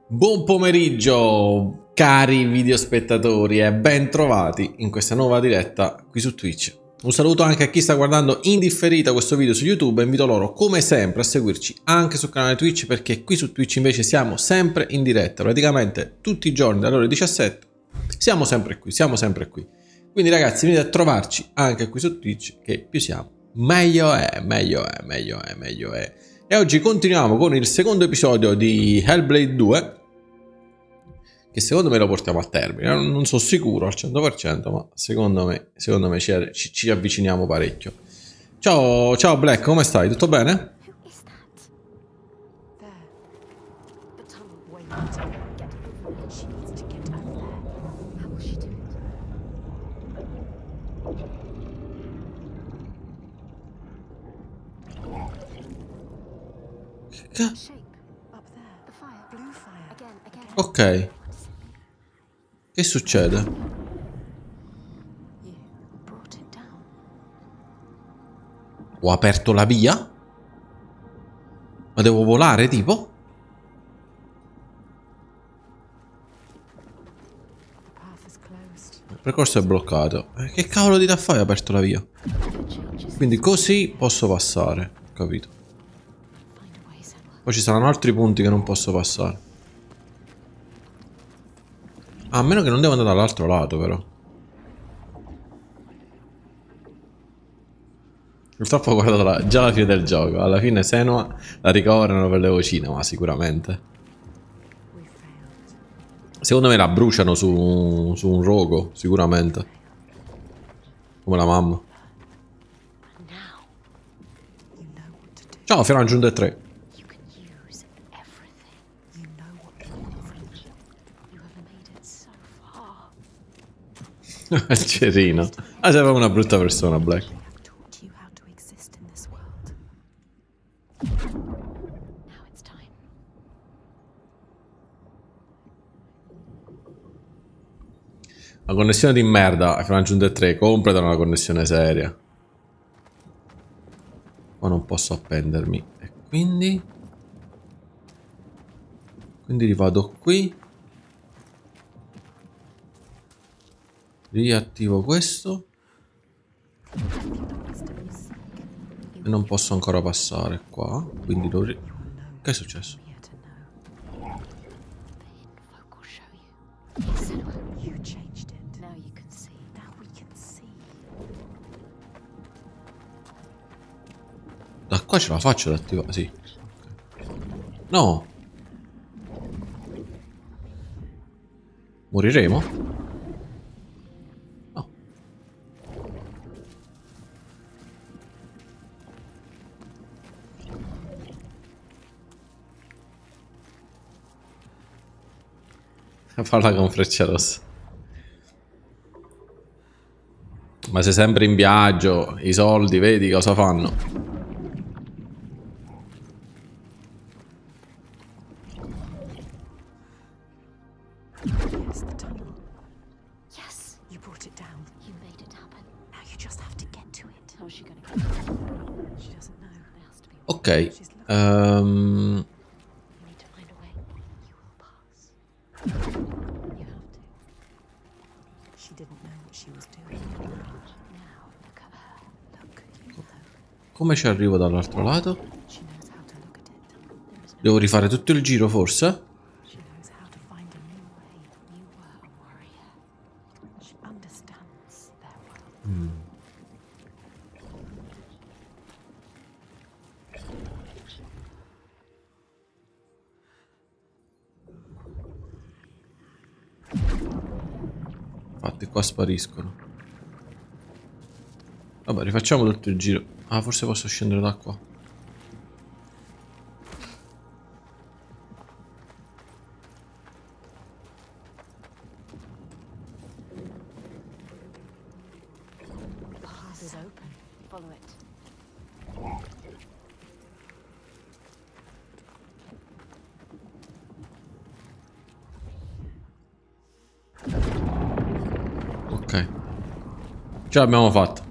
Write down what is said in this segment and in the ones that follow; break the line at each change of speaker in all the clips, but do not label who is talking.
Buon pomeriggio cari videospettatori e ben trovati in questa nuova diretta qui su Twitch. Un saluto anche a chi sta guardando in differita questo video su YouTube e invito loro come sempre a seguirci anche sul canale Twitch, perché qui su Twitch invece siamo sempre in diretta, praticamente tutti i giorni alle ore 17 siamo sempre qui, Quindi ragazzi, venite a trovarci anche qui su Twitch, che più siamo meglio è. E oggi continuiamo con il secondo episodio di Hellblade 2, che secondo me lo portiamo a termine. Non sono sicuro al 100%, ma secondo me ci avviciniamo parecchio. Ciao Black, come stai? Tutto bene? Ok. Che succede? Ho aperto la via? Ma devo volare, tipo? Il percorso è bloccato. Che cavolo di da fai? Ho aperto la via. Quindi così posso passare. Capito? Poi ci saranno altri punti che non posso passare. A meno che non devo andare dall'altro lato, però. Purtroppo ho guardato già la fine del gioco. Alla fine Senua la ricoverano per le vocine, ma sicuramente. Secondo me la bruciano su un rogo, sicuramente. Come la mamma. Ciao, abbiamo raggiunto 3. Il cerino. Ah, sei proprio una brutta persona, Black. La connessione di merda, abbiamo raggiunto 3. Completa una connessione seria. Ma non posso appendermi. E quindi rivado qui. Riattivo questo. E non posso ancora passare qua. Quindi lo Che è successo? Da qua ce la faccio ad attivare? Sì. No. Moriremo? No. Parla con freccia rossa. Ma sei sempre in viaggio, i soldi, vedi cosa fanno? Ok. Come ci arrivo dall'altro lato? Devo rifare tutto il giro, forse? Infatti qua spariscono. Vabbè, rifacciamo tutto il giro. Ah, forse posso scendere da qua. Ok. Ce l'abbiamo fatta.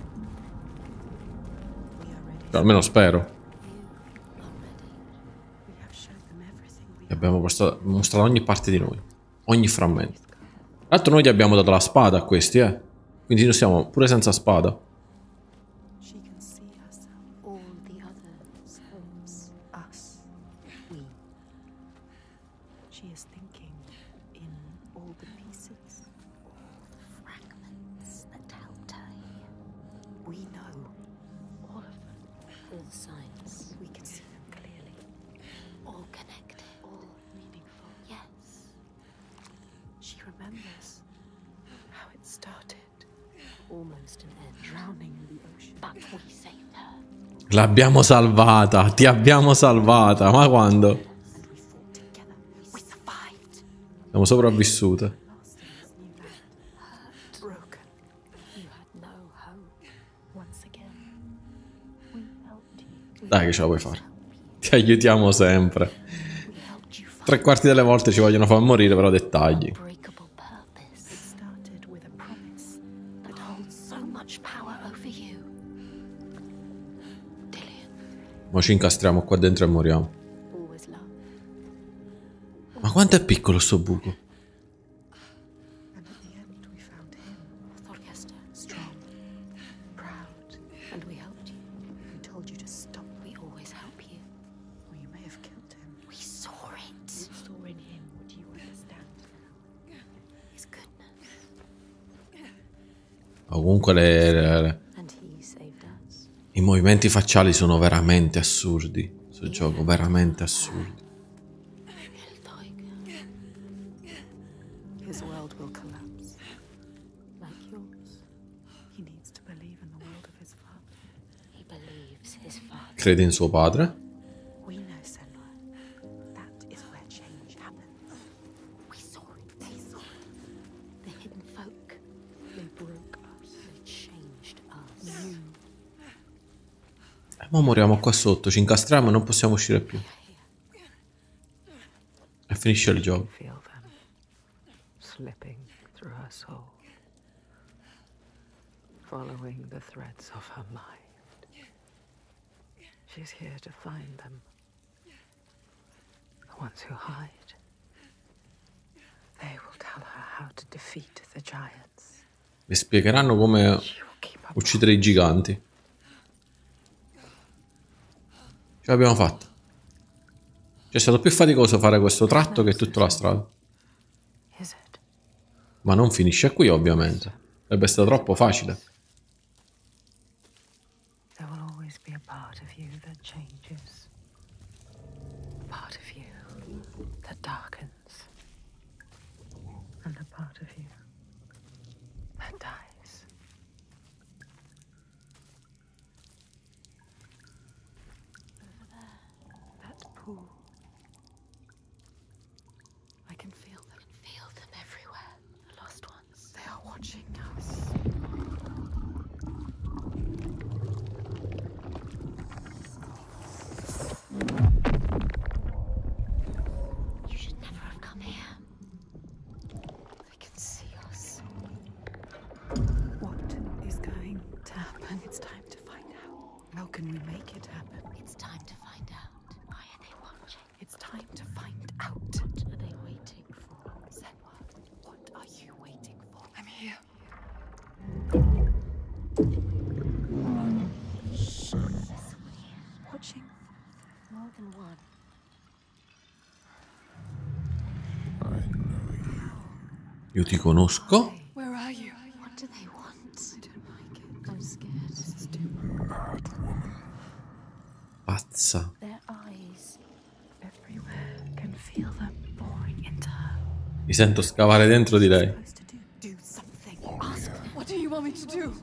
Cioè, almeno spero. Che Abbiamo mostrato ogni parte di noi. Ogni frammento. Tra l'altro noi gli abbiamo dato la spada a questi, eh. Quindi noi siamo pure senza spada.
She can see us, all the others, us, we. She is thinking in all the pieces, all the fragments that helped her here. We know all of them, all the signs. We can see them clearly, all connected, all meaningful. Yes, she remembers how it started. Almost an end, drowning in the ocean. But we saved her.
L'abbiamo salvata. Ti abbiamo salvata. Ma quando?
And we fought together. We survived.
Siamo sopravvissute.
Lost in this new land. Hurt. Broken. You had no hope. Once again. We helped you.
Dai che ce la puoi fare. Ti aiutiamo sempre.
We helped you find
Tre quarti delle volte ci vogliono far morire, però dettagli.
unbreakable purpose. It started with a promise that holds so much power over you. Dillian,
Ma ci incastriamo qua dentro e moriamo.
always love.
Ma quanto è piccolo sto buco?
And at the end we found him. Thorgester, strong, proud. And we helped you. We told you to stop. We always help you. Or you may have killed him. We saw it. We saw in him what you understand now. His goodness.
Ma comunque
And he saved us.
i movimenti facciali sono veramente assurdi. Questo gioco, veramente assurdi.
Hildegard. His world will collapse. Like yours. He needs to believe in the world of his father. He believes his father.
Crede in suo padre.
We know, Senua. That is where change happens. We saw it. They saw it. The hidden folk. They broke us. They changed us. You.
Ma moriamo qua sotto, ci incastriamo e non possiamo uscire più. E finisce il gioco.
Feel them slipping through her soul, following the threads of her mind. She's here to find them. The ones who hide. They will tell her how to defeat the giants.
Vi spiegheranno come
She will keep up.
uccidere i giganti. Ce l'abbiamo fatta. C'è stato più faticoso fare questo tratto che tutta la strada.
Is it?
Ma non finisce qui, ovviamente. Sarebbe stato troppo facile.
There will always be a part of you that changes. A part of you that darkens. And a part of you that dies. Over there, that pool. I can feel them. Feel them everywhere. The lost ones. They are watching us. You should never have come here. They can see us. What is going to happen? It's time to find out. How can we make it happen? It's time to find out. Why are they watching? It's time to find out. What are they waiting for? Senua, what are you waiting for? I'm here. Watching? More than one.
Io ti conosco.
Where are you? What do they want? I don't like it. I'm scared. This is too
Pazza.
Their eyes everywhere. Can feel them pouring into her.
Mi sento scavare dentro di lei.
Supposed to do something. Ask them. What do you want me to do?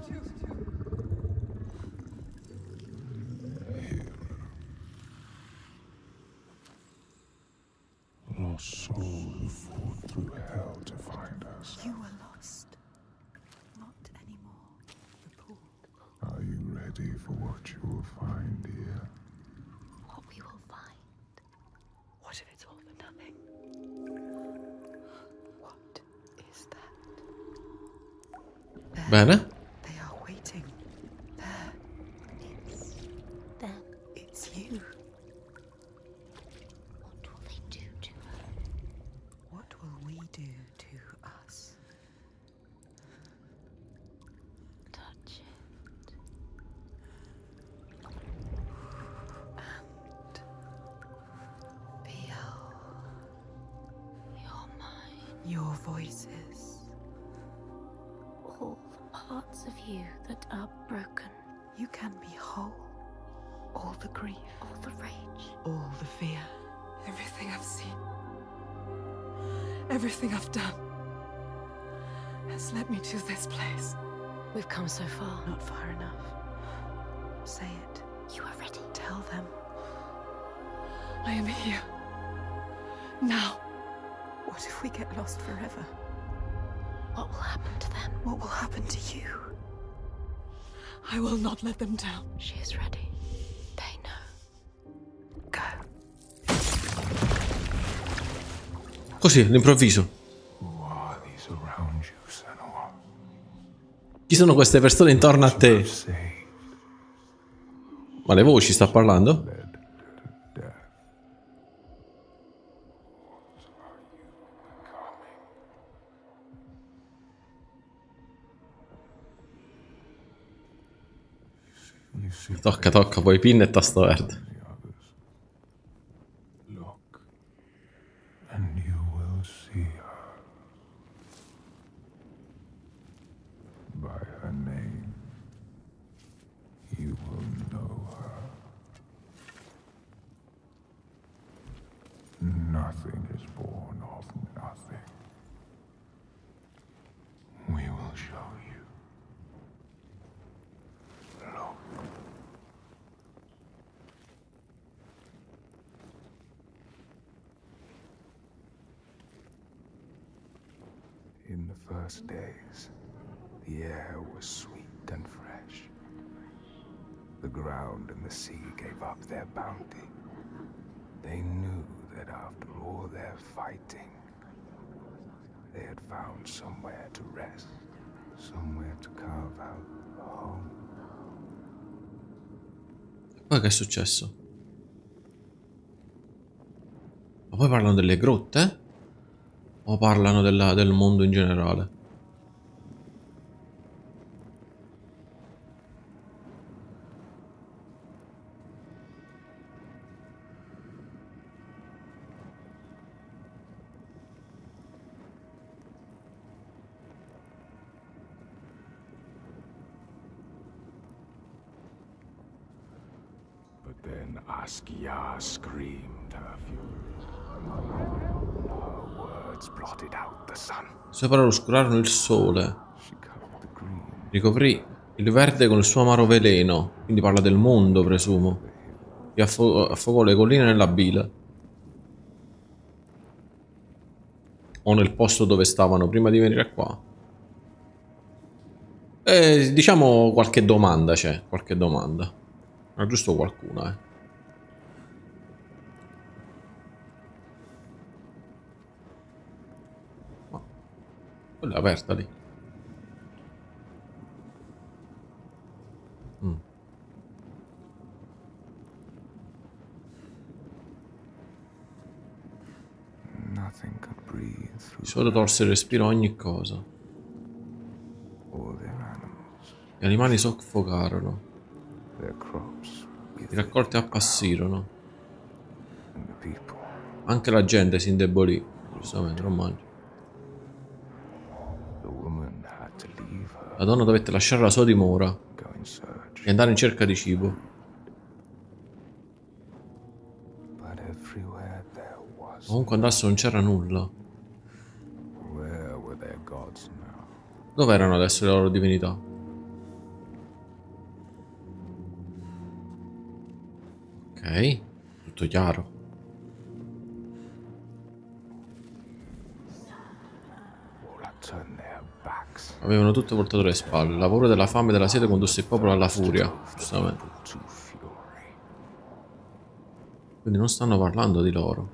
Lost soul who fought through hell to find us.
You were lost. Not anymore. The pool.
Are you ready for what you will find here?
What we will find. What if it's all for nothing? What is that?
Bene.
They are waiting. There. It's them. It's you. What will they do to her? do to us. Touch it. And feel your mind. Your voices. All the parts of you that are broken. You can be whole. All the grief. All the rage. All the fear. Everything I've seen. Everything I've done has led me to this place. We've come so far. Not far enough. Say it. You are ready. Tell them. I am here. Now. What if we get lost forever? What will happen to them? What will happen to you? I will not let them down. She is ready. They know. Go.
Così, all'improvviso.
Who are these around you, Senua?
Chi sono queste persone intorno a te?
Saved,
Ma le voci sta parlando?
led to death. What are you becoming? You see
Tocca, tocca, poi pin e tasto verde.
the others. Look, and you will see her. By her name, you will know her. Nothing is born of nothing. We will show you. Look. In the first days, the air was sweet and fresh. The ground and the sea gave up their bounty. They knew that after all their fighting, they had found somewhere to rest, somewhere to carve out a home.
Poi che è successo? Ma poi parlano delle grotte? O parlano del mondo in generale?
But then Askia screamed her fury. Her words blotted out the sun.
Le sue parole oscurarono il sole.
She covered the green.
Ricoprì il verde con il suo amaro veleno. Quindi parla del mondo, presumo. E affogò le colline nella bile. O nel posto dove stavano prima di venire qua. Diciamo qualche domanda c'è. Qualche domanda. Ma giusto qualcuna, Ma quella è aperta lì.
Nothing could breathe through
Il sole tolse il respiro a ogni cosa.
all their animals,
Gli animali soffocarono.
their crops, with
I raccolti appassirono.
and the people.
Anche la gente si indebolì. Giustamente, non mangia.
The woman had to leave her,
La donna dovette lasciare la sua dimora
go in search.
e andare in cerca di cibo.
But everywhere there was.
Ovunque andasse non c'era nulla.
Where were their gods now?
Dove erano adesso le loro divinità? Ok, tutto chiaro.
All had turned their backs.
Avevano tutto voltato le spalle. La paura della fame e della sete condusse il popolo alla furia. Giustamente.
To fury.
Quindi non stanno parlando di loro.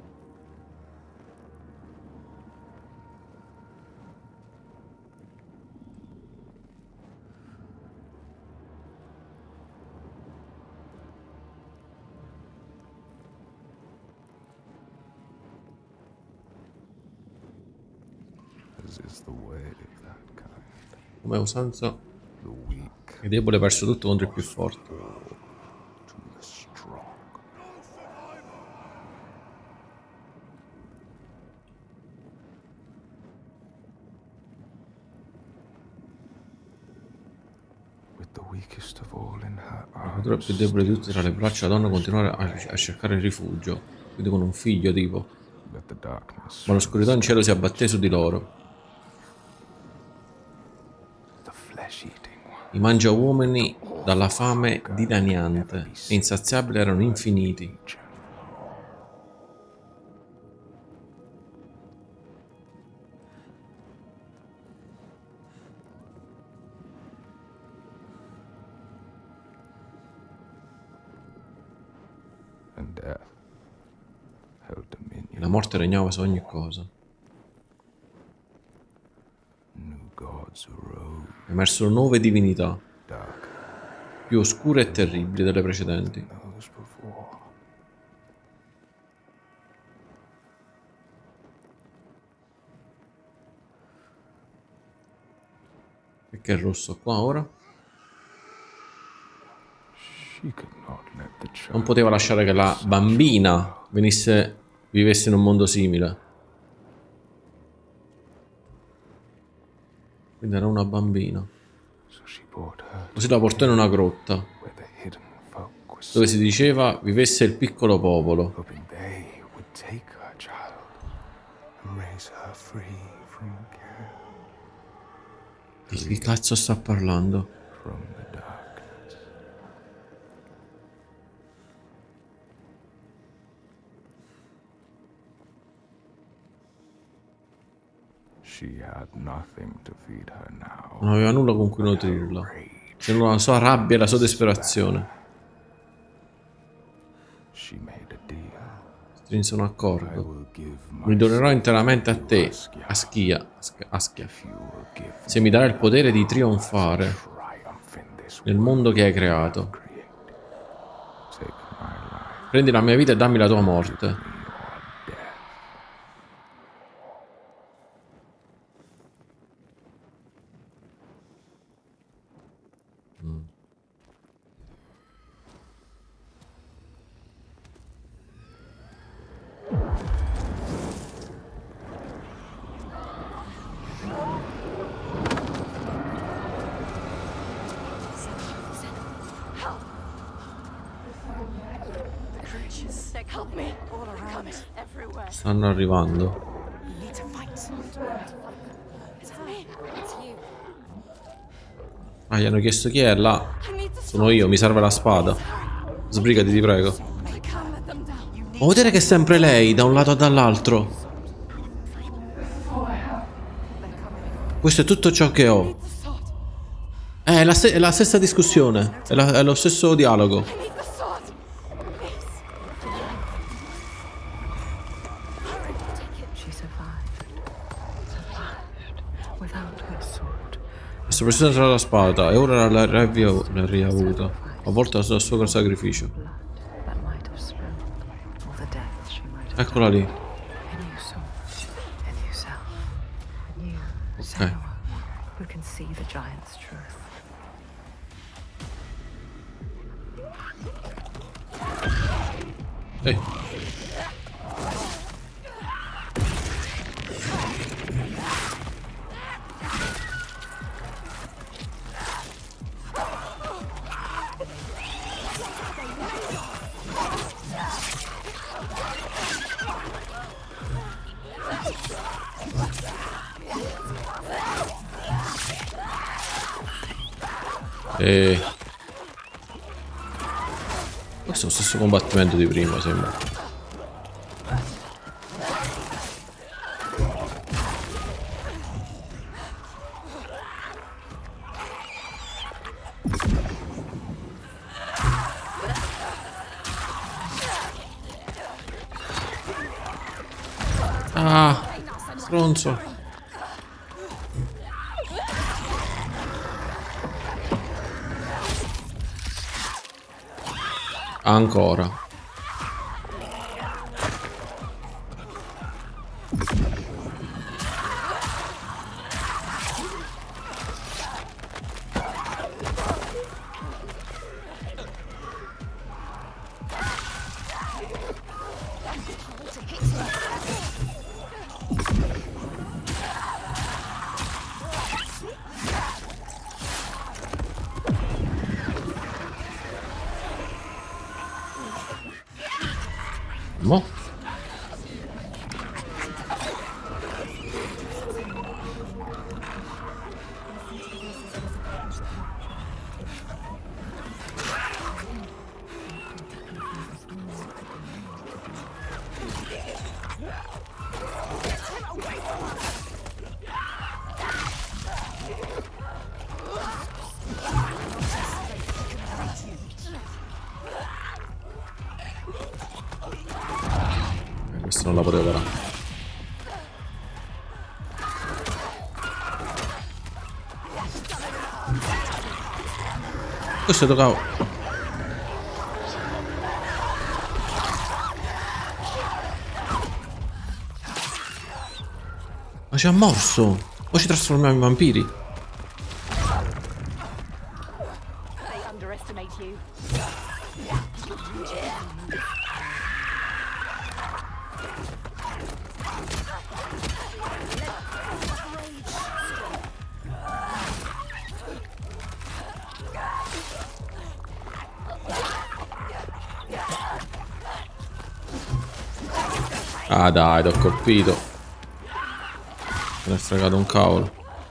as is the way of that kind.
Come usanza,
The weak
il debole verso tutto contro il più forte.
to the strong. With the weakest of all in her
La creatura
arms,
più debole di tutte tra le braccia, la donna continuare a cercare rifugio. Quindi con un figlio tipo.
let the darkness
Ma l'oscurità in cielo si abbatté su di loro.
the flesh-eating one.
I mangiauomini dalla fame dilaniante e insaziabile erano infiniti.
And death held
E
dominion.
la morte regnava su ogni cosa.
New gods arose,
Emersero nuove divinità,
darker
più oscure e terribili delle precedenti.
than those before.
Perché è rosso qua ora?
She could not let the child
Non poteva lasciare che la bambina vivesse in un mondo simile. Quindi era una bambina.
so she brought her
Così la portò in una grotta,
where the hidden folk was
dove si diceva vivesse il piccolo popolo.
hoping they would take her child and raise her free from care,
Di chi cazzo sta parlando?
from the darkness. She had nothing to feed her now.
Non aveva nulla con cui nutrirla, se non la sua rabbia e la sua disperazione.
She made a deal.
Strinse un
I
accordo.
will give
Mi donerò
myself
interamente a
to
te,
Aschia,
Aschia,
if you will give
se mi darai il potere di trionfare
triumph in this
nel mondo che hai creato.
create. Take my life,
Prendi la mia vita e dammi la tua morte.
your death.
Help me! All around, everywhere.
Stanno arrivando.
You need to fight. It's me. It's you.
Ah, gli hanno chiesto chi è là.
I need to
Sono io, mi serve la spada. Sbrigati, ti prego.
I can't let them down. You need
Può vedere che è sempre lei, da un lato e dall'altro. Questo è tutto ciò che ho.
the sword.
È la stessa discussione. È lo stesso dialogo.
I need the sword. Please. Hurry, take it.
She survived. Survived. Without her sword.
È sopravvissuta tra la spada e ora l'ha riavuta. A volte al suo sacrificio.
Blood that might have spilled. Or the death she might have
Eccola lì.
A new soul. A new self. A new Senua who can see the giant's truth.
Ehi. Questo è lo stesso combattimento di prima, sembra. Ah, stronzo. Ancora. non la potevo parare. Questo toccava. Ma ci ha morso. O ci trasformiamo in vampiri.
They underestimate you.
Ah dai, t'ho colpito. Me ne è fregato un cavolo.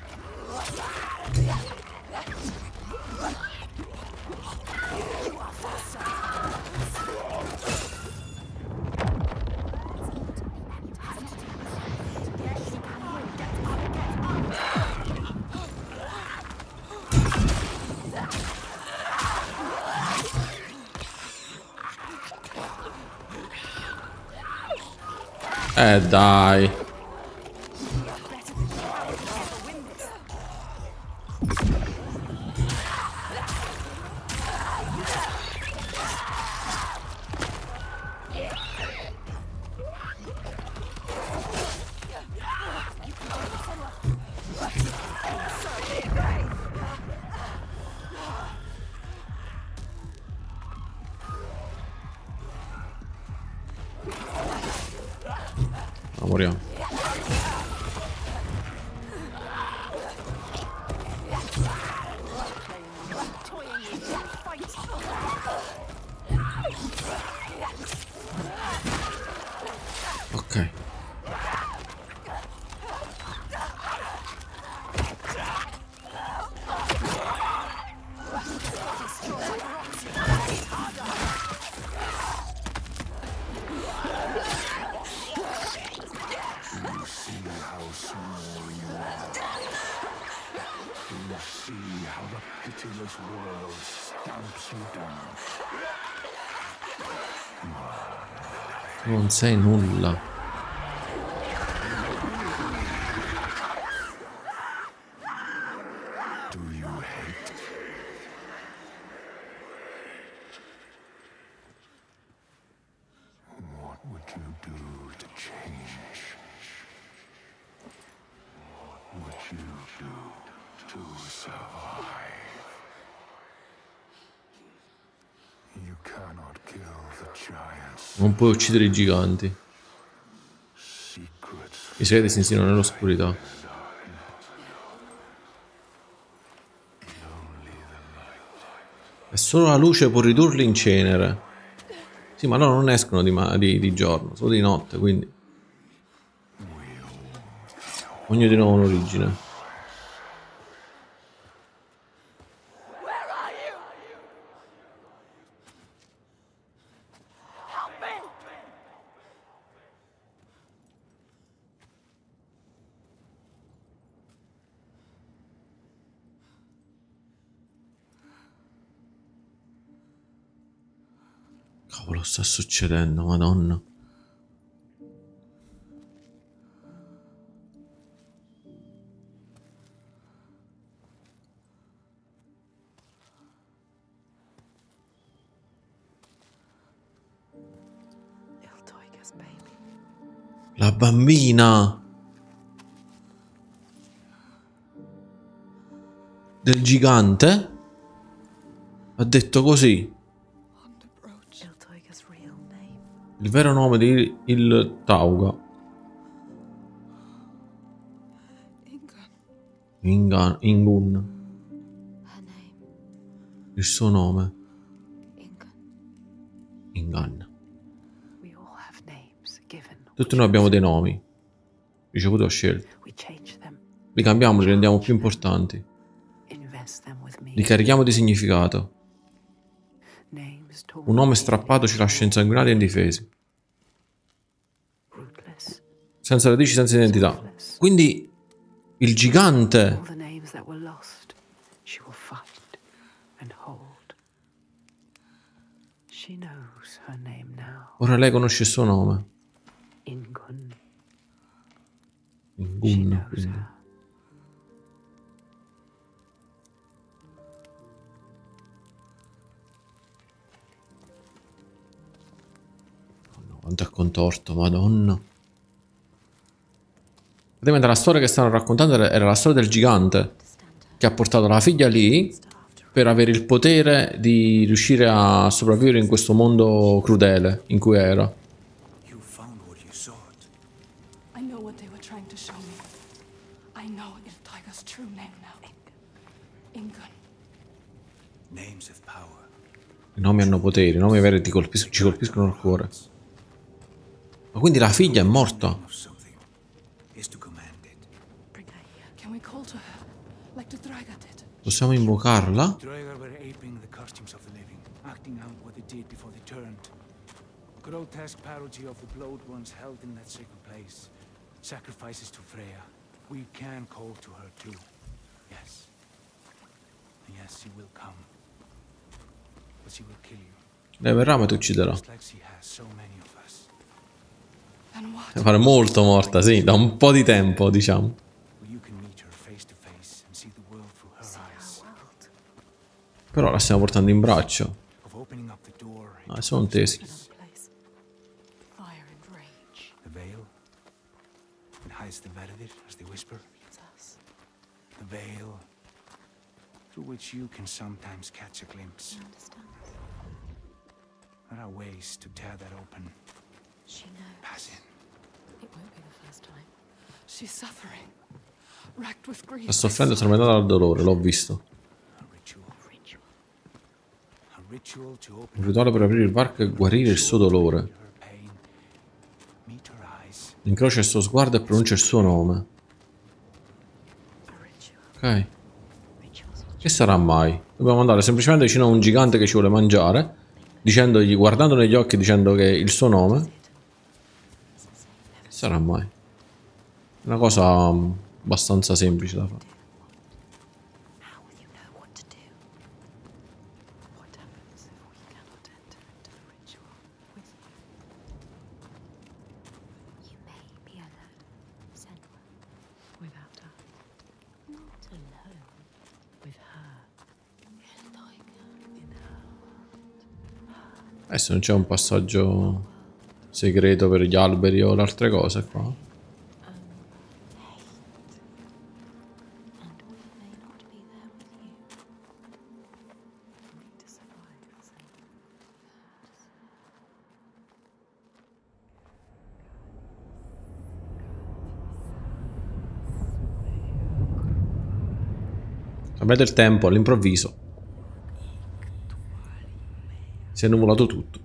Dai. Moriamo. Ok. Non sei nulla.
Do you hate? What would you do to change? What would you do to survive? You cannot kill the giants.
Non puoi uccidere i giganti.
Secrets.
I segreti si insinuano nell'oscurità. E solo la luce può ridurli in cenere. Sì, ma loro non escono di giorno, solo di notte, quindi ognuno di noi ha un'origine. Cavolo, sta succedendo, madonna.
Iltoiga's baby.
La bambina del gigante ha detto così.
Iltoiga's real name.
Il vero nome di il Tauga. Ingun.
Her name,
Il suo nome.
Ingun.
Ingan.
We all have names given.
Tutti noi abbiamo dei nomi ricevuti o scelti.
We change them,
Li cambiamo, li rendiamo più importanti.
invest them with
Li
meaning.
carichiamo di significato.
Names torn,
Un nome strappato ci lascia insanguinati e indifesi.
rootless.
Senza radici, senza identità. Quindi il gigante.
All the names that were lost, she will fight and hold. She knows her name now.
Ora lei conosce il suo nome.
Ingun.
In
She
Gun,
knows
quindi.
her.
Quanto è contorto, madonna. Praticamente la storia che stanno raccontando era la storia del gigante che ha portato la figlia lì per avere il potere di riuscire a sopravvivere in questo mondo crudele in cui era.
You found what you sought.
I know what they were trying to show me. I know Il Tiger's true name now. Ingun.
Names of power.
I nomi hanno poteri, i nomi veri ci colpiscono il cuore. Ma quindi la figlia è morta?
Of something is to command it.
Bring her here. Can we call to her? Like the Draga did?
Possiamo invocarla?
Draegar were aping the costumes of the living, acting out what they did before they turned. Grotesque parody of the blood ones held in that sacred place. Sacrifices to Freya. We can call to her too. Yes. Yes, she will come. But she will kill you.
Lei verrà ma ti ucciderà.
Just like she has so many of us.
And what?
Deve fare molto morta, sì, da un po' di tempo, diciamo.
Well, you can meet her face to face and see the world through her eyes.
Però la stiamo portando in braccio.
Of opening up the door.
Ah, sono tesi.
Another place. Fire and rage.
The veil. It hides the Veridit, as they whisper.
It's us.
The veil. Through which you can sometimes catch a glimpse.
Understand?
There are ways to tear that open.
She knows.
Pass in.
It won't be the first time. She's suffering. Racked with grief.
Sta soffrendo, tormentata dal dolore, l'ho visto.
A ritual.
Ritual.
A ritual to open
Un rituale per aprire il varco e guarire il suo dolore.
her pain. Meet her eyes.
Incrocia il suo sguardo e pronuncia il suo nome.
A ritual.
Ok.
Rituals.
Che sarà mai? Dobbiamo andare semplicemente vicino a un gigante che ci vuole mangiare, dicendogli, guardando negli occhi, dicendo che è il suo nome. Che sarà mai? Una cosa abbastanza semplice da fare.
How will you know what to do? What happens if we cannot enter into the ritual with you? You may be alone, Senua.
Without her.
Not alone.
With her.
Il Tiger.
In her.
Adesso non c'è un passaggio segreto per gli alberi o le altre cose qua.
And we may not be there with you.
We need to survive, Senua.
Sapete il tempo, all'improvviso si è nuvolato tutto.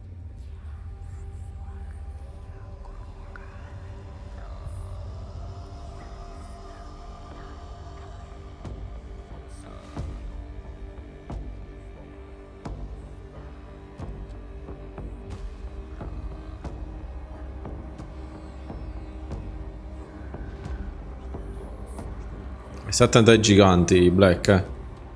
E stai attento ai giganti, Black, eh.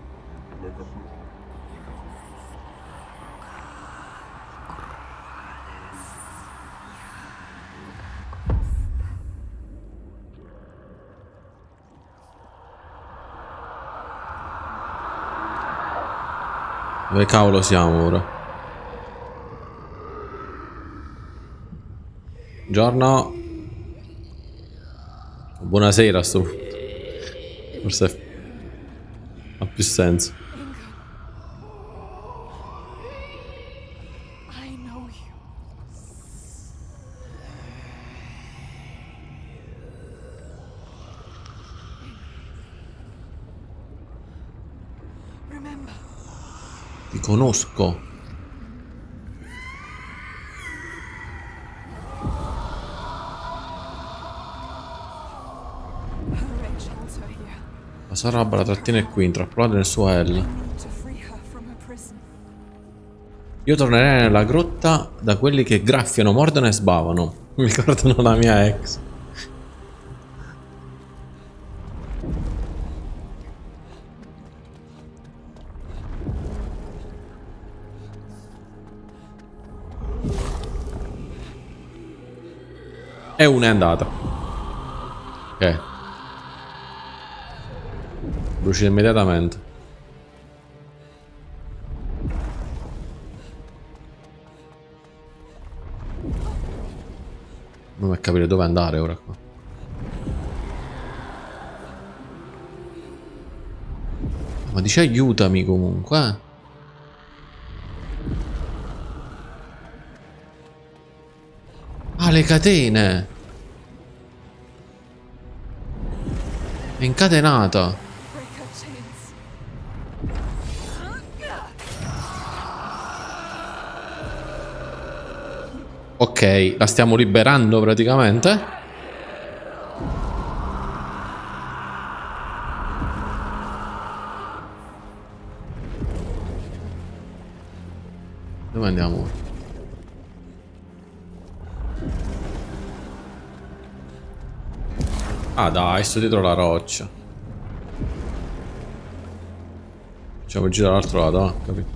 Dove cavolo siamo ora? Buongiorno. Buonasera sto. Forse ha più senso.
I know you. Remember,
Ti conosco.
her rage holds her here.
La sua rabbia la trattiene qui, intrappolata nel suo L.
To free her from her prison.
Io tornerei nella grotta da quelli che graffiano, mordono e sbavano. Mi ricordano la mia ex. E una è andata. Ok. Brucia immediatamente. Non mi capire dove andare ora qua. Ma dice aiutami comunque, eh. Ah, le catene. È incatenata.
Break her chains.
Ok, la stiamo liberando praticamente. Dove andiamo? Ah dai, sto dietro la roccia. Facciamo girare dall'altro lato, ah, capito.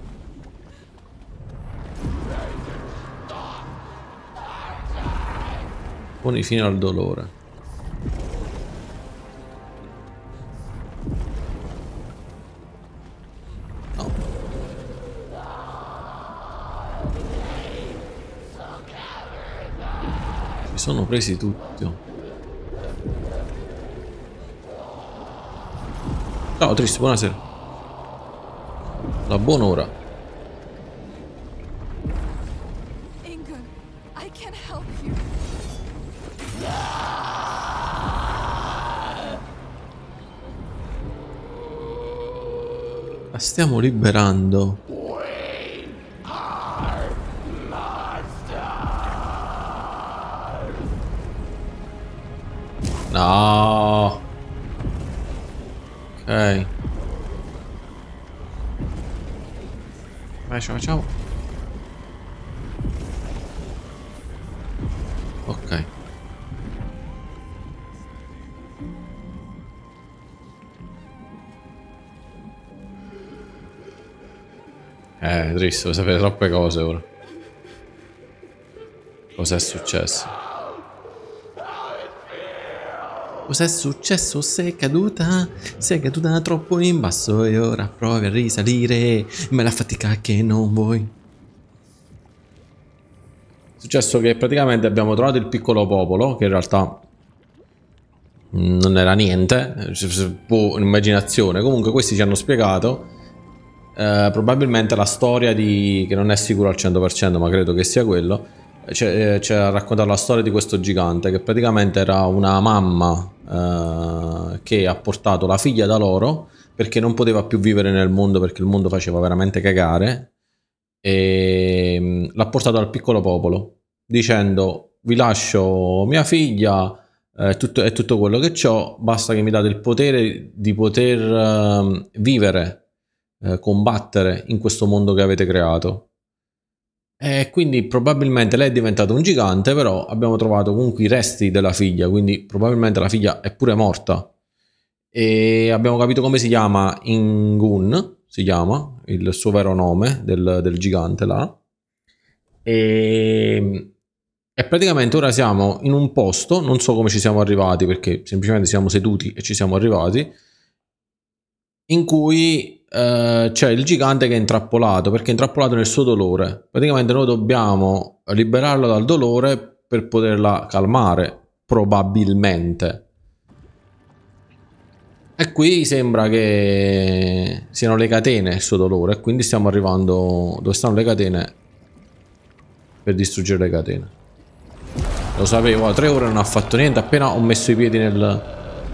Poni fine al dolore. No. Si sono presi tutti. Ciao Tris, buonasera. La buona ora.
Ingun, I can help you.
La stiamo liberando. No. Ok. Vai, ciao, ciao. Ok. Triste, vuoi sapere troppe cose ora. Cos'è successo? Cos'è successo? Sei caduta troppo in basso e ora provi a risalire, ma la fatica che non vuoi. È successo che praticamente abbiamo trovato il piccolo popolo, che in realtà non era niente, un'immaginazione. Comunque questi ci hanno spiegato probabilmente la storia di, che non è sicuro al 100%, ma credo che sia quello. Ci ha raccontato la storia di questo gigante che praticamente era una mamma che ha portato la figlia da loro perché non poteva più vivere nel mondo, perché il mondo faceva veramente cagare, e l'ha portato al piccolo popolo dicendo: vi lascio mia figlia, è tutto quello che ho, basta che mi date il potere di poter vivere, combattere in questo mondo che avete creato. E quindi probabilmente lei è diventata un gigante, però abbiamo trovato comunque i resti della figlia, quindi probabilmente la figlia è pure morta. E abbiamo capito come si chiama. Ingun si chiama, il suo vero nome del gigante là. E praticamente ora siamo in un posto, non so come ci siamo arrivati, perché semplicemente siamo seduti e ci siamo arrivati, in cui c'è il gigante che è intrappolato, perché è intrappolato nel suo dolore. Praticamente noi dobbiamo liberarlo dal dolore per poterla calmare, probabilmente. E qui sembra che siano le catene il suo dolore, e quindi stiamo arrivando dove stanno le catene per distruggere le catene. Lo sapevo, 3 ore non ha fatto niente, appena ho messo i piedi nel...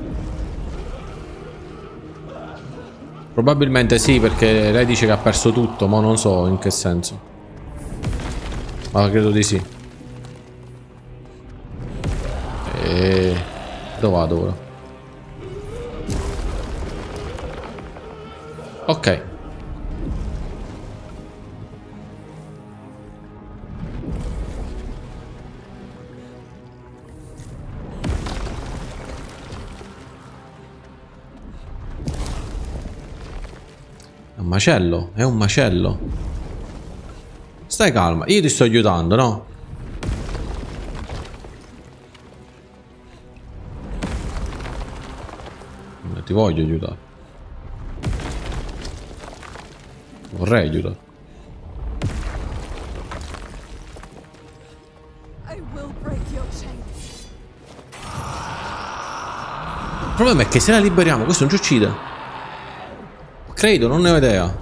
Probabilmente sì, perché lei dice che ha perso tutto, ma non so in che senso. Ma credo di sì. E dove vado ora? Ok. Un macello, è un macello. Stai calma, io ti sto aiutando, no? Non ti voglio aiutare. Vorrei aiutare.
I will break your chains.
Il problema è che se la liberiamo, questo non ci uccide. Credo, non ne ho idea.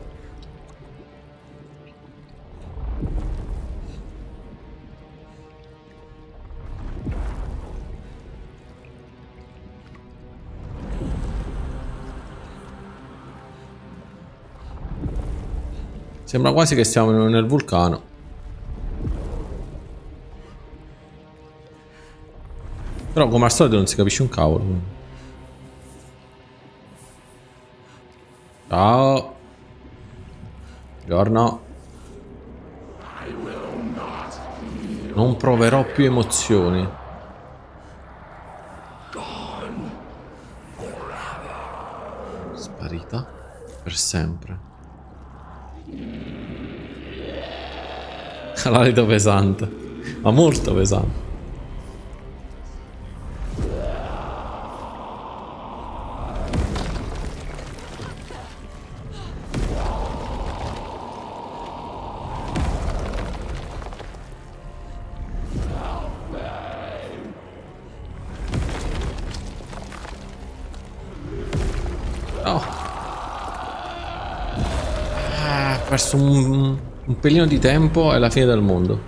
Sembra quasi che siamo nel vulcano. Però come al solito non si capisce un cavolo. Ciao. Buongiorno. Non proverò più emozioni. Sparita per sempre. L'alito pesante, ma molto pesante. Oh. Ha perso un pelino di tempo e la fine del mondo.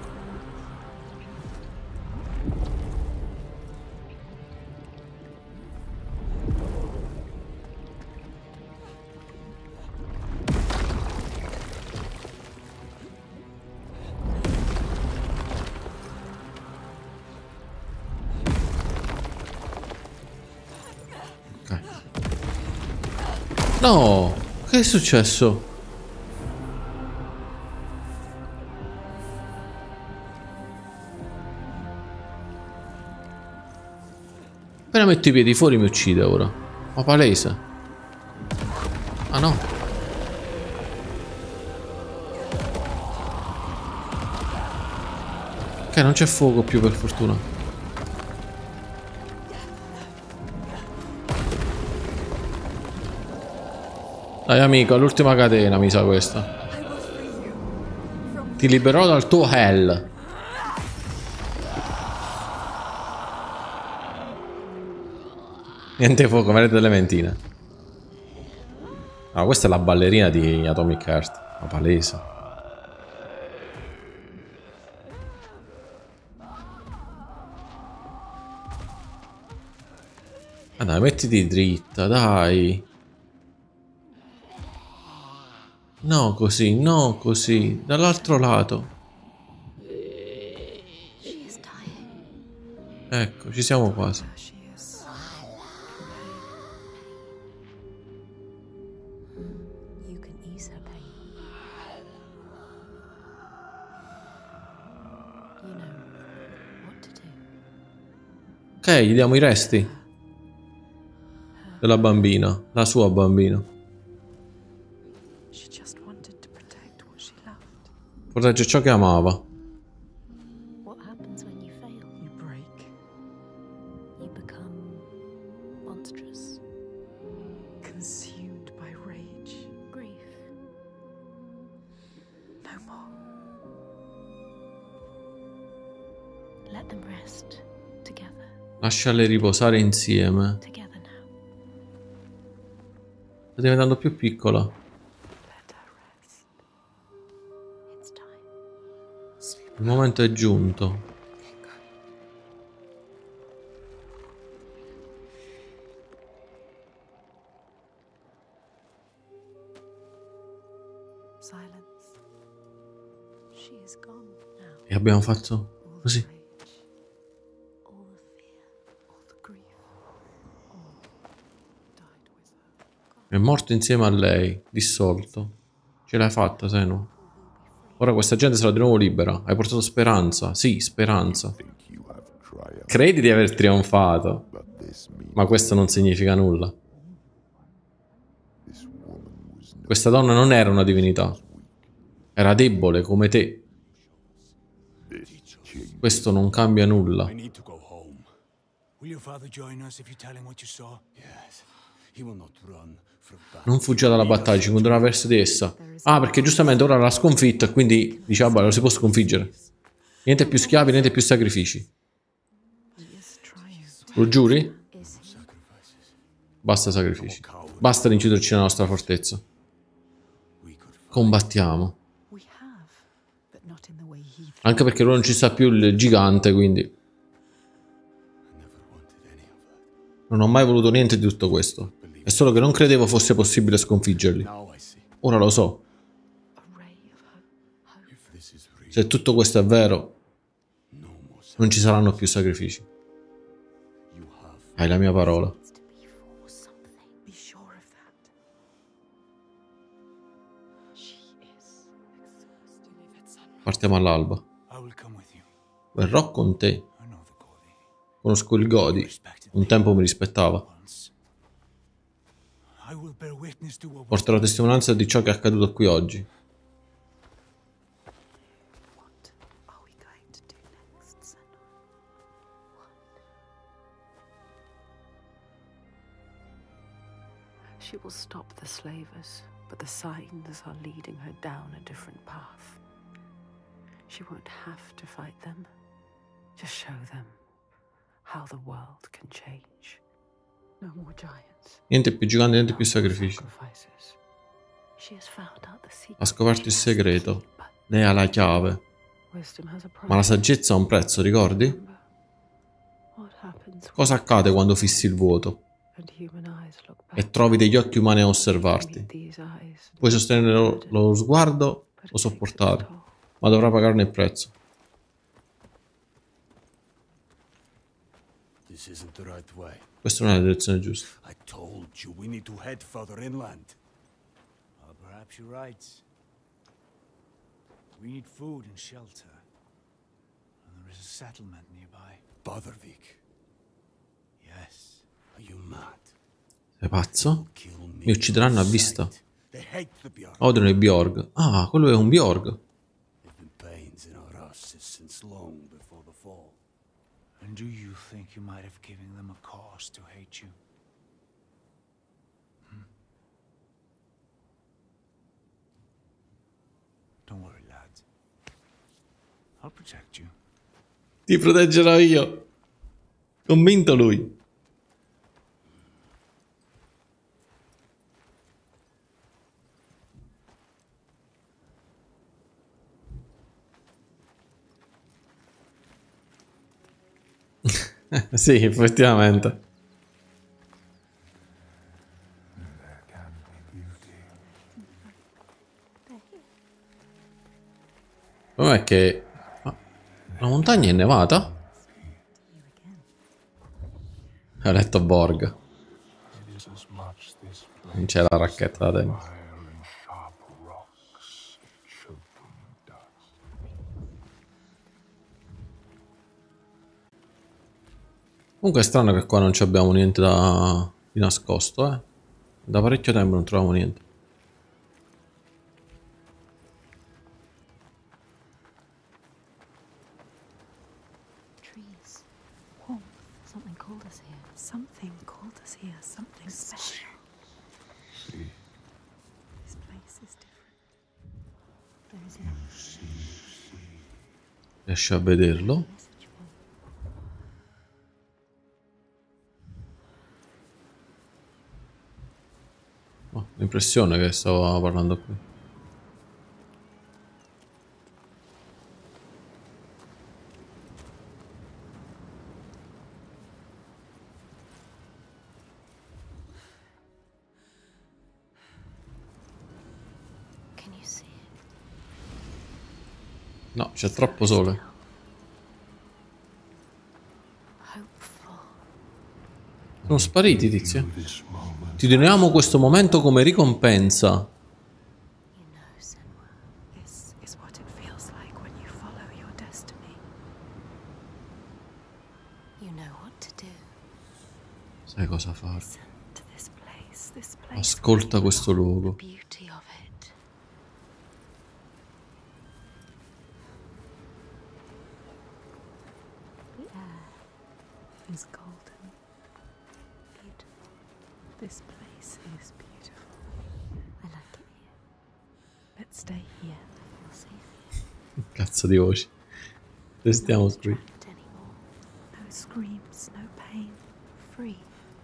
Ok. No! Che è successo? Appena metto i piedi fuori mi uccide ora. Ma palese. Ah no. Ok, non c'è fuoco più per fortuna. Dai amico, l'ultima catena mi sa questa. Ti libererò dal tuo hell. Niente fuoco, vedete delle mentine. Ah, questa è la ballerina di Atomic Heart. Ma palese. Ah dai, mettiti dritta, dai. No così, no così. Dall'altro lato. Ecco, ci siamo quasi.
You can ease her pain. You know what to do.
Ok, gli diamo i resti della bambina, la sua bambina.
She just wanted to protect what she loved.
Protegge ciò che amava.
What happens when you fail?
You break,
You become monstrous.
consumed by rage.
Grief.
No more.
Let them rest together.
Lasciale riposare insieme.
Together now.
Sta diventando più piccola.
Let her rest.
It's time.
Il momento è giunto.
Silence.
She is gone now.
E abbiamo fatto
All the
così.
rage,
All the fear.
all the grief, all died with her.
È morto insieme a lei, dissolto. Ce l'hai fatta, Seno. Ora questa gente sarà di nuovo libera. Hai portato speranza. Sì, speranza.
Think you have triumphed,
Credi di aver trionfato.
but this means
Ma questo non significa nulla.
this woman was no
Questa donna non era una divinità. Era debole come te.
this change.
Questo non cambia nulla.
I need to go home. Will your father join us if you tell him what you saw? Yes.
Non fuggirà dalla battaglia, ci continuerà verso di essa. Ah, perché giustamente ora l'ha sconfitta e quindi dice, vabbè, lo si può sconfiggere. Niente più schiavi, niente più sacrifici. Lo giuri? Basta sacrifici. Basta rinchiuderci nella nostra fortezza. Combattiamo. Anche perché ora non ci sta più il gigante, quindi... Non ho mai voluto niente di tutto questo. È solo che non credevo fosse possibile sconfiggerli. Ora lo so. Se tutto questo è vero, non ci saranno più sacrifici. Hai la mia parola. Partiamo all'alba. Verrò con te. Conosco il Godi. Un tempo mi rispettava. Porterò testimonianza di ciò che è accaduto qui oggi.
She will stop the slavers, but the signs are leading her down a different path. She won't have to fight them. Just show them how the world can change. No more giants.
Niente più giganti, niente più sacrifici.
She has found out the secret.
Ha scoperto il segreto. Lei ha la chiave.
Wisdom has a price.
Ma la saggezza ha un prezzo, ricordi?
What happens
Cosa accade quando fissi il vuoto
and human eyes look back?
e trovi degli occhi umani a osservarti?
These eyes.
Puoi sostenere lo sguardo o sopportare, ma dovrà pagarne il prezzo.
This isn't the right way.
Questa non è la direzione giusta.
I told you we need to head further inland.
Perhaps you're right. We need food and shelter. And there is a settlement nearby.
Bothervik.
Yes.
Are you mad?
Sei pazzo?
Kill me.
Mi uccideranno a vista.
They hate the Bjorn.
Odiano i Bjorg. Ah, quello è un Bjorg.
There've been pains in our asses since long before the fall.
And do you think you might have given them a cause to hate you? Don't worry, lad. I'll protect you.
Ti proteggerò io. Convinto lui. Sì, effettivamente. Com'è che... Ma la montagna è nevata? Ha letto Borg. Non c'è la racchetta da tempo. Comunque è strano che qua non abbiamo niente di nascosto, eh. Da parecchio tempo non troviamo niente.
Trees. Warmth. Something called us here. Something called us here. Something special. This place is different. There is no
Riesci a vederlo?
message board.
Ho l'impressione che stavo parlando qui.
Can you see it?
No, c'è troppo sole.
Hopeful.
Sono spariti, tizia. Ti donniamo questo momento come ricompensa.
You know, Senwa.
This is what it feels like when you follow your destiny.
You know what to do.
Sai cosa fare?
Listen to this place. This place.
Ascolta questo luogo.
Beauty of it. The air is golden. Beautiful.
This place is beautiful.
I like it here.
Let's stay here.
I feel safe.
Cazzo di voci. Restiamo qui.
Trapped anymore.
No screams, no pain. Free.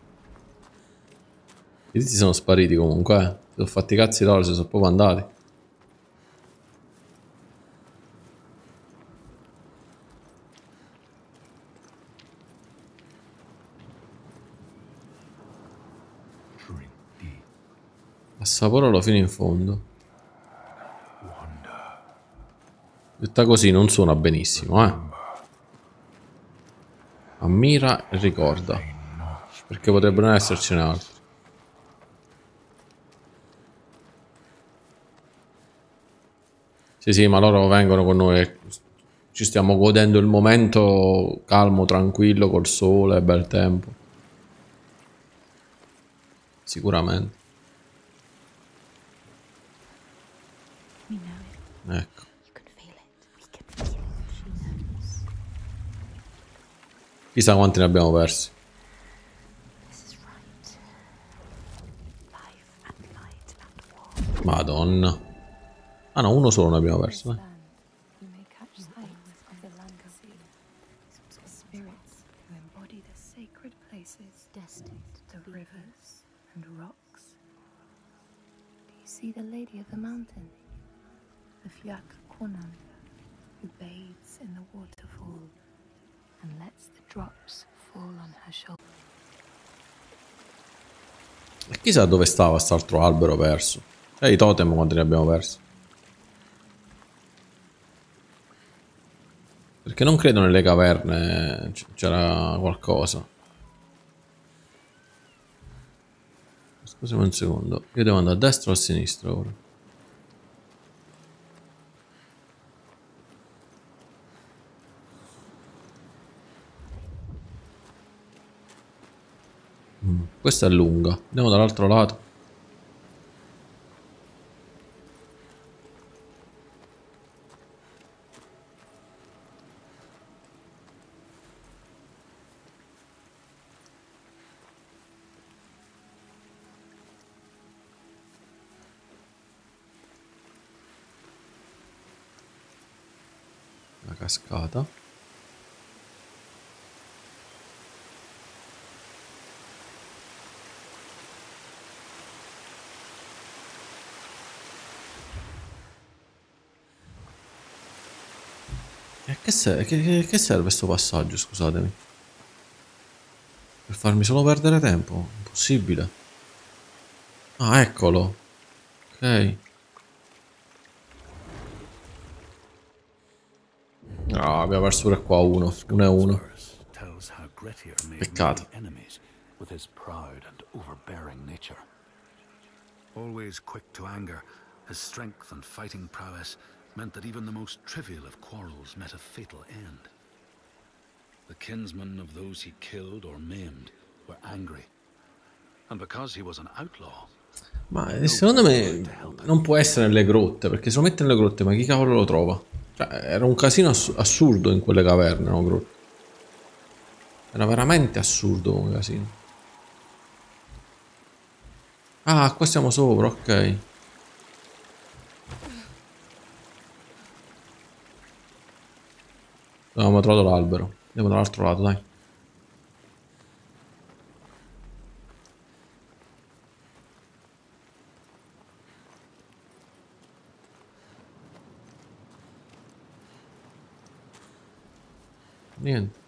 I tizi sono spariti comunque, eh. Si sono fatti i cazzi loro, si sono proprio andati. Assaporalo fino in fondo. Detta così non suona benissimo, eh. Ammira e ricorda. Perché potrebbero essercene altri. Sì, sì, ma loro vengono con noi. Ci stiamo godendo il momento calmo, tranquillo, col sole, bel tempo. Sicuramente.
We know it.
Ecco.
You can feel it. We can feel it. She knows.
Chissà quanti ne abbiamo persi.
This is right. Life and light and war.
Madonna. Ah no, uno solo ne abbiamo perso.
You may catch signs of the Langasea, spirits who embody the sacred places,
Destined to
the
be
rivers and rocks. Do you see the Lady of the Mountain? The Fiak Konan, who bathes in the waterfall and lets the drops fall on her shoulder.
E chissà dove stava quest'altro albero perso. Cioè i totem quanti ne abbiamo persi. Perché non credo nelle caverne c'era qualcosa. Scusami un secondo. Io devo andare a destra o a sinistra ora? Questa è lunga. Andiamo dall'altro lato. La cascata. E che serve sto passaggio, scusatemi? Per farmi solo perdere tempo? Impossibile. Ah, eccolo. Ok. Ah, abbiamo perso pure qua uno. 1-1.
Tells how Grettir made
Peccato.
many enemies with his proud and overbearing nature. Always quick to anger, his strength and fighting prowess meant that even the most trivial of quarrels met a fatal end. The kinsmen of those he killed or maimed were angry, and because he was an outlaw,
Ma secondo me non può essere nelle grotte, perché se lo mette nelle grotte, ma chi cavolo lo trova? Cioè, era un casino assurdo in quelle caverne, no, grotte. Era veramente assurdo come casino. Ah, qua siamo sopra, ok. Abbiamo trovato l'albero. Andiamo dall'altro lato, dai. Niente.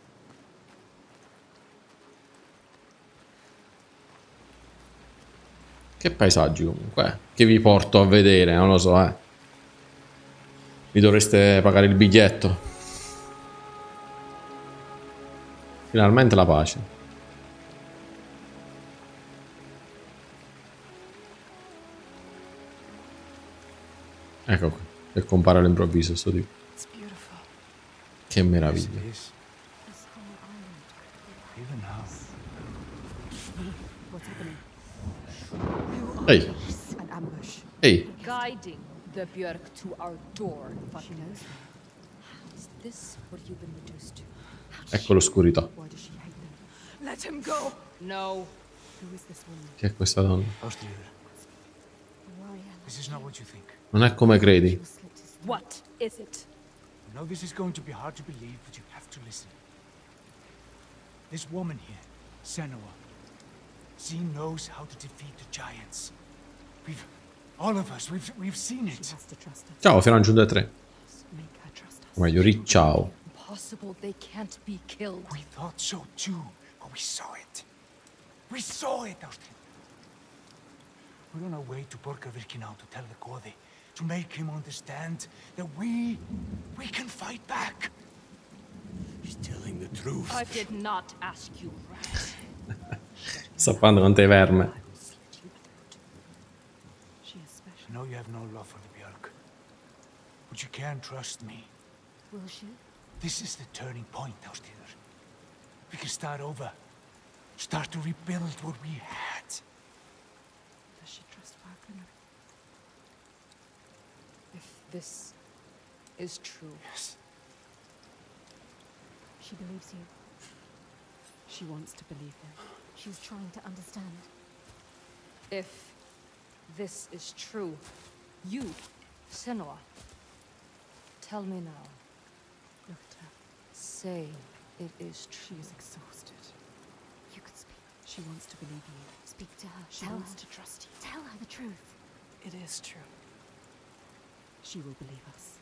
Che paesaggi comunque, che vi porto a vedere, non lo so, Vi dovreste pagare il biglietto. Finalmente la pace. Ecco qui, che compare all'improvviso sto tipo.
It's beautiful.
Che meraviglia.
This whole island. Even now.
What's happening?
Ehi,
An ambush.
ehi.
Guiding the Björk to our door.
She knows them.
Is this what you've been reduced to?
Ecco l'oscurità.
Why does she hate them?
Let him go.
No.
Chi è questa donna?
Ástriður, this is not what you think.
Non è come credi.
What is it?
I know this is going to be hard to believe, but you have to listen. This woman here, Senua, she knows how to defeat the giants. All of us, we've seen it.
Ciao, fino a giunta 3. O meglio, ricciao.
Impossible. They can't be killed.
We thought so too, but we saw it. We saw it, Ástriður. We're on our way to Borgarvirki now to tell the Goði, to make him understand that we can fight back.
He's telling the truth.
I did not ask you, rat.
Sta parlando con te, verme.
I know you have no love for the Björk, but you can trust me.
Will she?
This is the turning point, Ástriður. We can start over. Start to rebuild what we had.
Does she trust Wagner?
If this is true,
Yes.
She believes you.
She wants to believe him.
She's trying to understand.
if this is true, you, Senua, tell me now.
Look at her.
Say it is
She
true.
is exhausted.
You could speak.
She wants to believe you.
Speak to her.
She
Tell
wants
her.
to trust you.
Tell her the truth.
It is true. She will believe us.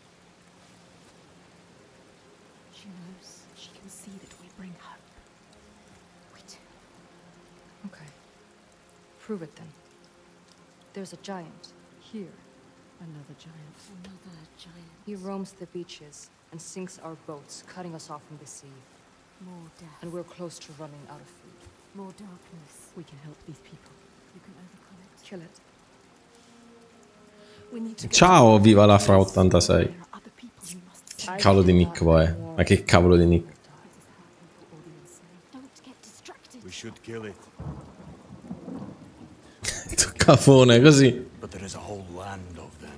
She knows.
She can see that we bring hope.
We do.
Okay. Prove it then. There's a giant here.
Another giant.
Another giant.
He roams the beaches and sinks our boats, cutting us off from the sea.
More death.
And we're close to running out of food.
More darkness.
We can help these people.
You can overcome it.
Kill it.
We need to go.
Ciao, viva la Fra 86.
There are other people we must
Che
save.
cavolo di nick poi, ma che cavolo di nick.
Don't get distracted.
We should kill it,
Cafone, così.
but there is a whole land of them.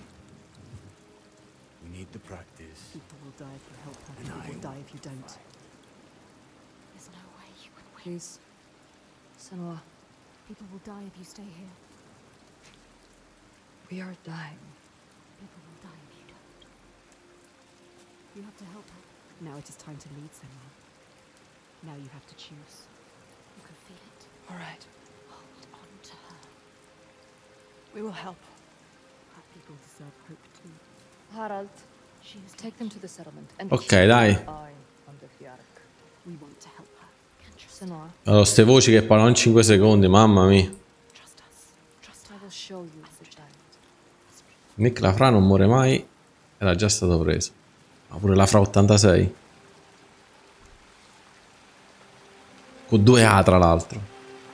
We need to practice.
People will die if you help her. People will die if you don't.
There's no way you can win.
Please. Senua,
People will die if you stay here.
we are dying.
People will die if you don't. You have to help her.
Now it is time to lead someone. Now you have to choose.
You can feel it.
All right.
Hold on to her.
We will help. Our people deserve hope too.
Harald,
She is
take them to the settlement and
Ok,
keep
dai.
an eye on the Bjark.
We want to help her.
Can trust
Senua,
Allora, ste voci che parlano in 5 secondi, mamma mia.
Trust us. Trust
I
her.
will show you the giant.
Nick la Fra non muore mai, era già stato preso. Ma pure la Fra 86. Con 2 A tra l'altro.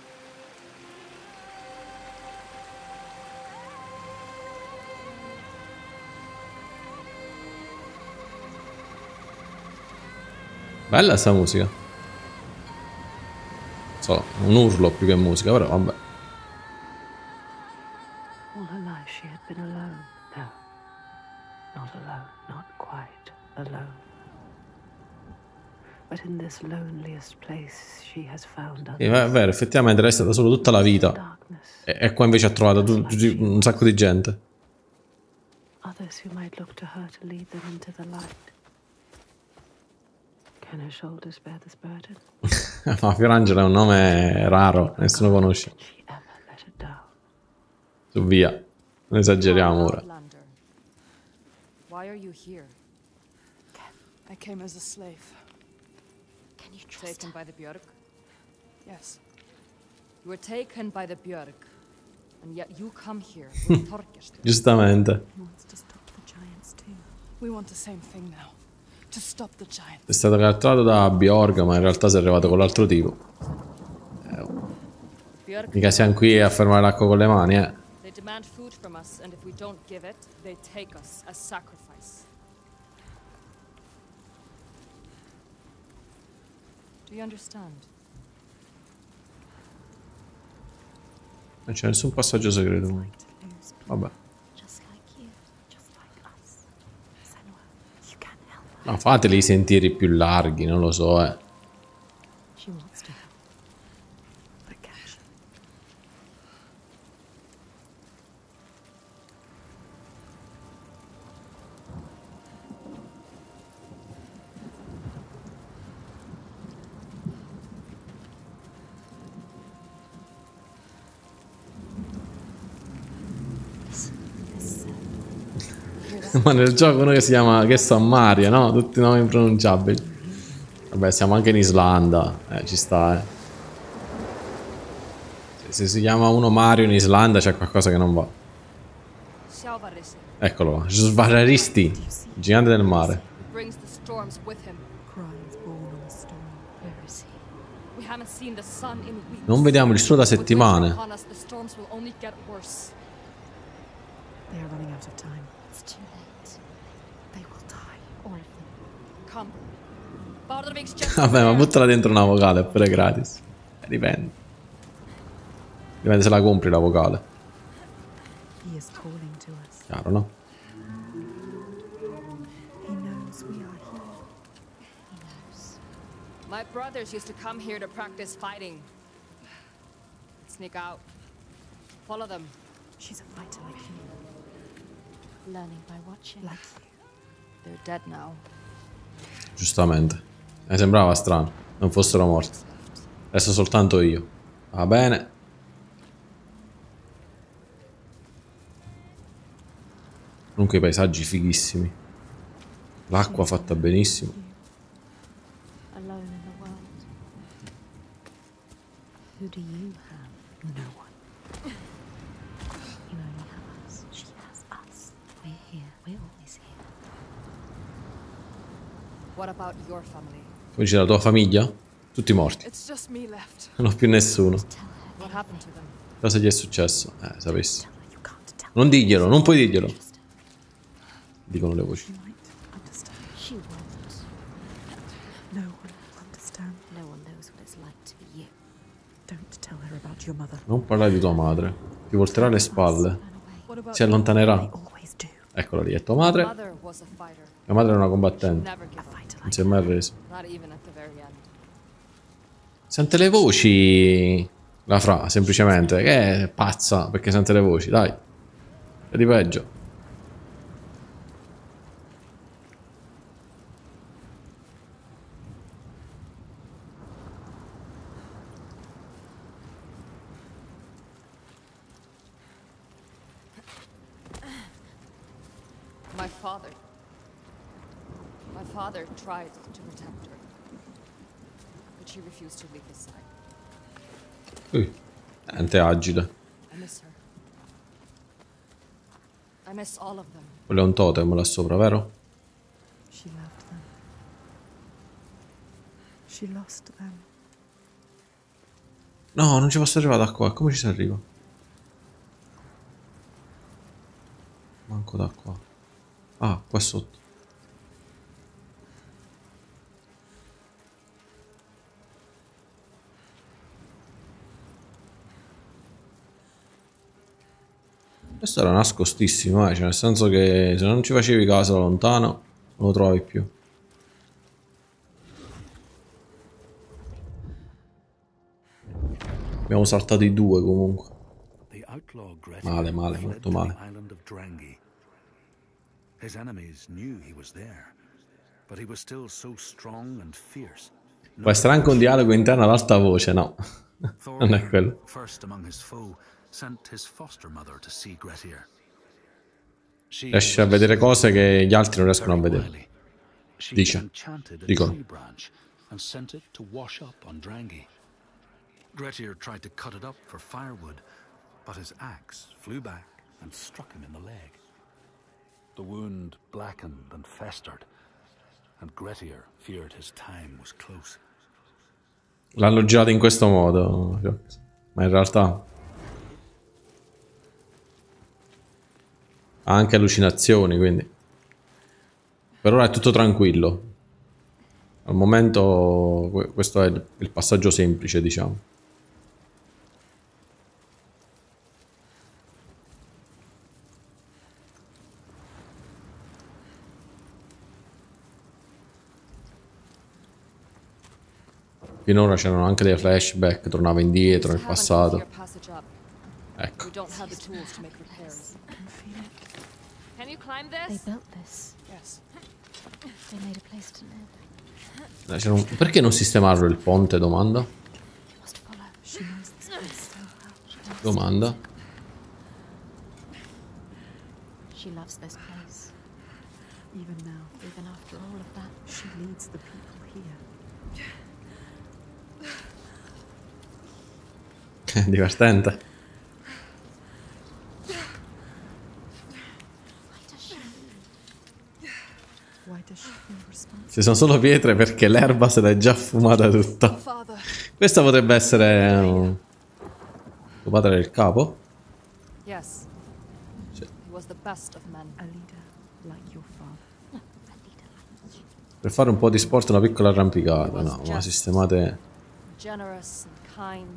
Bella sta musica. So, un urlo più che musica, però vabbè.
All her life she had been alone. No, not alone, not quite alone. But in this loneliest place she has found
È vero, effettivamente lei è stata solo tutta la vita.
darkness.
E qua invece ha trovato un sacco di gente.
Others who might look to her to lead them into the light. Can her shoulders bear this burden?
Ma Fiorangela è un nome raro, nessuno conosce.
Did she ever let it down?
Su via, non esageriamo ora.
Outlander. Why are you here?
I came as a slave.
Can you trust
Taken
her?
by the Björk?
Yes.
You were taken by the Björk, and yet you come here with Þorgestur.
Giustamente.
He wants to stop the giants too. We want the same thing now. To stop the giants.
È stato catturato da Bjorg, ma in realtà si è arrivato con l'altro tipo.
Björk,
Mica siamo qui a fermare l'acqua con le mani, eh.
they demand food from us, and if we don't give it, they take us as sacrifice. Do you understand?
Non c'è nessun passaggio segreto.
To lose
Vabbè.
just like you. Just like us. Senua, you can help her.
Ma fateli i sentieri più larghi, non lo so, eh.
She wants to help. But can she?
Ma nel gioco uno che si chiama, che so, Mario, no? Tutti nomi impronunciabili. Vabbè, siamo anche in Islanda. Ci sta, eh. Se si chiama uno Mario in Islanda c'è qualcosa che non va. Eccolo là. Svararisti, gigante del mare.
Brings the storms with him.
Cries born on a storm. Where is he?
We haven't seen the sun in weeks.
Non vediamo il sole da
With winter
settimane.
upon us, the storms will only get worse.
They are running out of time. It's too late. They will die. All of them.
Come. Bardavix just
Vabbè, ma buttala dentro una vocale, è pure gratis. Dipende. Dipende se la compri la vocale.
He is calling to us.
Chiaro, no?
He knows we are here. He knows.
My brothers used to come here to practice fighting. Sneak out. Follow them.
She's a fighter like you.
Learning by watching.
Like you.
They're dead now.
Giustamente. Sembrava strano. Non fossero morti. Adesso soltanto io. Va bene. Comunque i paesaggi fighissimi. L'acqua fatta benissimo.
Alone in the world. Who do you have?
No one.
You only have us. She has us. We're here. We're always here.
What about your family?
Come dice la tua famiglia? Tutti morti.
It's just me left.
Non ho più nessuno.
What happened to them?
Cosa gli è successo? Sapessi.
You can't tell.
Non diglielo, non puoi dirglielo. Dicono le voci.
She might understand.
She won't.
No one will understand.
No one knows what it's like to be you.
Don't tell her about your mother.
Non parlare di tua madre. Ti volterà le spalle.
Run away.
What about
Si allontanerà.
They always do.
Eccola lì, è tua madre.
Mother was a fighter.
Mia madre era una combattente.
Never give
A
up.
fighter
Non
like
si è mai arresa.
Not even at the very end.
Sente le voci. La Fra, semplicemente. Che è pazza perché sente le voci, dai. È di peggio.
My father tried to protect her, but she refused to leave his side.
Niente agile.
I miss her. I miss all of them.
Quello è un totem là sopra, vero?
She loved them. She lost them.
No, non ci posso arrivare da qua. Come ci si arriva? Manco da qua. Ah, qua sotto. Questo era nascostissimo, cioè nel senso che se non ci facevi caso da lontano non lo trovi più. Abbiamo saltato i due comunque. Male, male, molto male.
His enemies knew he was there, but he was still so strong and fierce.
Può essere anche un dialogo interno ad alta voce, no? Non è quello.
First among his foe, sent his foster mother to see Grettir.
Riesce a vedere cose che gli altri non riescono a vedere. Dice. Dicono.
And sent it to wash up on Drangi. Grettir tried to cut it up for firewood, but his axe flew back and struck him in the leg. The wound blackened and festered, and Grettir feared his time was close.
L'hanno girato in questo modo, ma in realtà ha anche allucinazioni, quindi per ora è tutto tranquillo. Al momento questo è il passaggio semplice, diciamo. Finora c'erano anche dei flashback, tornava indietro nel passato. Ecco.
Can you climb
They
this?
built this.
Yes.
They made a place to live.
Perché non sistemarlo il ponte, domanda?
Must follow. She knows this place so well.
Domanda.
She loves this place.
Even now, even after all of that, she leads the people here.
Divertente.
Why does she feel responsible?
Ci sono solo pietre perché l'erba se l'è già fumata tutta. Questa potrebbe essere tuo padre del capo?
Yes.
Sì.
He was the best of men.
A leader like your father.
Per fare un po' di sport una piccola arrampicata, no, ma sistemate...
Generous and kind.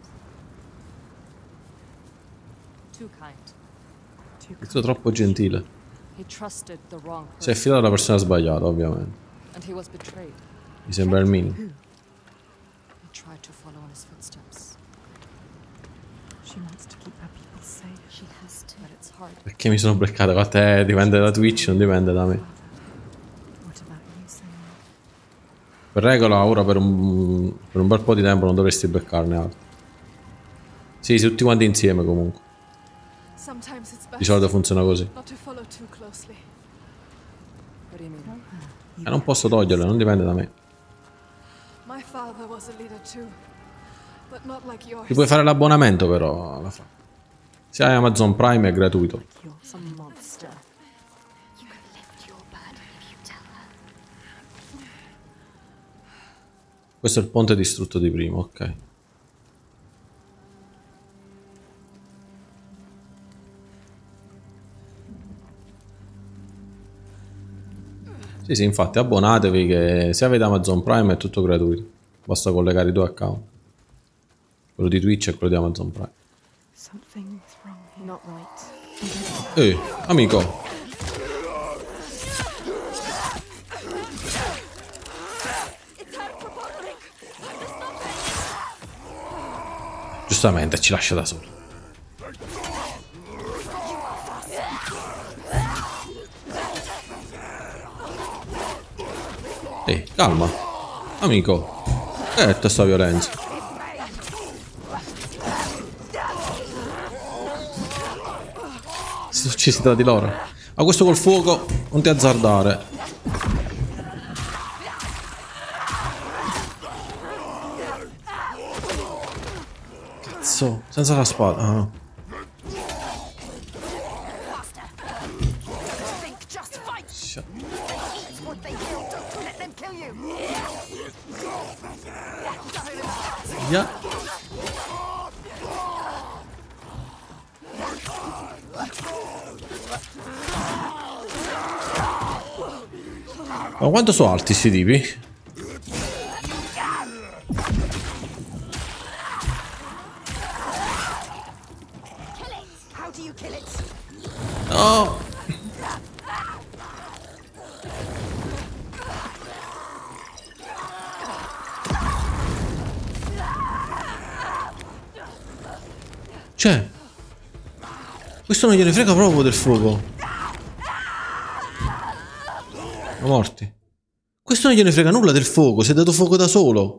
Too kind.
Questo è troppo gentile.
He trusted the wrong
Si è
person.
affidato alla persona sbagliata, ovviamente.
And he was betrayed.
Mi sembra il minimo.
He tried to follow in his footsteps.
She wants to keep her people safe.
She has to. But it's hard.
Perché mi sono beccato? A te dipende da Twitch, non dipende da me.
What about you, Samuel?
Per regola ora per un bel po' di tempo non dovresti beccarne altri. Sì, tutti quanti insieme comunque.
Sometimes it's
Di solito
best
funziona così.
not to follow too closely.
What do you mean?
E non posso toglierle, non dipende da me.
My father was a leader too, but not like yours.
Ti puoi fare l'abbonamento però alla fine. Se hai Amazon Prime è gratuito.
You're some monster.
You can lift your burden if you tell her.
Questo è il ponte distrutto di prima, ok. Sì, sì, infatti abbonatevi che se avete Amazon Prime è tutto gratuito. Basta collegare i due account. Quello di Twitch e quello di Amazon Prime.
Something's wrong here. Not right.
Amico. Giustamente ci lascia da solo. Calma. Amico. Sta violenza. Si sono uccisi tra di loro. Ma questo col fuoco non ti azzardare. Cazzo, senza la spada. Ah, no. Yeah. Ma quanto sono alti sti tipi? No. Cioè, questo non gliene frega proprio del fuoco. Sono morti. Questo non gliene frega nulla del fuoco, si è dato fuoco da solo.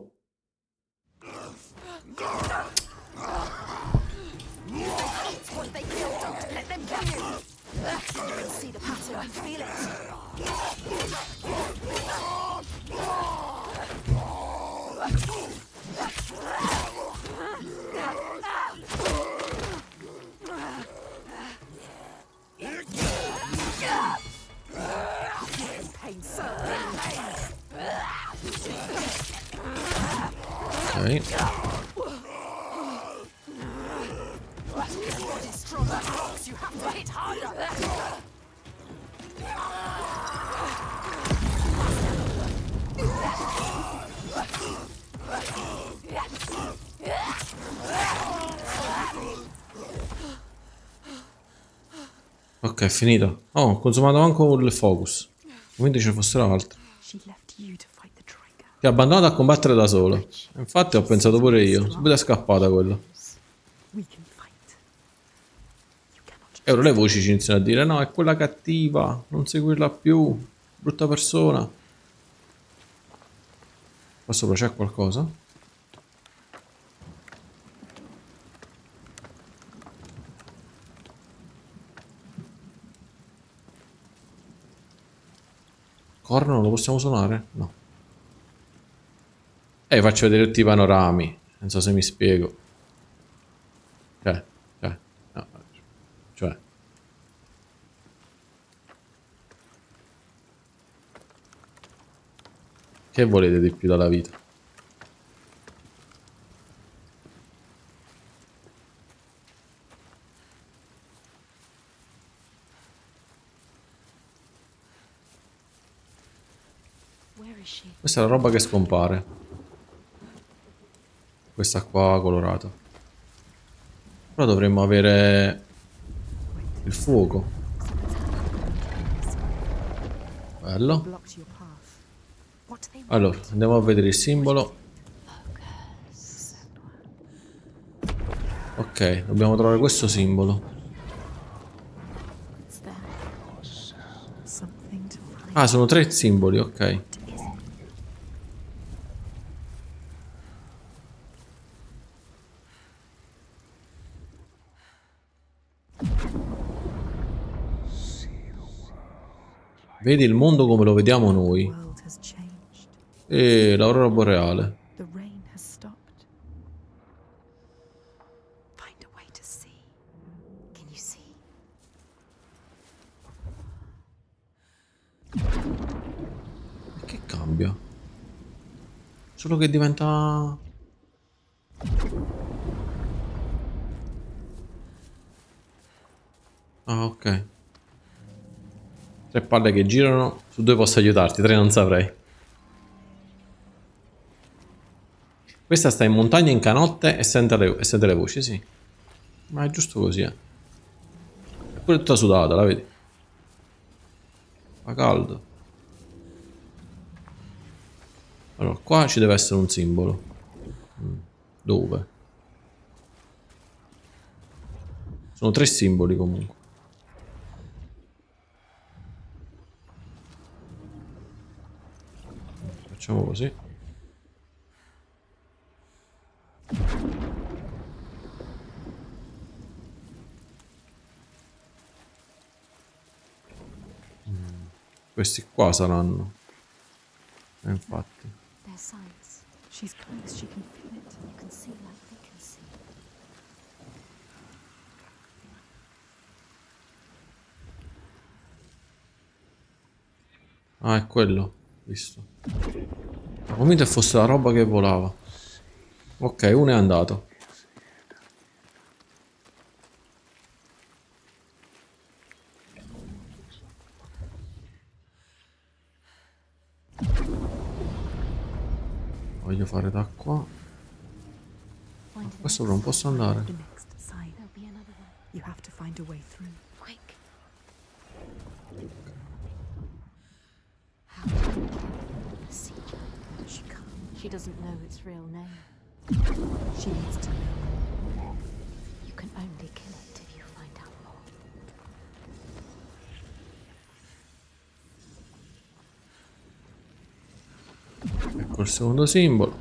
Ok. Ok, è finito. Oh, ho consumato anche il focus. Quindi ce ne fossero altri. Ti ha abbandonato a combattere da solo. Infatti ho pensato pure io. Subito è scappata quello. E ora le voci ci iniziano a dire: no, è quella cattiva, non seguirla più, brutta persona. Qua sopra c'è qualcosa? corno non lo possiamo suonare? No. Faccio vedere tutti i panorami. Non so se mi spiego. No, cioè. Che volete di più dalla vita? Questa è la roba che scompare. Questa qua colorata. Però dovremmo avere il fuoco. Bello. Allora, andiamo a vedere il simbolo. Ok, dobbiamo trovare questo simbolo. Ah, sono 3 simboli, ok. Vedi il mondo come lo vediamo noi. E l'aurora boreale. Che cambia? Solo che diventa... Ah, ok. 3 palle che girano, su 2 posso aiutarti, 3 non saprei. Questa sta in montagna in canotte e sente le voci, sì. Ma è giusto così, È pure tutta sudata, la vedi? Fa caldo. Allora, qua ci deve essere un simbolo. Dove? Sono 3 simboli comunque. Facciamo così. Questi qua saranno. Infatti. Ah, è quello. Visto. Convinto che fosse la roba che volava. Ok, uno è andato. Voglio fare da qua. Ma qua sopra non posso andare.
She doesn't know its real name. She needs to know. You can only kill it till you find out more.
Ecco il secondo simbolo.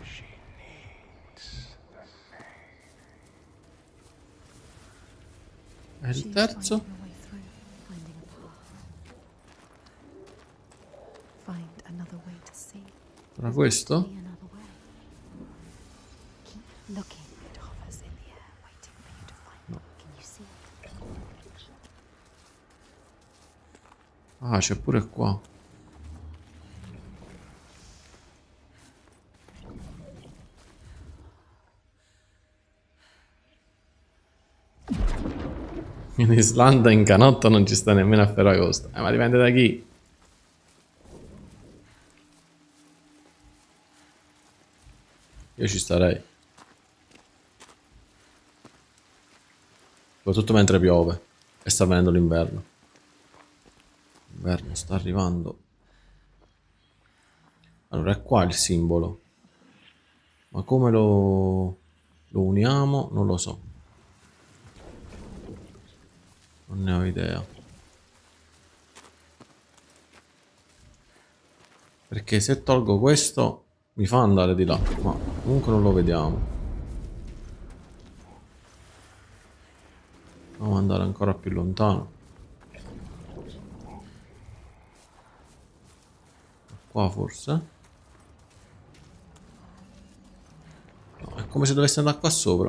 E il terzo? Era questo? No. Ah, c'è pure qua. In Islanda in canotto non ci sta nemmeno a Ferragosto. Ma dipende da chi. Io ci starei. Soprattutto mentre piove e sta venendo l'inverno. L'inverno sta arrivando. Allora è qua il simbolo. Ma come lo uniamo? Non lo so. Non ne ho idea. Perché se tolgo questo mi fa andare di là, ma comunque non lo vediamo. Dobbiamo andare ancora più lontano. qua forse. No, è come se dovesse andare qua sopra.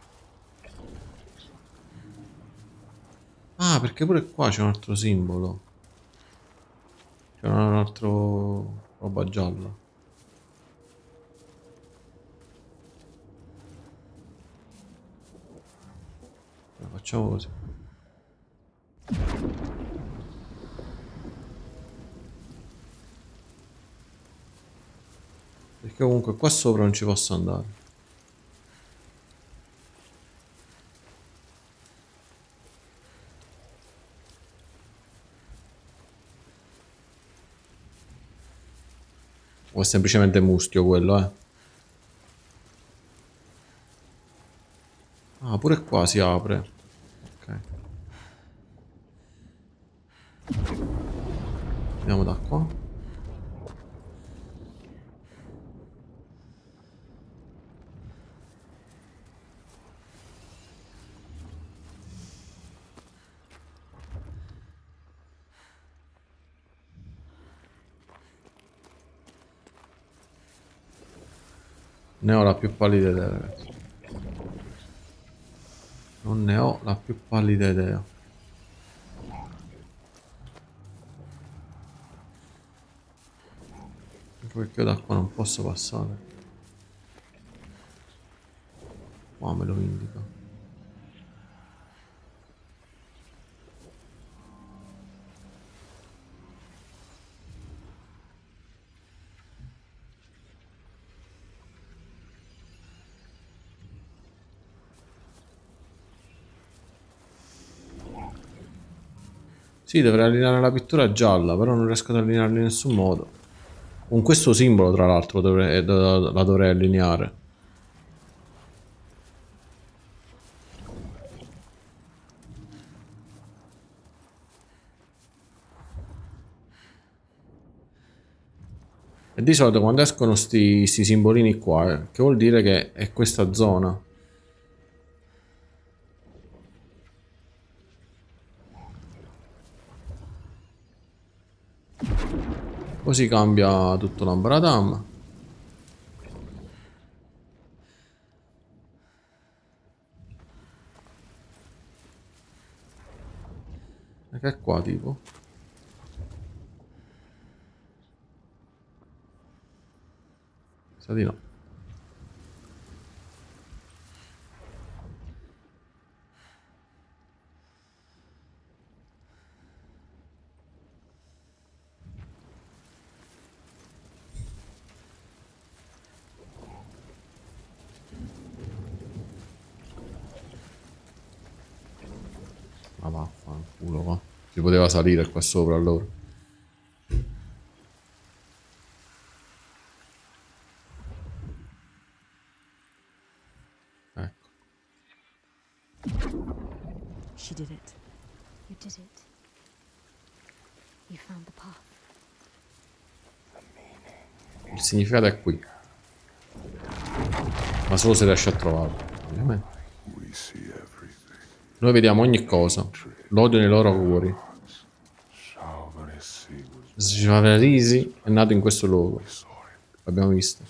Ah, perché pure qua c'è un altro simbolo. C'è un altro roba gialla. Facciamo così. Perché comunque qua sopra non ci posso andare. O è semplicemente muschio quello, eh. Ah, pure qua si apre. Ok. Andiamo da qua. Ne ho la più pallida idea, ragazzi. Non ne ho la più pallida idea. Anche perché io da qua non posso passare. Qua me lo indica. Sì, dovrei allineare la pittura gialla, però non riesco ad allinearla in nessun modo. Con questo simbolo, tra l'altro, la dovrei allineare. E di solito quando escono sti simbolini qua, che vuol dire che è questa zona. Così cambia tutto l'ambaradam. E che è qua tipo? Sa di no. Ma vaffanculo, va. Si poteva salire qua sopra allora. Ecco.
She did it. You did it. You found the path.
Il significato è qui. Ma solo se riesce a trovarlo, ovviamente. Noi vediamo ogni cosa. L'odio nei loro cuori. Svavarisi è nato in questo luogo. L'abbiamo visto.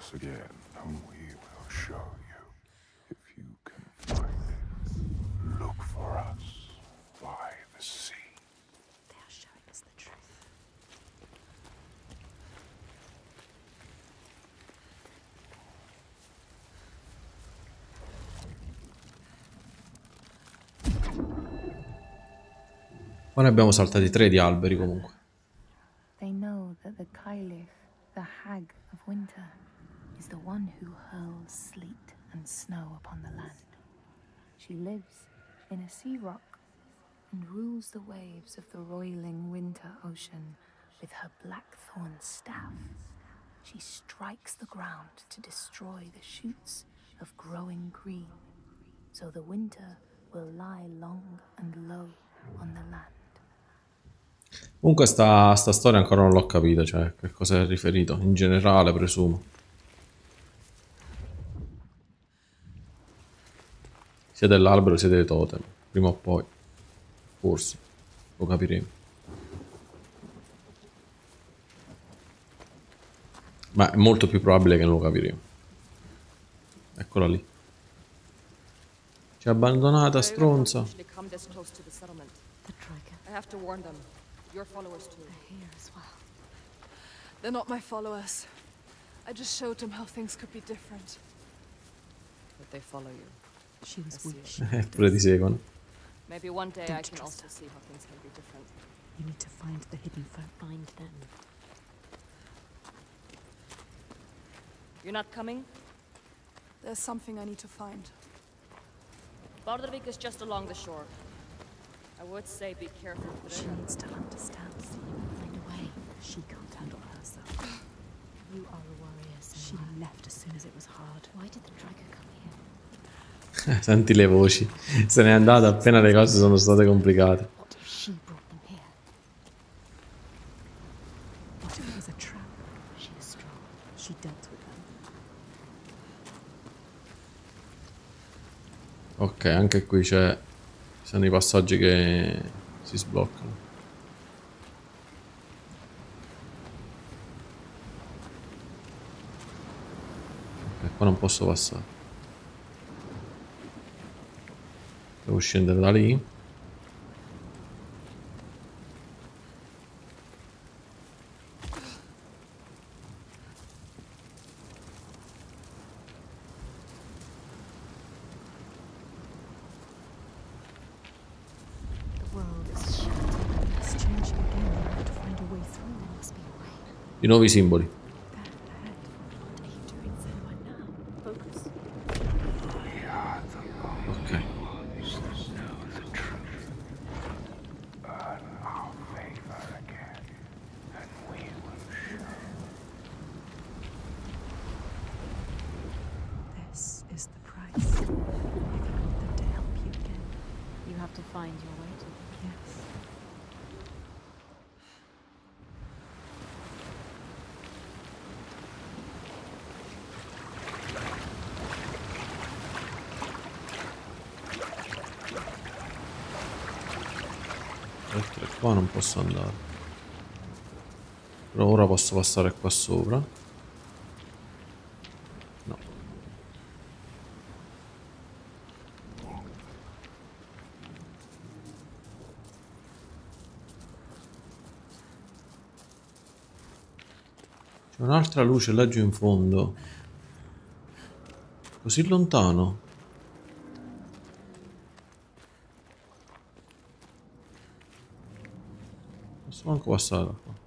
Qua ne abbiamo saltati 3 di alberi comunque.
They know that the Kailich, the hag of winter, is the one who hurls sleet and snow upon the land. She lives in a sea rock and rules the waves of the roiling winter ocean with her blackthorn staff. She strikes the ground to destroy the shoots of growing green, so the winter will lie long and low on the land.
Comunque sta storia ancora non l'ho capita, cioè che cosa è riferito, in generale presumo. Sia dell'albero sia dei totem, prima o poi, forse, lo capiremo. Ma è molto più probabile che non lo capiremo. Eccola lì. Ci ha abbandonata, stronza.
They come this close to the settlement.
The Trigger.
I have to warn them. Your followers too.
Here as well.
They're not my followers. I just showed them how things could be different.
But they follow you.
She was
I
weak.
see
She
it.
Pure ti seguono.
Maybe one day
Don't
I can
trust
also
her.
see how things can be different.
You need to find the hidden folk. Find them.
You're not coming?
There's something I need to find.
Bardavik is just along the shore. I would say be careful with
She
it.
needs to understand. See, find a way. She can't handle herself. You are a warrior, so she left as soon as it was hard. Why did the Trigger come here?
Senti le voci. Se n'è andata appena le cose sono state complicate.
What if she brought them here? What if it was a trap? She is strong. She dealt with them.
Ok, anche qui ci sono i passaggi che si sbloccano. Ok, qua non posso passare. Devo scendere da lì.
The world is shattered. It's changing again. You have to find a way through. There must be a way.
Di nuovo i simboli.
There ahead. What are you doing, Senua, now? Focus.
Ok.
This is the price. If you want them to help you again.
You have to find your way to
Yes.
Oltre qua non posso andare. Però ora posso passare qua sopra. No. C'è un'altra luce laggiù in fondo. Così lontano. Posso manco passare da qua.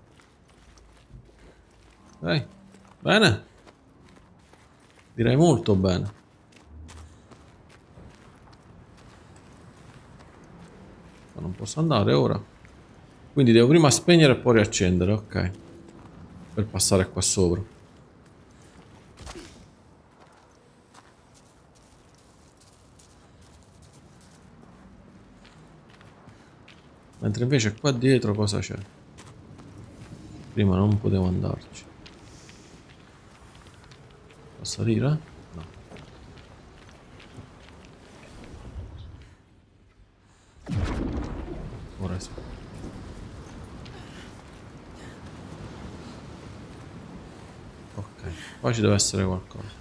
Ok, bene. Direi molto bene. Ma non posso andare ora. Quindi devo prima spegnere e poi riaccendere, ok. Per passare qua sopra. Mentre invece qua dietro cosa c'è? Prima non potevo andarci. Posso salire? No. Ora sì. Ok, qua ci deve essere qualcosa.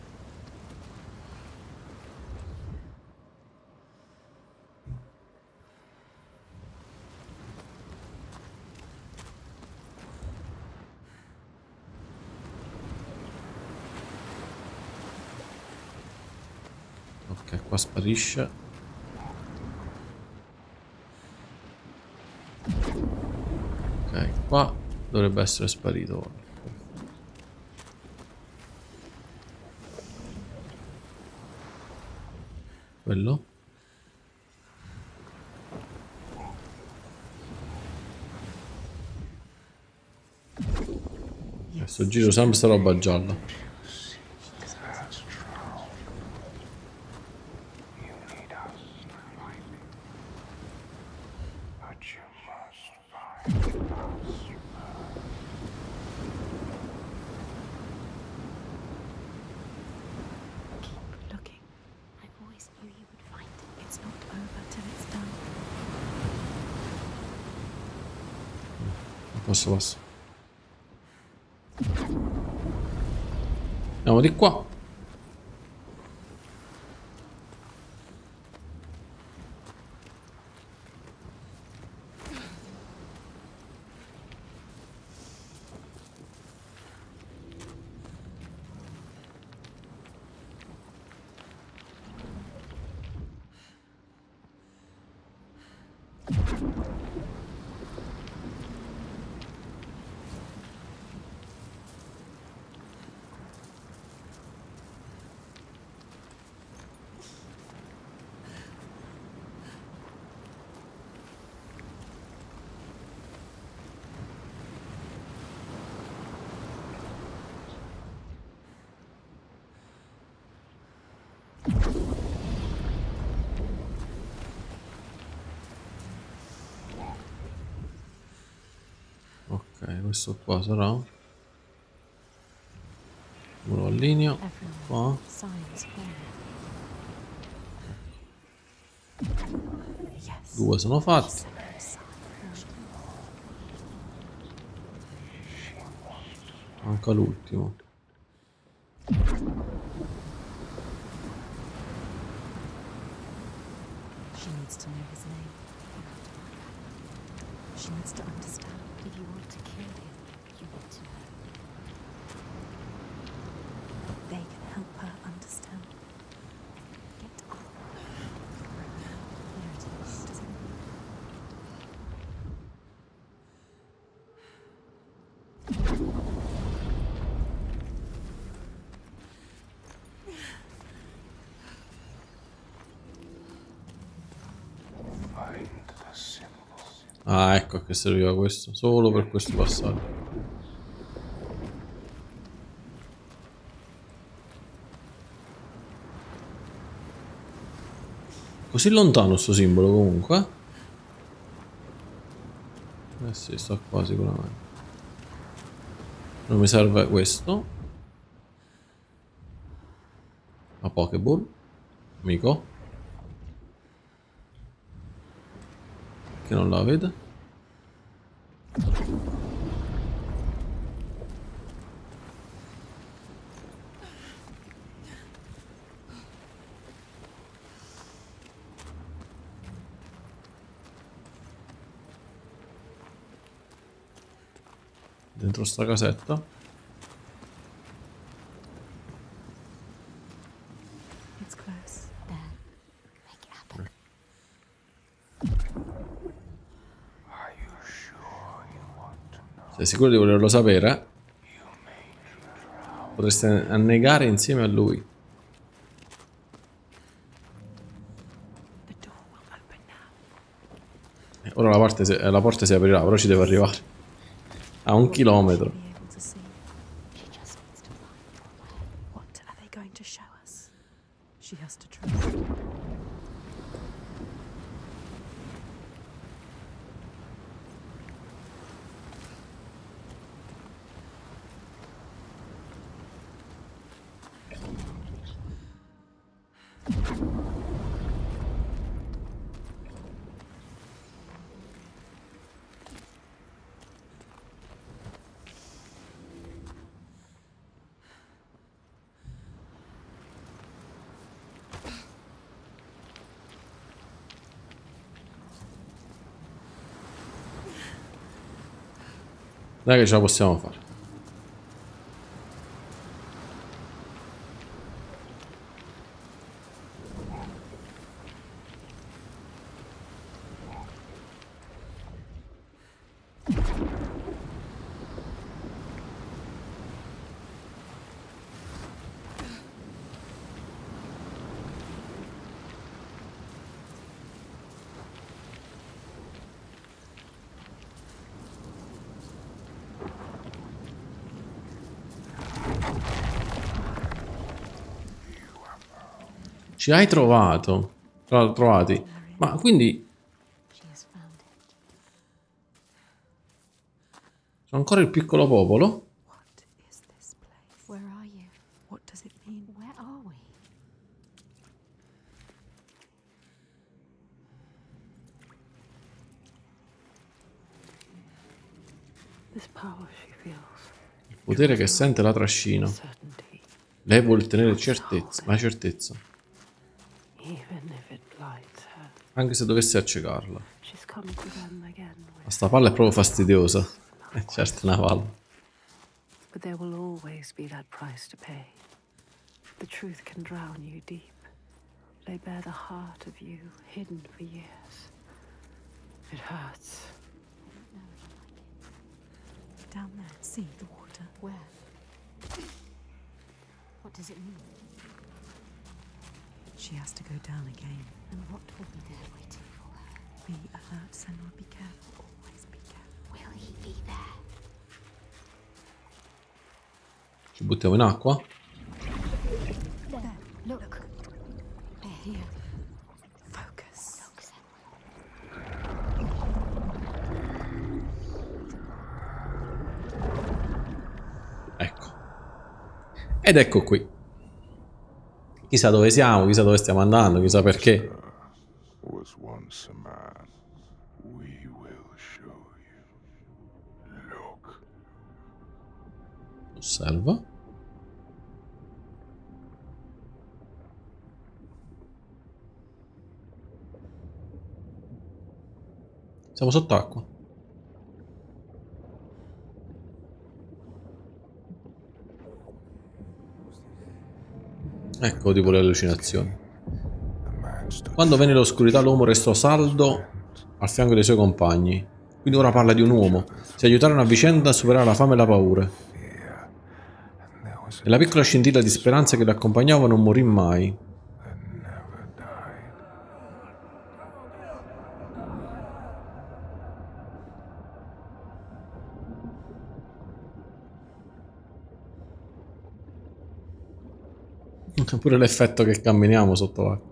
Ok, qua sparisce. Ok, qua dovrebbe essere sparito ora. Quello? Adesso giro sempre sta roba gialla.
Keep looking. I always knew you would find it. It's not over till it's done.
Non posso passare. Andiamo di qua. Ok, questo qua sarà. Lo allineo qua. Due sono fatti. Manca l'ultimo.
She needs to know his name. She needs to understand. If you want to kill him, you need to know. They can help her understand. Get up. There it is. Does it
Ah, ecco a che serviva questo. Solo per questo passaggio. Così lontano sto simbolo comunque. Eh sì, sta qua sicuramente. Non mi serve questo. La Pokéball. Amico. Che non la vede. Dentro sta casetta.
It's close. There. Make it happen.
Sei sicuro di volerlo sapere? Potreste annegare insieme a lui. Ora la porta si aprirà, però ci deve arrivare. A 1 chilometro.
Be able to see. She just needs to find your way. What are they going to show us? She has to trust.
Dai che ce la possiamo fare. Ci hai trovato. Trovati. Ma quindi
She has found it.
c'è ancora il piccolo popolo?
What is this place? Where are you? What does it mean? Where are we?
This power she feels.
Il potere che sente la trascina.
Certainty.
Lei vuole ottenere certezza, la certezza. Anche se dovesse accecarla. Ma sta palla è proprio fastidiosa. Certo, una palla.
But there will always be that price to pay. The truth can drown you deep. Lay bare the heart of you, hidden for years. It hurts.
Down there, see the water. Where? What does it mean? She has to go down again. And what will be there waiting for her? Be alert, Senua. Be careful. Always be careful. Will he be there?
Ci buttiamo in acqua?
There, look. They're here. Focus.
Ecco. Ed ecco qui. Chissà dove siamo, chissà dove stiamo andando, chissà perché.
Was once a man. We will show you. Look.
Osserva. Siamo sott'acqua. Ecco tipo le allucinazioni. Quando venne l'oscurità l'uomo restò saldo al fianco dei suoi compagni. Quindi ora parla di un uomo. Si aiutarono a vicenda a superare la fame e la paura. E la piccola scintilla di speranza che li accompagnava non morì mai. Pure l'effetto che camminiamo sotto l'acqua.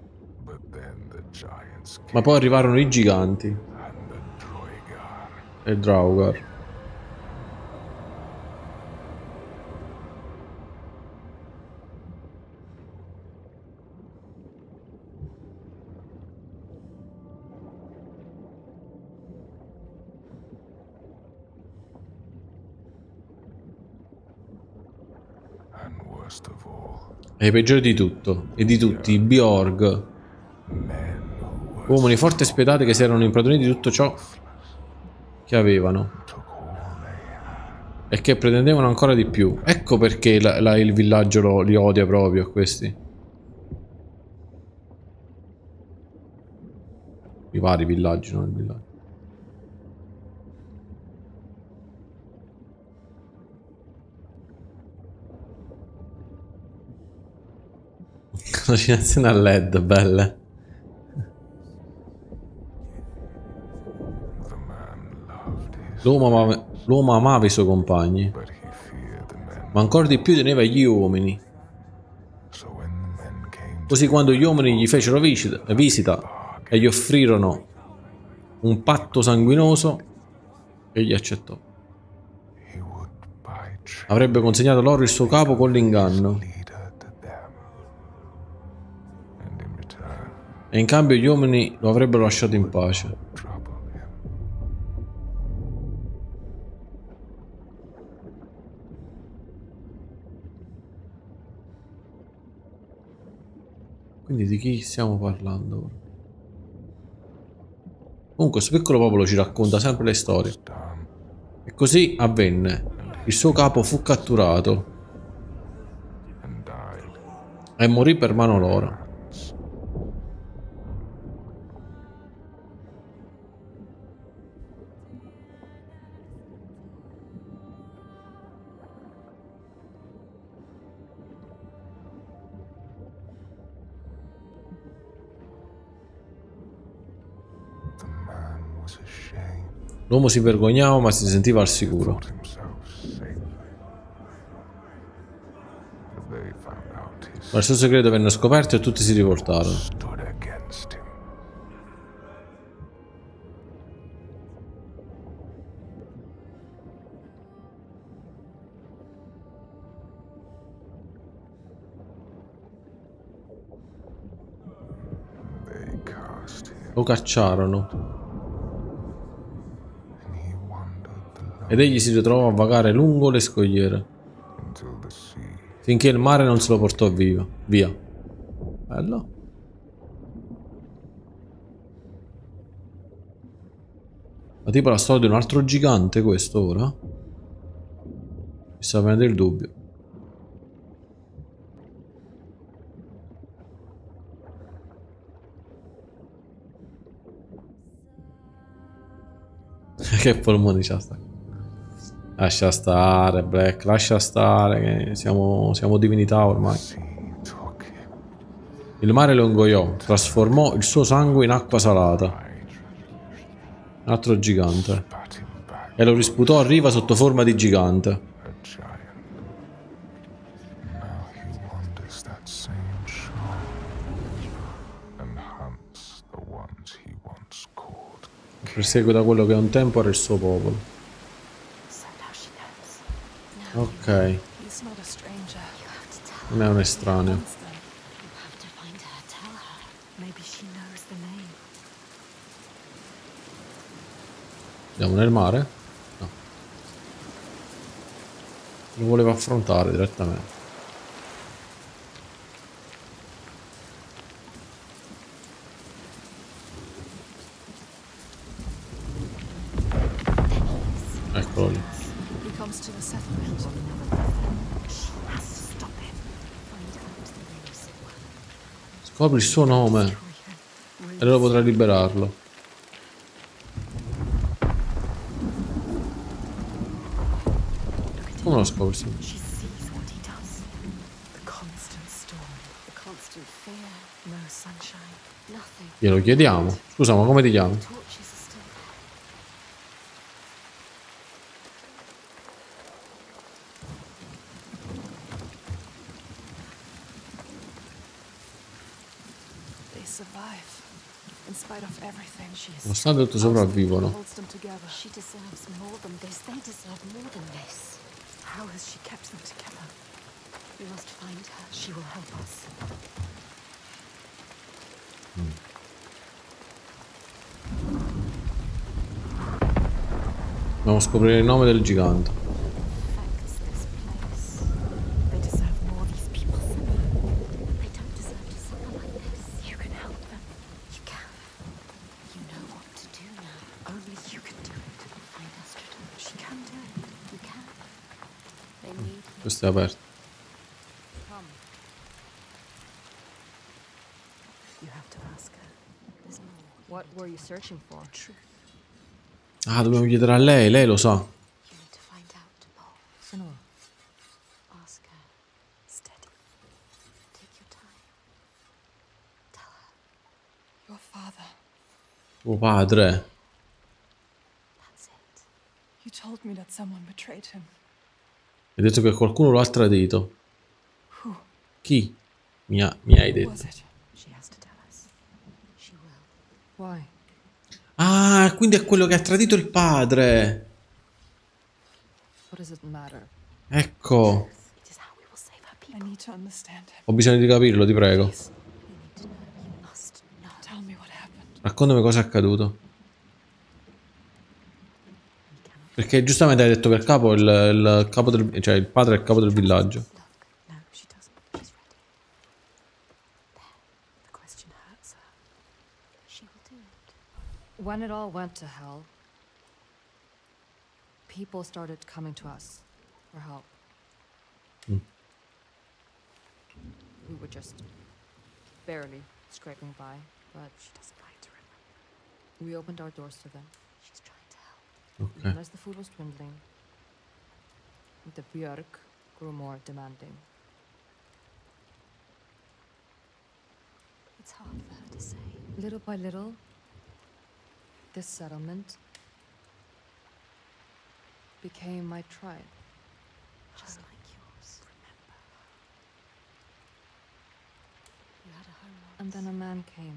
Ma poi arrivarono i giganti e il Draugr. E i peggiori di tutto, e di tutti, i Bjorg, uomini forti e spietati che si erano impadroniti di tutto ciò che avevano e che pretendevano ancora di più. Ecco perché il villaggio li odia proprio a questi. I vari villaggi, non il villaggio. Allucinazione a LED, belle. L'uomo amava i suoi compagni, ma ancora di più teneva gli uomini. Così quando gli uomini gli fecero visita e gli offrirono un patto sanguinoso, egli accettò. Avrebbe consegnato loro il suo capo con l'inganno. E in cambio gli uomini lo avrebbero lasciato in pace. Quindi di chi stiamo parlando ora? Comunque questo piccolo popolo ci racconta sempre le storie. E così avvenne. Il suo capo fu catturato e morì per mano loro. L'uomo si vergognava ma si sentiva al sicuro. Ma il suo segreto venne scoperto e tutti si rivoltarono. Lo cacciarono. Ed egli si ritrovò a vagare lungo le scogliere. Finché il mare non se lo portò via. Bello. Ma tipo la storia di un altro gigante questo ora? Mi sta venendo il dubbio. Che polmoni c'ha sta? Lascia stare, Black, lascia stare, che siamo divinità ormai. Il mare lo ingoiò, trasformò il suo sangue in acqua salata. Un altro gigante. E lo risputò a riva sotto forma di gigante. Perseguita quello che un tempo era il suo popolo. Ok. Non è un estraneo. Andiamo nel mare? No. Lo voleva affrontare direttamente. Eccolo lì. Scopri il suo nome e allora potrai liberarlo. Come lo scopri? Glielo chiediamo. Scusa, ma come ti chiami? Nonostante tutto sopravvivono. Dobbiamo scoprire il nome del gigante. Questo è aperto. Ah, dobbiamo chiedere a lei lo sa. Tuo padre. Hai detto che qualcuno lo ha tradito. Chi? Mi hai detto. Ah, quindi è quello che ha tradito il padre. Ecco. Ho bisogno di capirlo, ti prego. Raccontami cosa è accaduto. Perché giustamente hai detto che il capo è il capo del... cioè il padre è il capo del villaggio.
When it all went to hell, people started coming to us for help. We were just barely scraping by, but she doesn't like to remember. We opened our doors to them. She's trying to help.
Okay.
And as the food was dwindling, the Björk grew more demanding.
It's hard for her to say.
Little by little, this settlement became my tribe.
Just like yours. Remember. You had a home once.
And then a man came.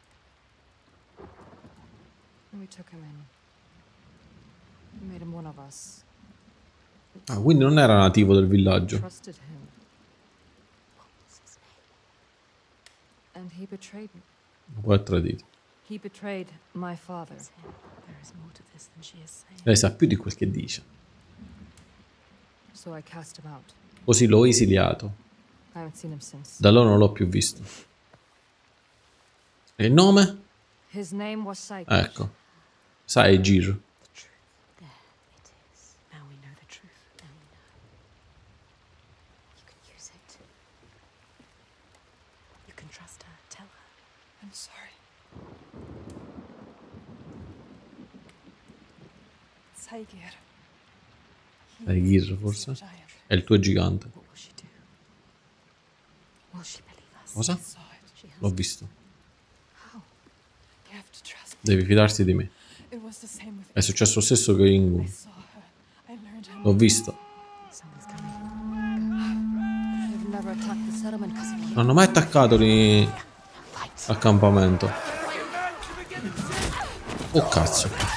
And we took him in. We made him one of us.
Ah, quindi non era nativo del villaggio.
Trusted him.
What was his name?
And he betrayed me.
Poi ha tradito.
He betrayed my father.
There is more to this than she is saying.
Lei sa più di quel che dice.
So I cast him out.
Così l'ho esiliato.
I haven't seen him since.
Da allora non l'ho più visto. E il nome?
His name was Saigir.
Ecco. Saigir.
There it is. Now we know the truth. Now we know. You can use it. You can trust her. Tell her.
I'm sorry. Saigir.
Saigir forse? È il tuo gigante.
What will she do? Will she believe us?
Cosa?
Saw it.
She has
L'ho visto.
How?
You have to trust me.
Devi fidarti di me.
It was the same with
È successo lo stesso che in...
I saw her. I learned her
L'ho visto.
Someone's coming.
They've never attacked the settlement because of
Non hanno mai attaccato lì l'accampamento. Oh cazzo.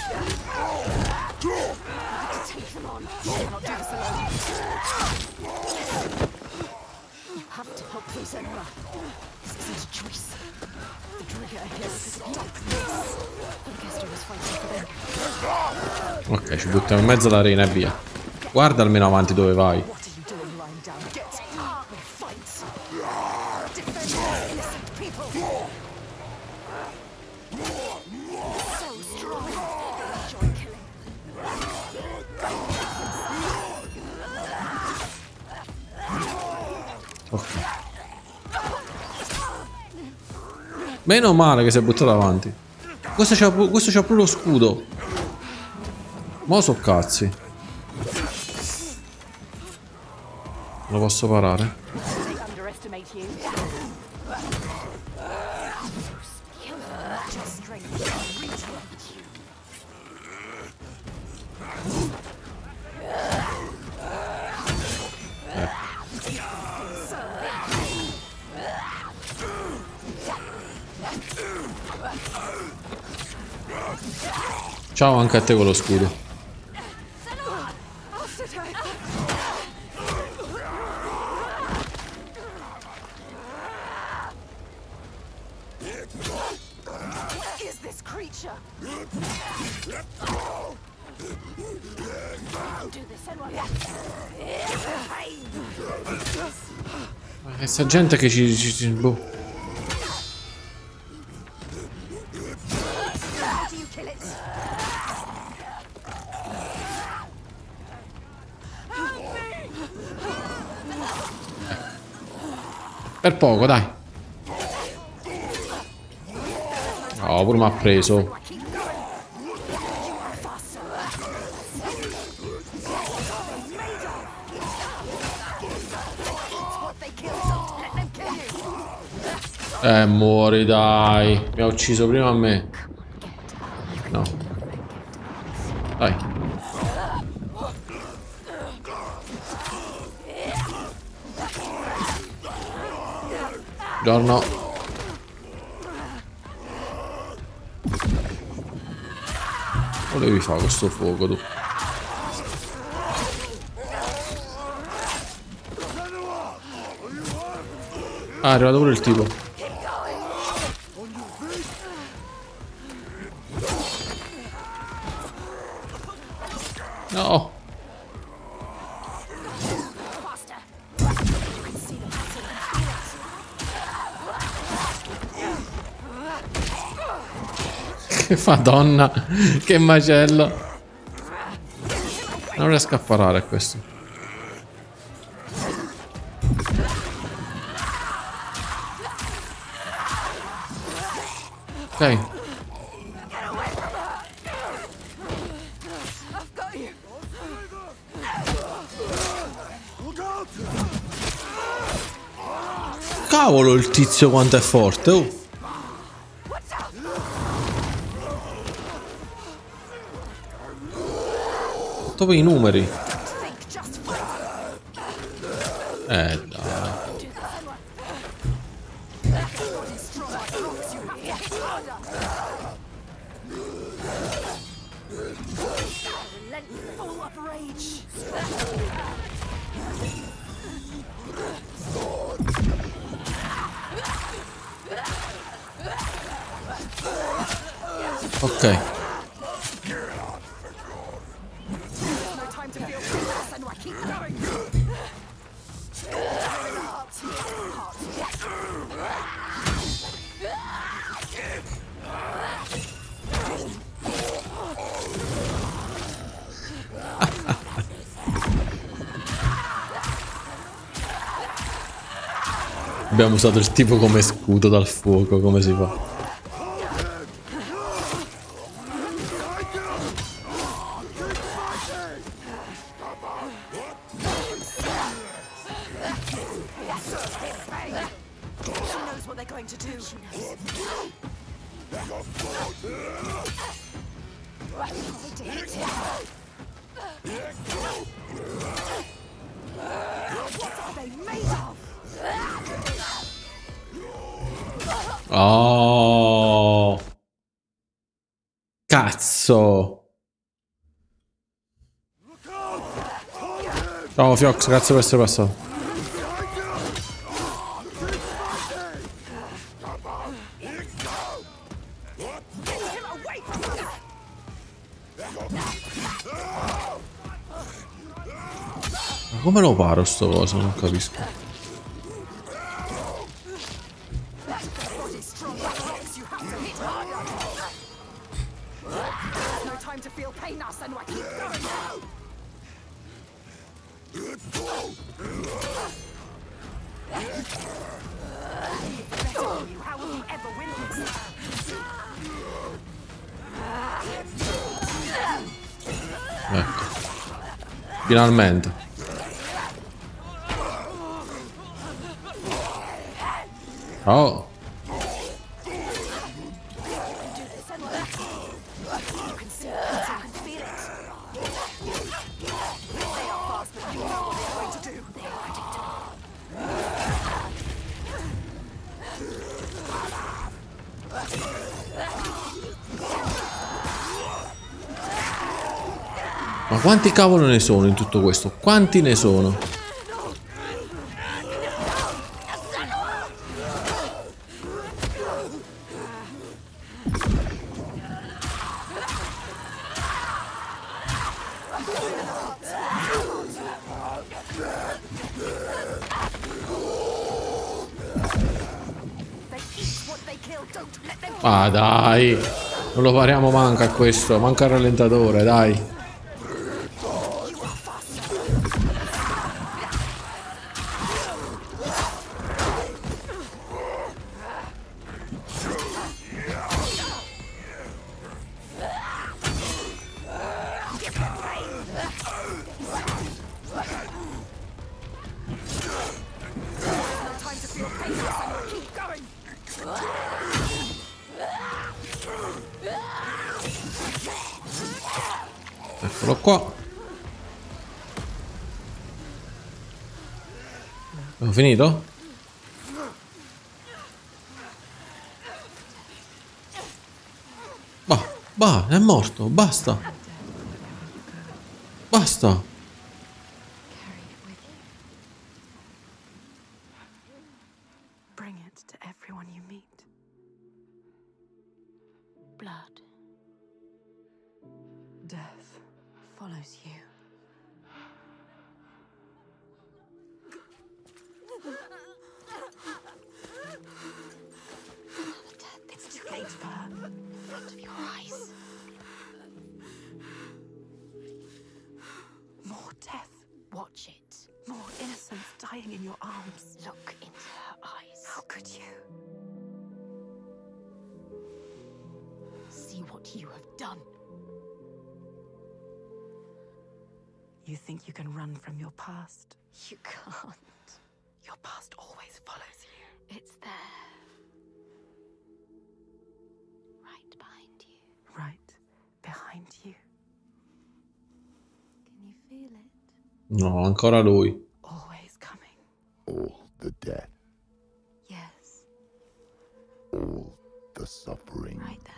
You have to help those Enra. This isn't a choice. The Drigger are here to stop this. Alcester was fighting for them.
Ok, ci buttiamo in mezzo all'arena e via. Guarda almeno avanti dove vai.
What are you doing lying down? Get up and fight. Defend those innocent people. So strong. Enjoy killing.
Ok. Meno male che si è buttato avanti. Questo c'ha pure lo scudo. Mo' so cazzi. Lo posso parare?
They underestimate you. Your strength reach you.
Ciao anche a te con lo scudo.
What is this creature? Do this, Enra.
Questa gente che boh.
How do you kill it?
Per poco, dai. Oh, pure mi ha preso. Muori, dai. Mi ha ucciso prima a me. No. Dai. Giorno. Volevi fare questo fuoco tu. Ah, è arrivato pure il tipo. No. Che madonna. Che macello. Non riesco a parare a questo. Ok. Cavolo il tizio quanto è forte, oh. Dove i numeri? Dai. Ok. Abbiamo usato il tipo come scudo dal fuoco, come si fa? Oh, cazzo. Ciao Fiox, grazie per essere passato. Ma come lo paro sto coso? Non capisco. Ecco. Finalmente. Oh. Ma quanti cavolo ne sono in tutto questo? Quanti ne sono? Ah dai, non lo pariamo manca a questo, manca il rallentatore, dai. Eccolo qua. Abbiamo finito? Bah, è morto, basta. Basta.
Bring it to everyone you meet.
Blood.
Death follows you.
It's too late for her. In front of your eyes.
More death.
Watch it.
More innocence dying in your arms.
Look into her eyes.
How could you?
See what you have done.
You think you can run from your past?
You can't.
Your past always follows you.
It's there. Right behind you.
Right behind you.
Can you feel it?
No, ancora lui.
Always coming.
All the death,
Yes.
all the suffering.
Right there.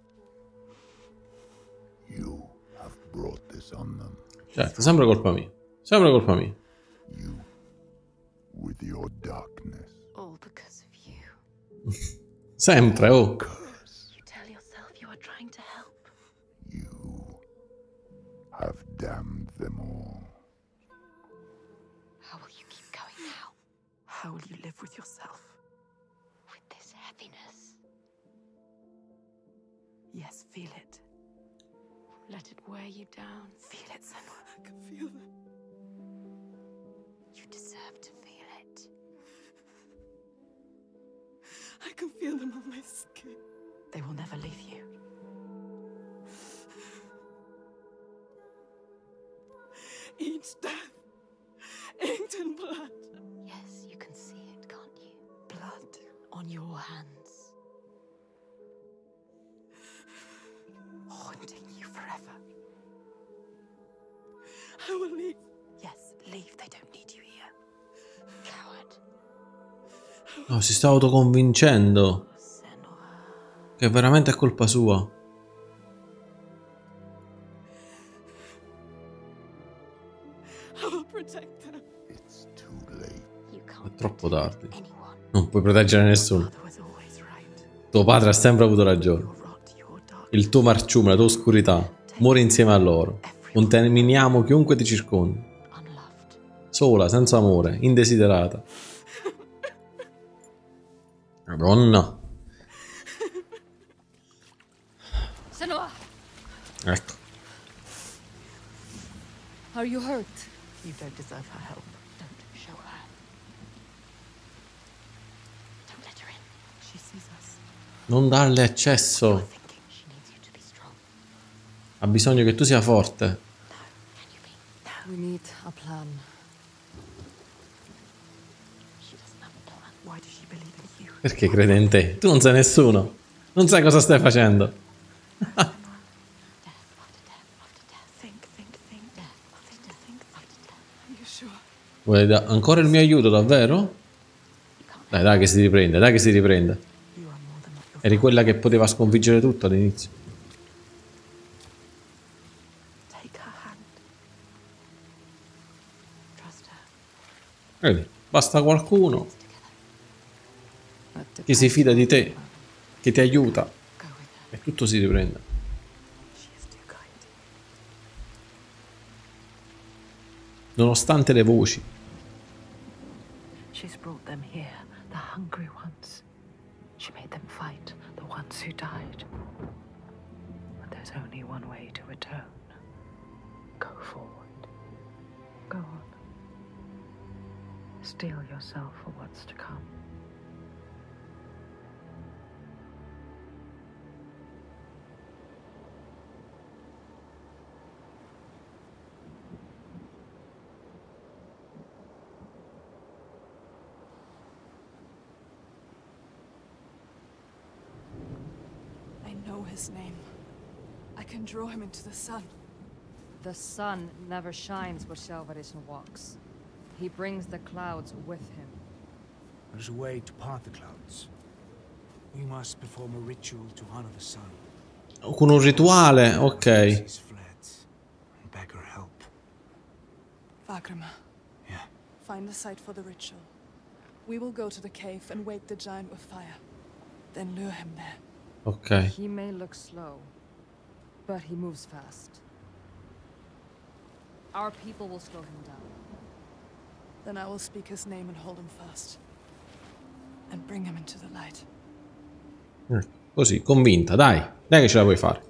You have brought this on them.
Certo, sempre colpa mia. Sempre colpa mia.
You, with your darkness.
All because of you.
Sempre, oh.
Curse.
You tell yourself you are trying to help.
You have damned them all.
How will you keep going now?
How will you live with yourself?
With this heaviness.
Yes, feel it.
Let it wear you down.
Feel it, Senua. I can feel it.
You deserve to feel it.
I can feel them on my skin.
They will never leave you.
Each death inked in blood.
Yes, you can see it, can't you? Blood on your hands.
Haunting you forever.
I will leave.
Yes, leave. They don't need you here.
Coward.
No, si sta autoconvincendo che veramente è colpa sua.
I will protect them.
It's too late.
You
È
can't
troppo tardi.
anyone.
Non puoi proteggere nessuno.
Mother was always right.
Tuo padre ha sempre avuto ragione.
Your rot, your dark.
Il tuo marciume, la tua oscurità. Muori insieme a loro. Contaminiamo chiunque ti circondi.
Unloved.
Sola, senza amore, indesiderata. Madonna.
Senua,
Ecco.
are you hurt?
You don't deserve her help.
Don't show her. Don't let her in.
She sees us.
Non darle accesso.
Thinking she needs you to be strong.
Ha bisogno che tu sia forte.
Can you be?
We need a plan.
She doesn't have a plan.
Why does she believe in you?
Perché crede in te? Tu non sei nessuno. Non sai cosa stai facendo.
Death after death after death.
Think.
Death after death after death.
Are you sure?
Vuoi ancora il mio aiuto, davvero? Dai che si riprende, dai che si riprende.
You are more than what your
Eri quella che poteva sconfiggere tutto all'inizio.
Take her hand. Trust her.
Vedi, basta qualcuno
But
che si fida di te, che ti aiuta
go with her.
e tutto si riprende.
She is too kind.
Nonostante le voci.
She's brought them here, the hungry ones. She made them fight, the ones who died. But there's only one way to atone. Go forward. Go on. Steel yourself for what's to come.
I know his name. I can draw him into the sun.
The sun never shines where Shelvarisn walks. He brings the clouds with him.
There's a way to part the clouds. We must perform a ritual to honor the sun.
Con un rituale, ok.
He's fled. And beg her help.
Vagrima,
Yeah.
find the site for the ritual. We will go to the cave and wake the giant with fire. Then lure him there.
Ok.
He may look slow, but he moves fast. Our people will slow him down.
Then I will speak his name and hold him fast. And bring him into the light.
Così, convinta, dai. Dai che ce la puoi fare.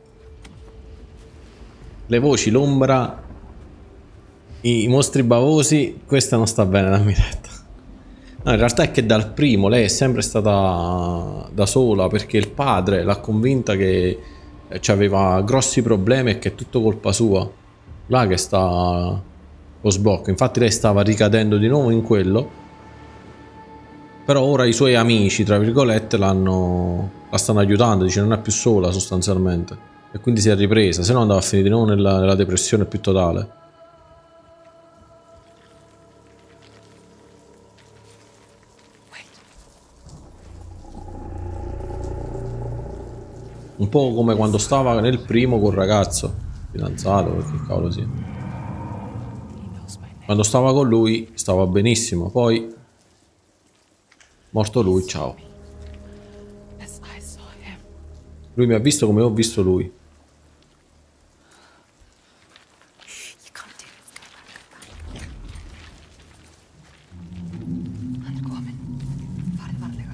Le voci, l'ombra, i mostri bavosi, questa non sta bene da Miretta. No, in realtà è che dal primo lei è sempre stata da sola perché il padre l'ha convinta che aveva grossi problemi e che è tutto colpa sua. Là che sta lo sblocco. Infatti lei stava ricadendo di nuovo in quello. Però ora i suoi amici, tra virgolette, la stanno aiutando, dice non è più sola sostanzialmente. E quindi si è ripresa, se no andava a finire di nuovo nella depressione più totale. Un po' come quando stava nel primo col ragazzo, fidanzato, che cavolo sia. Quando stava con lui stava benissimo, poi morto lui, ciao.
As I saw him.
Lui mi ha visto come ho visto lui.
You can't do this. Ankomen. Fare varlega.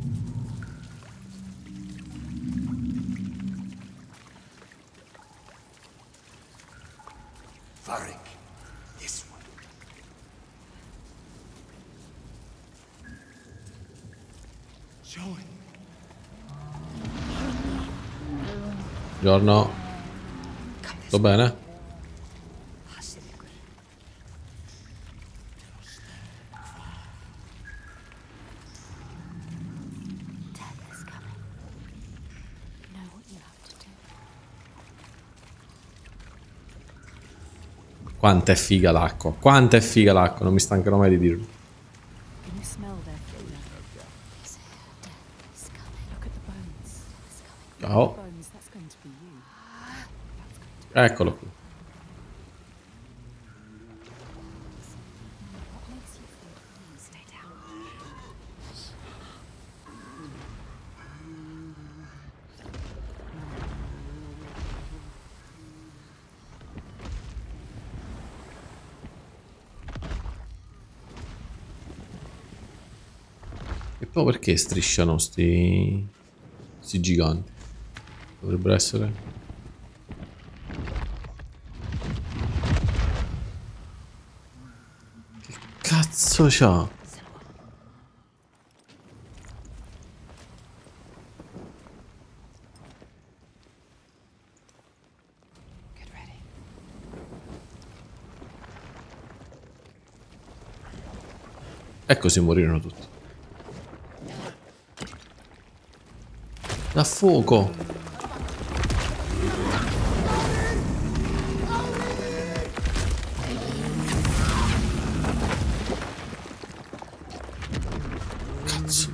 Varric, this one.
Join.
Buongiorno. Tutto bene? Quanta è figa l'acqua, quanta è figa l'acqua, non mi stancherò mai di dirlo. Ciao. Eccolo qui. E poi perché strisciano sti giganti? Dovrebbero essere... Che cazzo c'ha? E così morirono tutti. Da fuoco. Cazzo.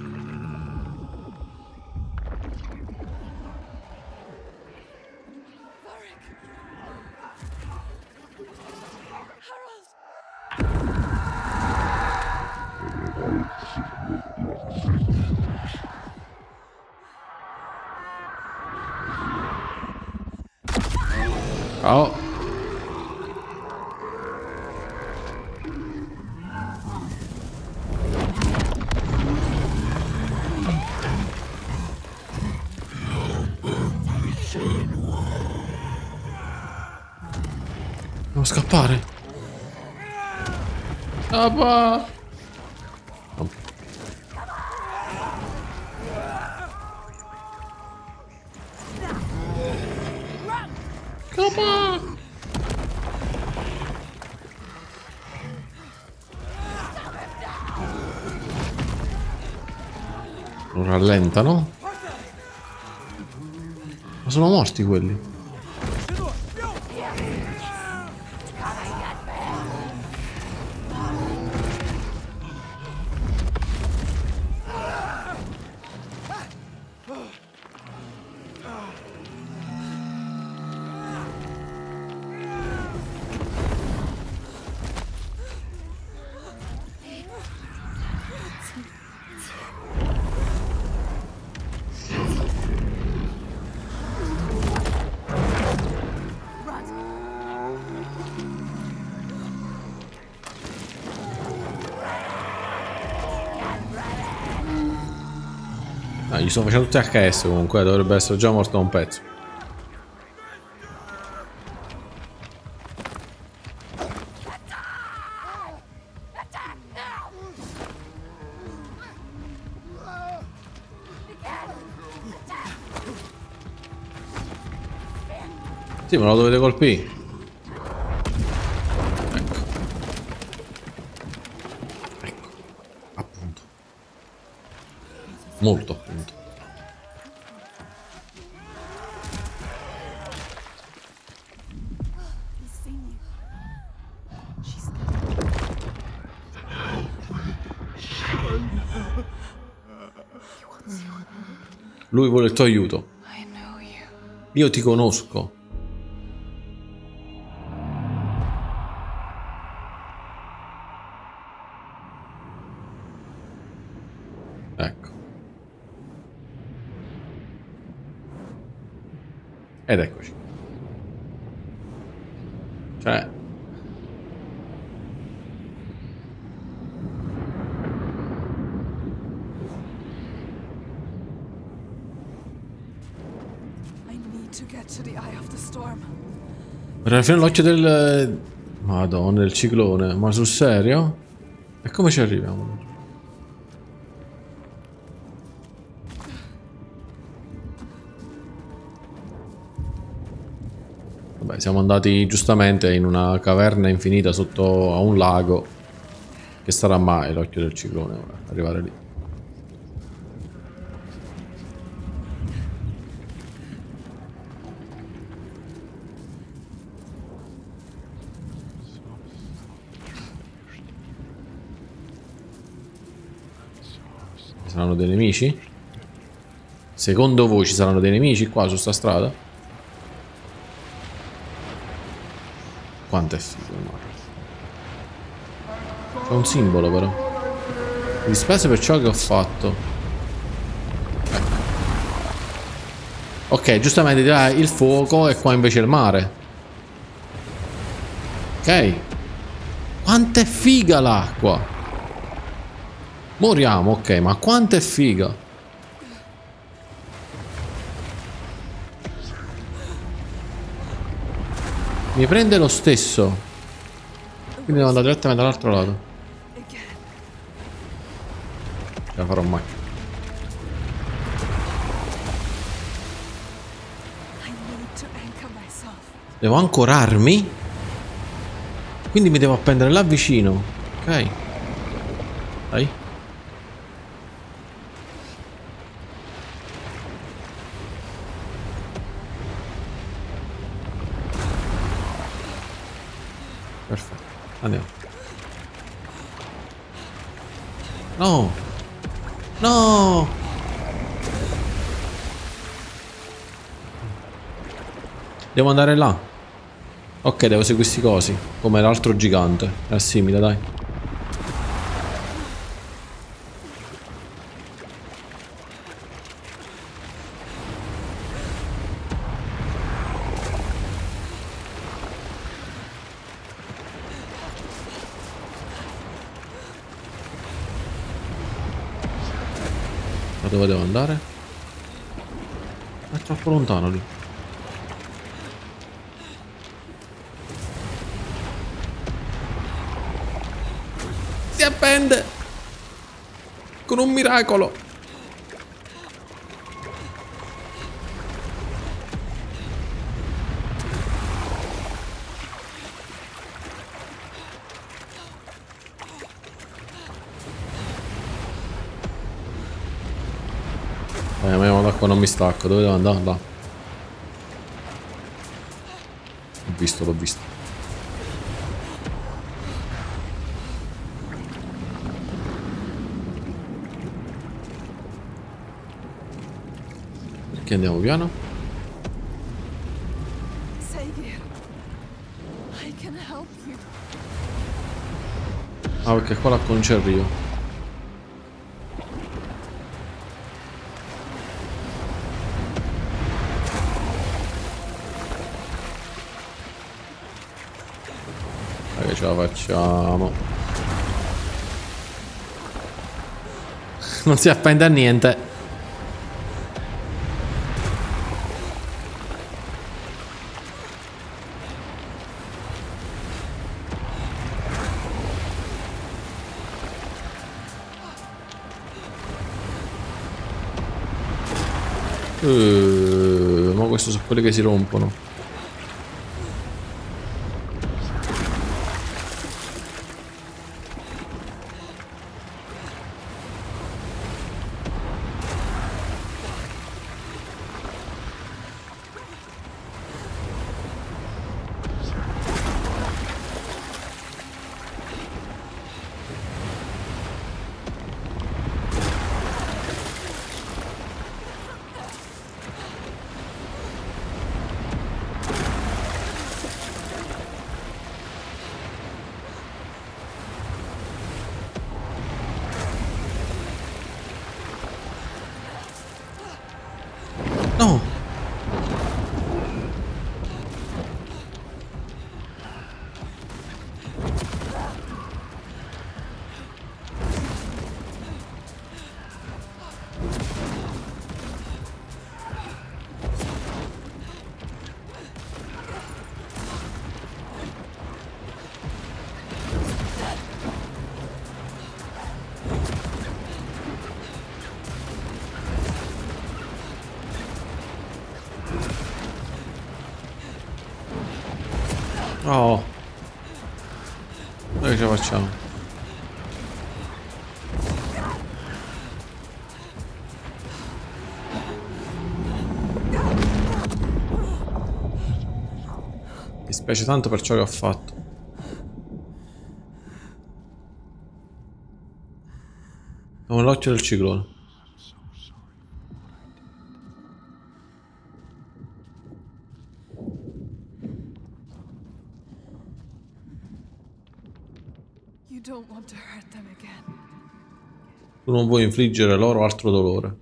Ciao. Devo scappare. Scappa. Scappa. Lo rallentano. Ma sono morti quelli. Gli sto facendo tutti HS comunque, dovrebbe essere già morto da un pezzo. Sì, ma lo dovete colpire. Ecco. Ecco. Appunto. Molto appunto. Lui vuole il tuo aiuto. Io ti conosco. Ecco. Ed eccoci. Cioè... Alla fine l'occhio del... Madonna, il ciclone. Ma sul serio? E come ci arriviamo? Vabbè, siamo andati giustamente in una caverna infinita sotto a un lago. Che sarà mai l'occhio del ciclone ora, arrivare lì. Ci saranno dei nemici? Secondo voi ci saranno dei nemici qua su sta strada? Quanto è figo, ma... C'è un simbolo però. Mi dispiace per ciò che ho fatto. Ecco. Ok, giustamente là il fuoco e qua invece il mare. Ok. Quanto è figa l'acqua. Moriamo, ok, ma quanto è figa. Mi prende lo stesso. Quindi devo andare direttamente dall'altro lato. Ce la farò mai. Devo ancorarmi? Quindi mi devo appendere là vicino. Ok. Dai. Perfetto. Andiamo. No. No. Devo andare là. Ok, devo seguire questi cosi. Come l'altro gigante. È simile, dai. Ma dove devo andare? È troppo lontano lì. Si appende! Con un miracolo! Ma da qua non mi stacco, dove devo andare? Là. L'ho visto, l'ho visto. Perché andiamo piano? Ah, perché qua la concerrio. Che ce la facciamo. Non si appende a niente. Ma queste sono quelle che si rompono. Oh. Noi ce la facciamo. Mi spiace tanto per ciò che ho fatto. Come l'occhio del ciclone.
You don't want to hurt them again.
Tu non vuoi infliggere loro altro dolore.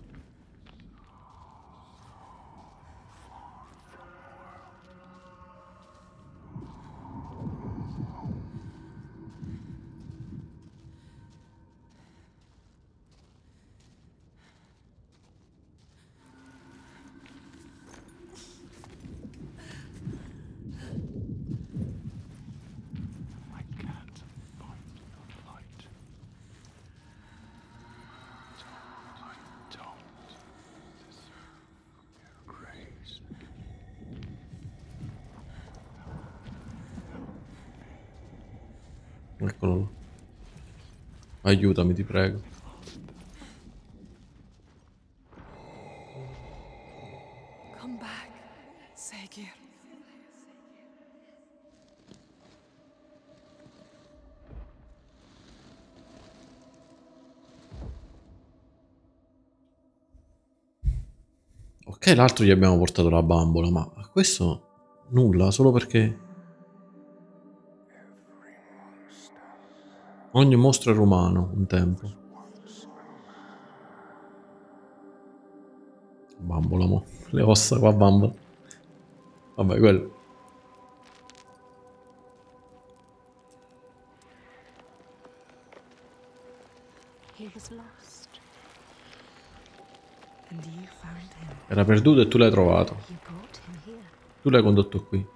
Eccolo là. Aiutami, ti prego.
Come back, Segir.
Ok, l'altro gli abbiamo portato la bambola, ma a questo nulla, solo perché ogni mostro era umano un tempo. Bambola, mo. Le ossa qua, bambola. Vabbè, quello.
He was lost. And you found him.
Era perduto e tu l'hai trovato.
You brought him here.
Tu l'hai condotto qui.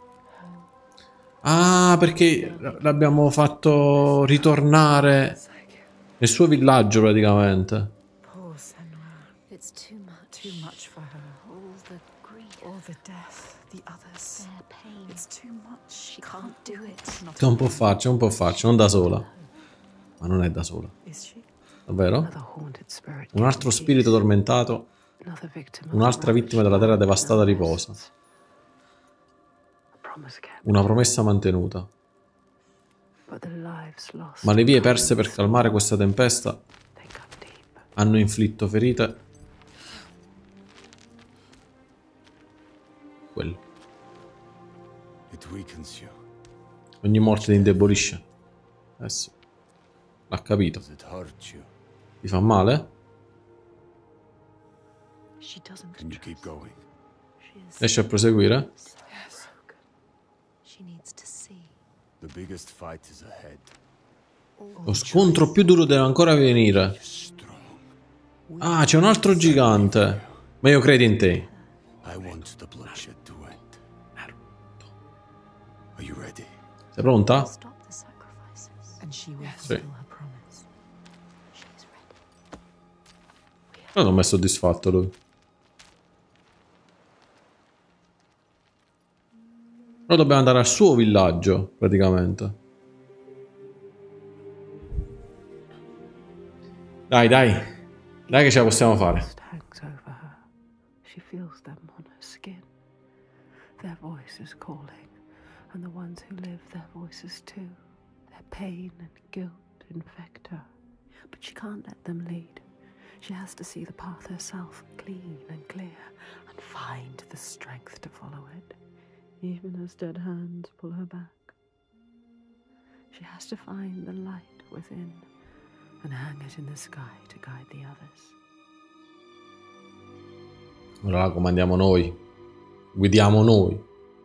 Ah, perché l'abbiamo fatto ritornare nel suo villaggio praticamente.
Poor Senua. It's too much for her. All the grief, all the death, the others. Their pain. It's too much. She can't do it.
C'è un po' farci, non da sola. Ma non è da sola. Davvero? Un altro spirito tormentato. Un'altra vittima della terra devastata riposa. Una promessa mantenuta. Ma le vie perse per calmare questa tempesta hanno inflitto ferite. Quello. Ogni morte ti indebolisce. Eh sì. L'ha capito. Ti fa male? Riesci a proseguire? Lo scontro più duro deve ancora venire. Ah, c'è un altro gigante. Ma io credo in te. Sei pronta? Sì. Non mi è soddisfatto lui. Però dobbiamo andare al suo villaggio, praticamente. Dai, dai. Dai che ce la possiamo fare.
She feels them on her skin. Their voices calling, and the ones who live, their voices too. Their pain and guilt infect her, but she can't let them lead. She has to see the path herself, clean and clear, and find the strength to follow it, even as dead hands pull her back. She has to find the light within and hang it in the sky to guide the others.
Ora la comandiamo noi. Guidiamo noi.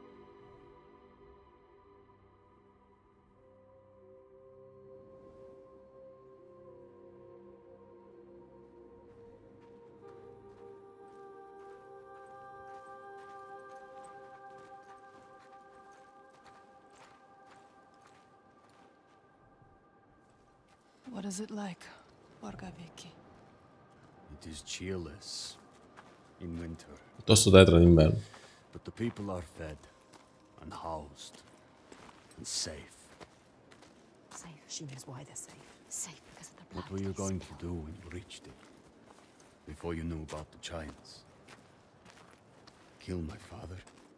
What is it like, Borgaviki?
It is cheerless in winter.
Piuttosto tetra d'inverno.
But the people are fed and housed and safe.
Safe. She knows why they're safe. Safe because of the blood.
What were you going to do when you reached it? Before you knew about the giants? Kill my father?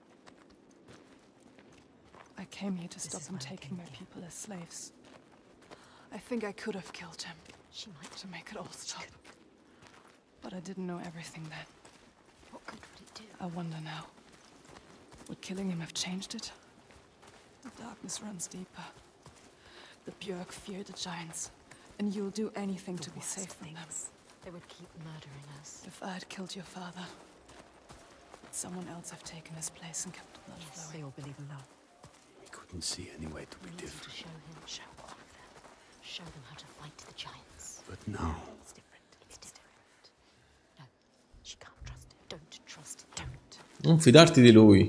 I came here to stop them taking my people as slaves. I think I could have killed him.
She might
to make it all stop. But I didn't know everything then.
What good would it do?
I wonder now. Would killing him have changed it? The darkness runs deeper. The Björk fear the giants, and you'll do anything to be safe from them.
They would keep murdering us.
If I had killed your father, would someone else have taken his place and kept the blood flowing?
They all believe in love.
We couldn't see any way to be different.
To show him, show all of them. Show them how to fight the giants.
But now...
It's different. It's different. No, she can't trust him. Don't trust him. Don't.
Non fidarti di lui.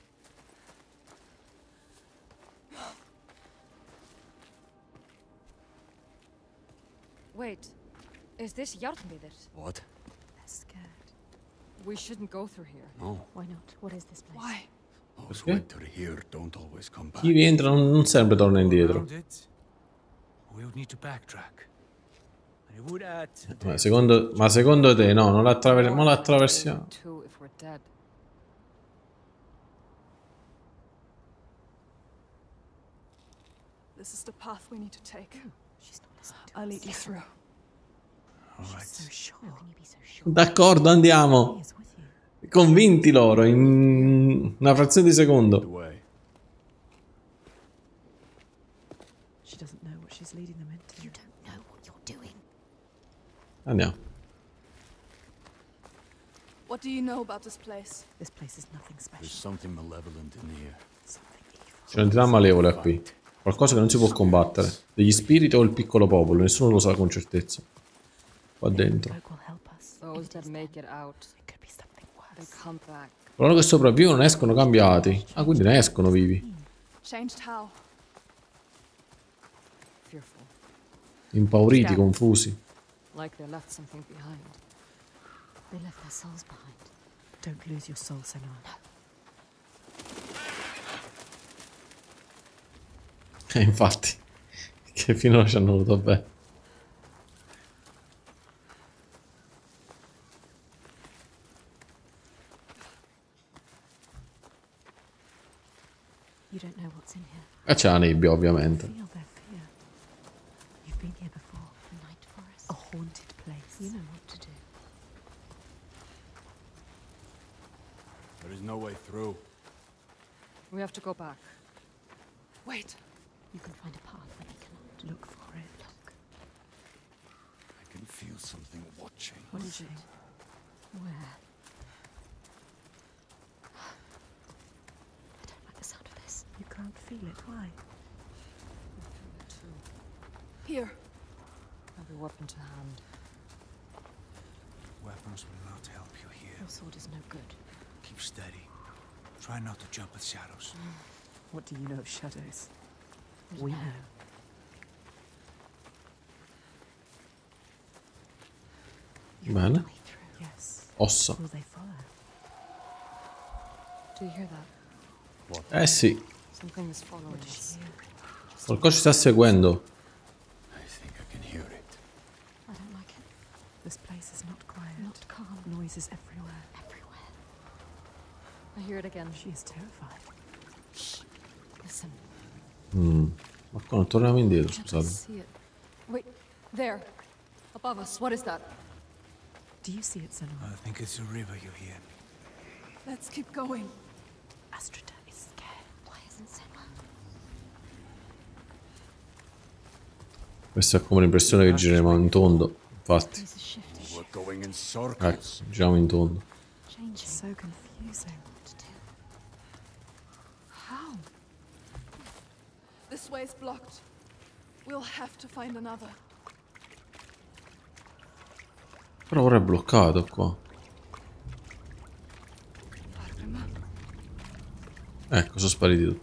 Wait, is this Jarnviður?
What?
They're scared.
We shouldn't go through here.
No.
Why not? What is this place?
Why?
Those who enter here don't always come back.
Chi vi entra non sempre torna indietro.
Around it, we would need to backtrack. And it would add to the
Ma secondo te no, non l'attraversiamo.
Two if we're dead.
This is the path we need to take.
She's not listening to
I'll
us.
lead you through.
All right.
So sure. How can you be so sure?
D'accordo, andiamo.
He is with you.
Convinti loro in una frazione di
The
secondo.
way.
She doesn't know what she's leading them into. You don't know what you're doing.
Andiamo.
What do you know about this place?
This place is nothing
There's
special.
something malevolent in here.
Something evil.
C'è un'entità malevole qui. Qualcosa che non si può combattere. Degli spiriti o il piccolo popolo, nessuno lo sa con certezza. Qua dentro.
Folk will help us.
Those that make it out,
It could be something
they
worse.
come back.
Coloro che sopravvivono escono cambiati. Ah, quindi ne escono vivi.
Changed how?
Fearful.
Impauriti, confusi.
Like they left something behind.
They left their souls behind. Don't lose your soul, Senna. No.
Infatti. Che finora ci hanno voluto bene.
You don't know what's in here.
E c'è la nebbia, ovviamente.
Feel their fear. You've been here before. The Night Forest. A haunted place. You know what to do.
There is no way through.
We have to go back.
Wait.
You can find a path where they cannot. Look for it. Look.
I can feel something watching.
What is it? Where? I don't like the sound of this. You can't feel it. Why?
Here.
Have a weapon to hand.
weapons will not help you here.
Your sword is no good.
Keep steady. Try not to jump at shadows.
What do you know of shadows? We know.
Bene.
Yes.
Ossa.
Will they follow?
Do you hear that?
Eh sì.
Something is following us.
Qualcosa ci sta seguendo.
I think I can hear it.
I don't like it. This place is not quiet. Not calm. Noises everywhere. Everywhere.
I hear it again.
She is terrified.
Listen.
Ma qua non torniamo indietro,
I
scusate.
see it. Wait, there. Above us. What is that?
Do you see it, Senna?
I think it's a river you hear.
Let's keep going.
Astrida is scared. Why isn't Senna?
Questa è come l'impressione che gireremo in tondo. Infatti.
This is shifting.
We're going in circles.
Ecco, giriamo in tondo.
Changing. So confusing. What to do?
How? This way's blocked. We'll have to find another.
Però ora è bloccato qua. Ecco, sono spariti tutti.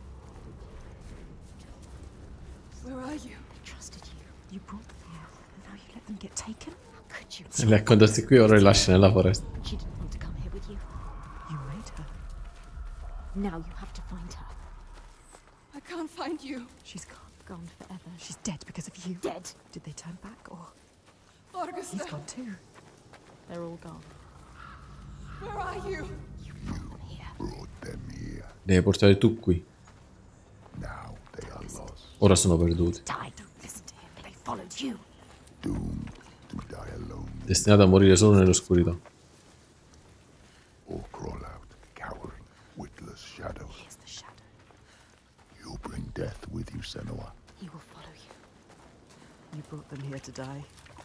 Where are you?
They trusted you. You brought them here, and now you let them get taken? How could you?
E li ha condotti qui, ora li lascia nella foresta.
She didn't want to come here with you. You made her. Now you have to find her.
I can't find you.
She's gone forever. She's dead because of you. Dead? Did they turn back or?
Augusta,
He's gone too. They're all gone.
where are you?
Brought them here.
Devi portare tu qui.
Now they are lost.
Ora sono perduti.
Die. Don't listen to him. They followed you.
Doomed to die alone.
Destinati a morire solo nell'oscurità.
Or crawl out, cowering, witless shadows.
Here's the shadow.
You bring death with you, Senua.
He will follow you.
You brought them here to die.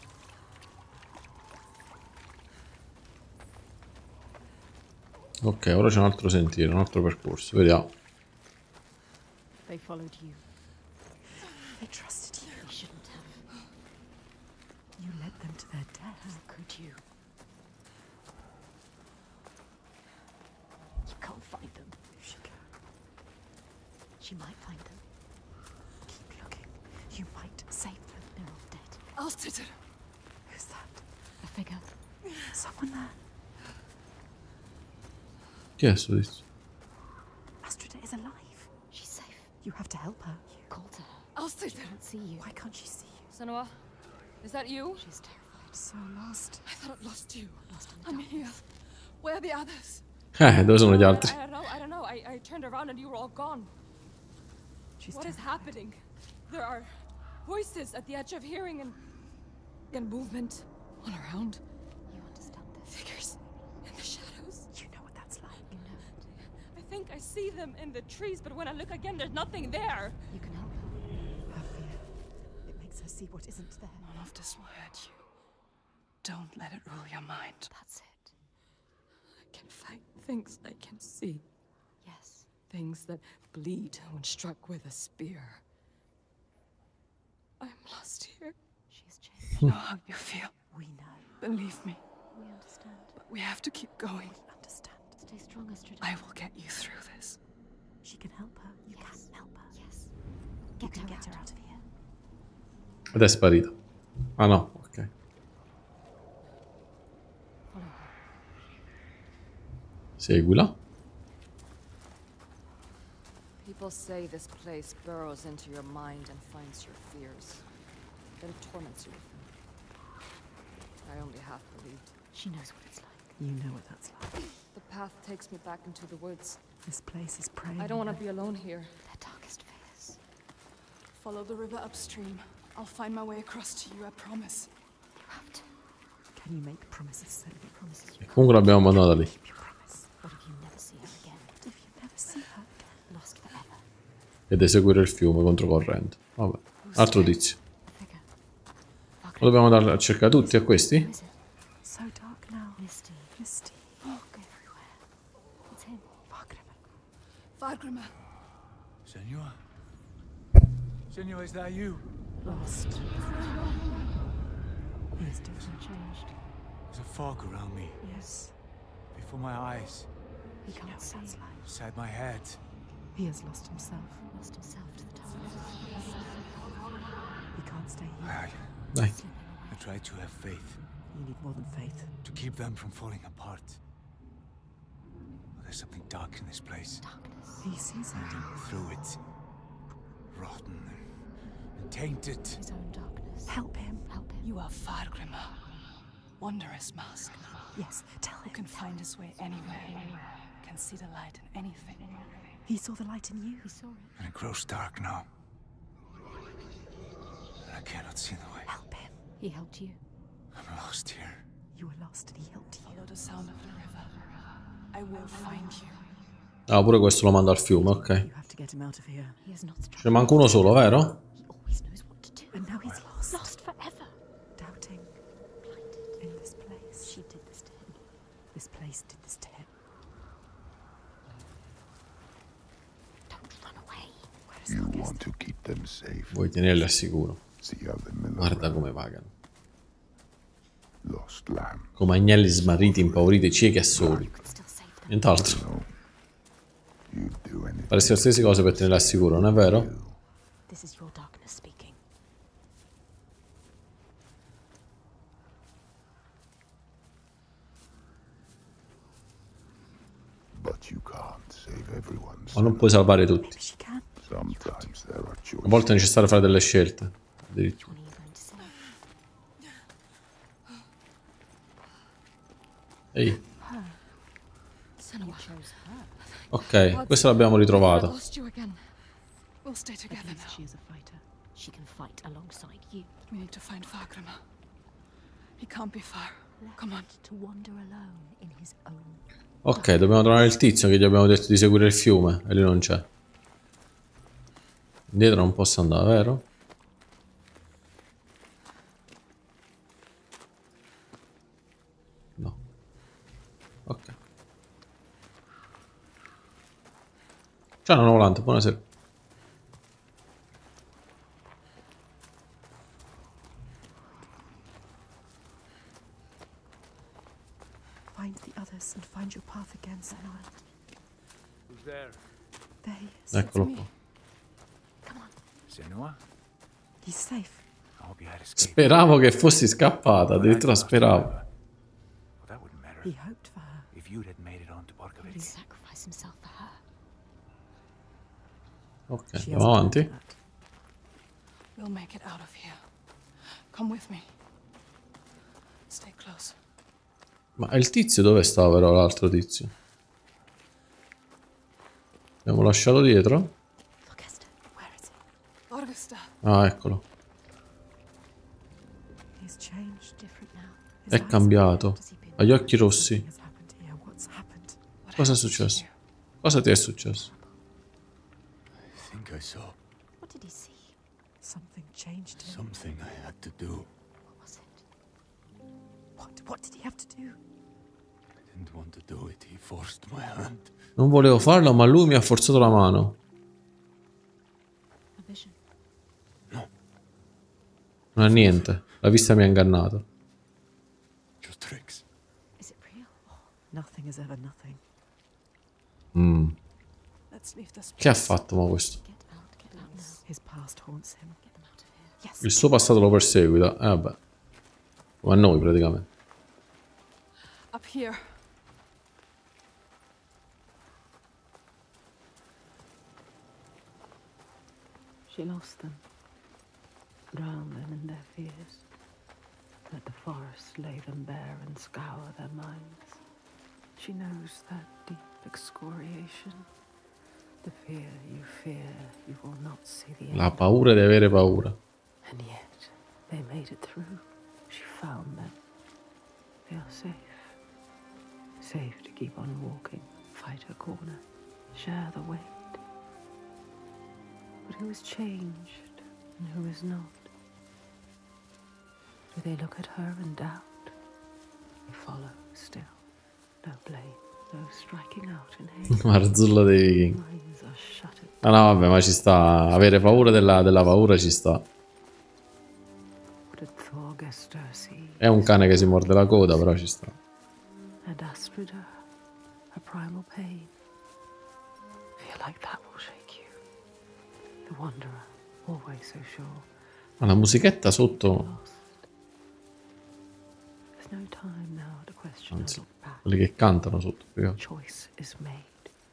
Ok, ora c'è un altro sentiero, un altro percorso. Vediamo.
They followed you. They trusted you. You shouldn't have. You led them to their death. How could you? You can't find them. She can. She might find them. Keep looking. You might save them. They're all dead.
Alstetter.
Who's that? A figure. Someone there.
Chi è sto tizio?
Astrida is alive. She's safe. You have to help her. You called to her.
Alstetter.
She can't see you. Why can't she see you?
Senua, is that you?
She's terrified. So lost.
I thought I'd lost you.
Lost in the
I'm
darkness.
here. Where are the others?
Dove sono gli altri?
I don't know. I turned around and you were all gone.
She's
What is
terrified.
happening? There are voices at the edge of hearing and movement all around.
You understand this?
Figures in the shadows.
You know what that's like. You know it.
I think I see them in the trees, but when I look again, there's nothing there.
You can help her. Have fear. It makes her see what isn't there.
None of this will hurt you. Don't let it rule your mind.
That's it.
I can fight things I can see.
Yes.
Things that bleed when struck with a spear. I'm lost here.
She's changed.
I know how you feel.
We know.
Believe me.
We understand.
But we have to keep going.
We understand. Stay strong, Astrida.
I will get you through this.
She can help her. You can help her. Yes.
You can get her out of here.
Ed è sparita. Ah no, ok. Seguila.
People say this place burrows into your mind and finds your fears, then torments you with them. I only half believed.
She knows what it's like. You know what that's like.
The path takes me back into the woods.
This place is prey.
I don't want to be alone here.
Their darkest fears.
Follow the river upstream. I'll find my way across to you, I promise.
You have to. Can you make promises, Senua? Promises you
Comunque l'abbiamo abbandonata lì.
keep your promise. What if you never see her again? What if you never see her again? Lost forever.
Ed eseguire il fiume controcorrente. Vabbè. Altro tizio.
Figure.
Lo dobbiamo andare a cercare tutti a questi?
Who is it? So dark now. Misty. Misty. Fog everywhere. It's him. Fargrimmer.
Fargrimmer.
Senua? Senua, is that you?
Lost. He is different. Changed.
There's a fog around me,
Yes.
before my eyes,
He can't see.
inside my head.
He has lost himself. Lost himself to the darkness. He can't stay here.
Dai.
I try to have faith,
You need more than faith.
to keep them from falling apart. But there's something dark in this place.
Darkness. He sees it.
Through it, rotten and tainted.
His own darkness. Help him. Help him.
You are Fargrimmer. Wondrous mask.
Yes. Tell
Who
him.
can find his way anywhere. Can see the light in anything.
He saw the light in you. He saw it.
And it grows dark now. And I cannot see the way.
Help him. He helped you.
I'm lost here.
You were lost and he helped you.
Follow the sound of the river. I will find you.
Ah, pure questo lo mando al fiume, ok.
You have to get him out of here. He is not
Ce
strong.
ne manca uno solo, vero?
He always knows what to do. And now he's lost. Lost forever. Doubting. Blinded. In this place. She did this to him. This place did this to him. Don't run away. Where is
You
August?
want to keep them safe.
Vuoi tenerli al sicuro.
See how the miller
Guarda come pagano.
lost lamb.
Come agnelli smarriti, impauriti, ciechi e soli.
Still save them.
Nient'altro.
No. You'd do anything.
Faresti qualsiasi cosa per tenerli al sicuro, non è vero?
This is your darkness speaking.
But you can't save save everyone's.
Ma non puoi salvare tutti.
Maybe she can.
Sometimes there are
A volte è
choices.
necessario fare delle scelte. Addirittura.
What are you going to say?
Ehi.
You chose her.
Ok, questa l'abbiamo ritrovata.
Lost you again. We'll stay
At
together
least
now.
she is a fighter. She can fight alongside you.
We need to find Fargrim. He can't be far. Come on.
To wander alone in his own.
Ok, dobbiamo trovare il tizio che gli abbiamo detto di seguire il fiume e lui non c'è. Indietro non posso andare, vero? No. Ok. Ciao nano volante, buonasera.
Find the others and find your path again, Senua.
Who's there?
There he is.
Eccolo qua.
Come on.
Senua?
He's safe.
I hope you had escaped.
Speravo che fossi scappata, addirittura speravo.
Well, that wouldn't matter
He hoped for her.
if you'd had made it on to
He
Borkovitz.
sacrificed himself for her.
Ok,
She
andiamo
hasn't
avanti.
done that.
We'll make it out of here. Come with me. Stay close.
Ma il tizio dove sta però l'altro tizio? Abbiamo lasciato dietro?
Look, Esther. Where is he?
Orgesta.
Ah, eccolo.
He's changed.
Different now.
His
È
eyes-
cambiato.
Has he been-
Ha gli occhi rossi.
Something has happened here. What's happened?
What
Cosa è
happened to
successo?
you?
Cosa ti è successo?
I think I saw
What did he see?
Something changed him.
something I had to do.
What was it?
What did he have to do?
I didn't want to do it. He forced my hand.
Non volevo farlo, ma lui mi ha forzato la mano.
A vision.
Non è niente. La vista mi ha ingannato.
Just tricks.
Is it real?
Nothing is ever nothing.
Let's leave this
Che ha
place.
fatto mo questo?
Get out now.
His past haunts him.
Get them out of here.
Yes.
Il suo passato lo perseguita. Vabbè. Come a noi praticamente.
Up here.
She lost them, drowned them in their fears. Let the forest lay them bare and scour their minds. She knows that deep excoriation. The fear, you will not see the end.
La paura di avere paura.
And yet, they made it through. She found them. They are safe. Safe to keep on walking, fight her corner, share the weight. But who is changed and who is not? Do they look at her and doubt? They follow still. No blame, no striking out in hate.
Marzullo dei vichinghi.
Minds are shuttered.
Ah no, vabbè, ma ci sta. Avere paura della paura ci sta.
What did Thorgester see?
È un cane che si morde la coda, però ci sta.
And Astrida, a primal pain. Feel like that will shake you. The wanderer, always so sure.
Ma la musichetta sotto.
Lost. There's no time now to question or
Anzi,
look back.
quelli che cantano sotto. più che altro.
Choice is made.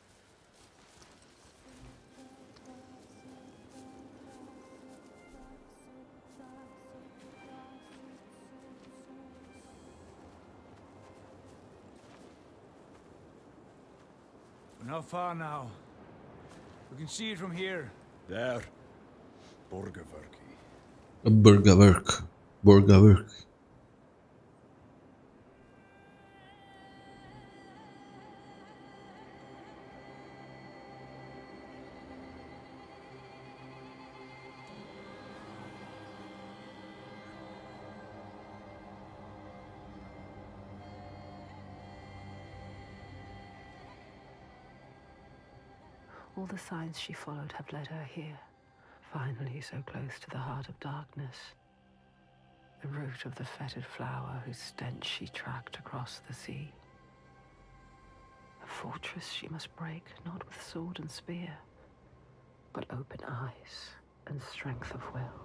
We're not far now. We can see it from here.
There. Borgaverki.
Burgaverk. Burgaverk.
All the signs she followed have led her here, finally so close to the heart of darkness. The root of the fetid flower whose stench she tracked across the sea. A fortress she must break, not with sword and spear, but open eyes and strength of will.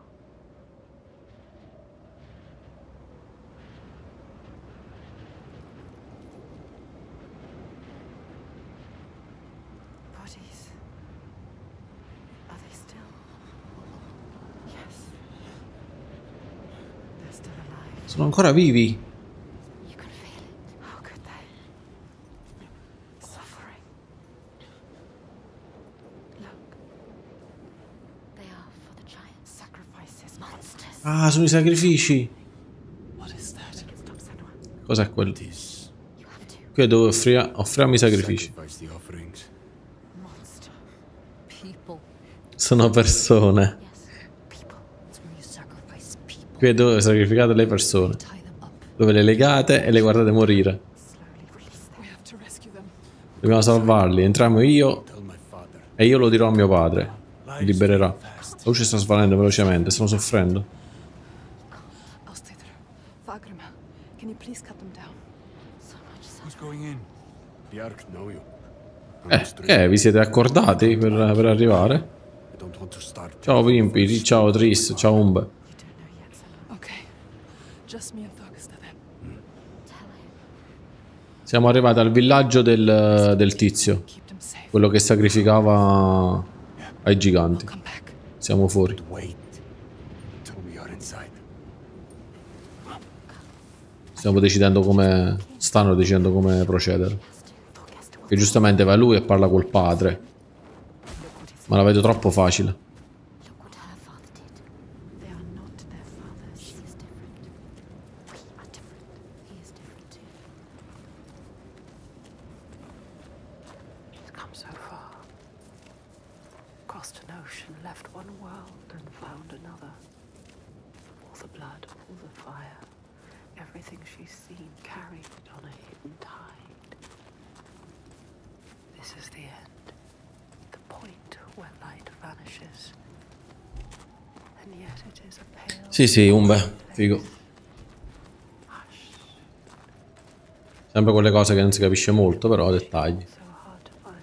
Sono ancora vivi.
You can feel it. How could they? Suffering. Look.
They are for the giant
Sacrifices. Monsters.
Ah, sono i sacrifici.
What is that?
Cos'è quello?
This.
Qui è dove offriamo i sacrifici.
Sacrifice the offerings.
Monster.
people.
Sono persone.
People. It's where you sacrifice people.
Qui è dove sacrificate le persone.
Tie them up.
Dove le legate e le guardate morire.
We have to rescue them.
Dobbiamo salvarli. Entriamo io
Tell my father.
e io lo dirò a mio padre. Li libererà. La luce sta svanendo velocemente. Stanno soffrendo.
Austeter. Fagram. Can you please cut them down?
Who's going in?
The Ark know you.
Vi siete accordati per arrivare?
I don't want to start.
Ciao Pimpi, ciao Tris, ciao Umbe.
Okay. Just me and Thorgester then.
Siamo arrivati al villaggio del tizio. Quello che sacrificava ai giganti. Siamo fuori.
Wait. Till we are inside.
Stiamo decidendo come... Stanno decidendo come procedere. Che giustamente va lui e parla col padre. Ma la vedo troppo facile.
Look what her father did. They are not their father. She is different. We are different. He is different too.
She's come so far. Crossed an ocean, left one world and found another. All the blood, all the fire. Everything she's seen carried on a hidden tide. This is the end. The point where light vanishes. And yet it is a pale...
Sì, Umbe, figo. Sempre quelle cose che non si capisce molto, però dettagli.
So hard to find.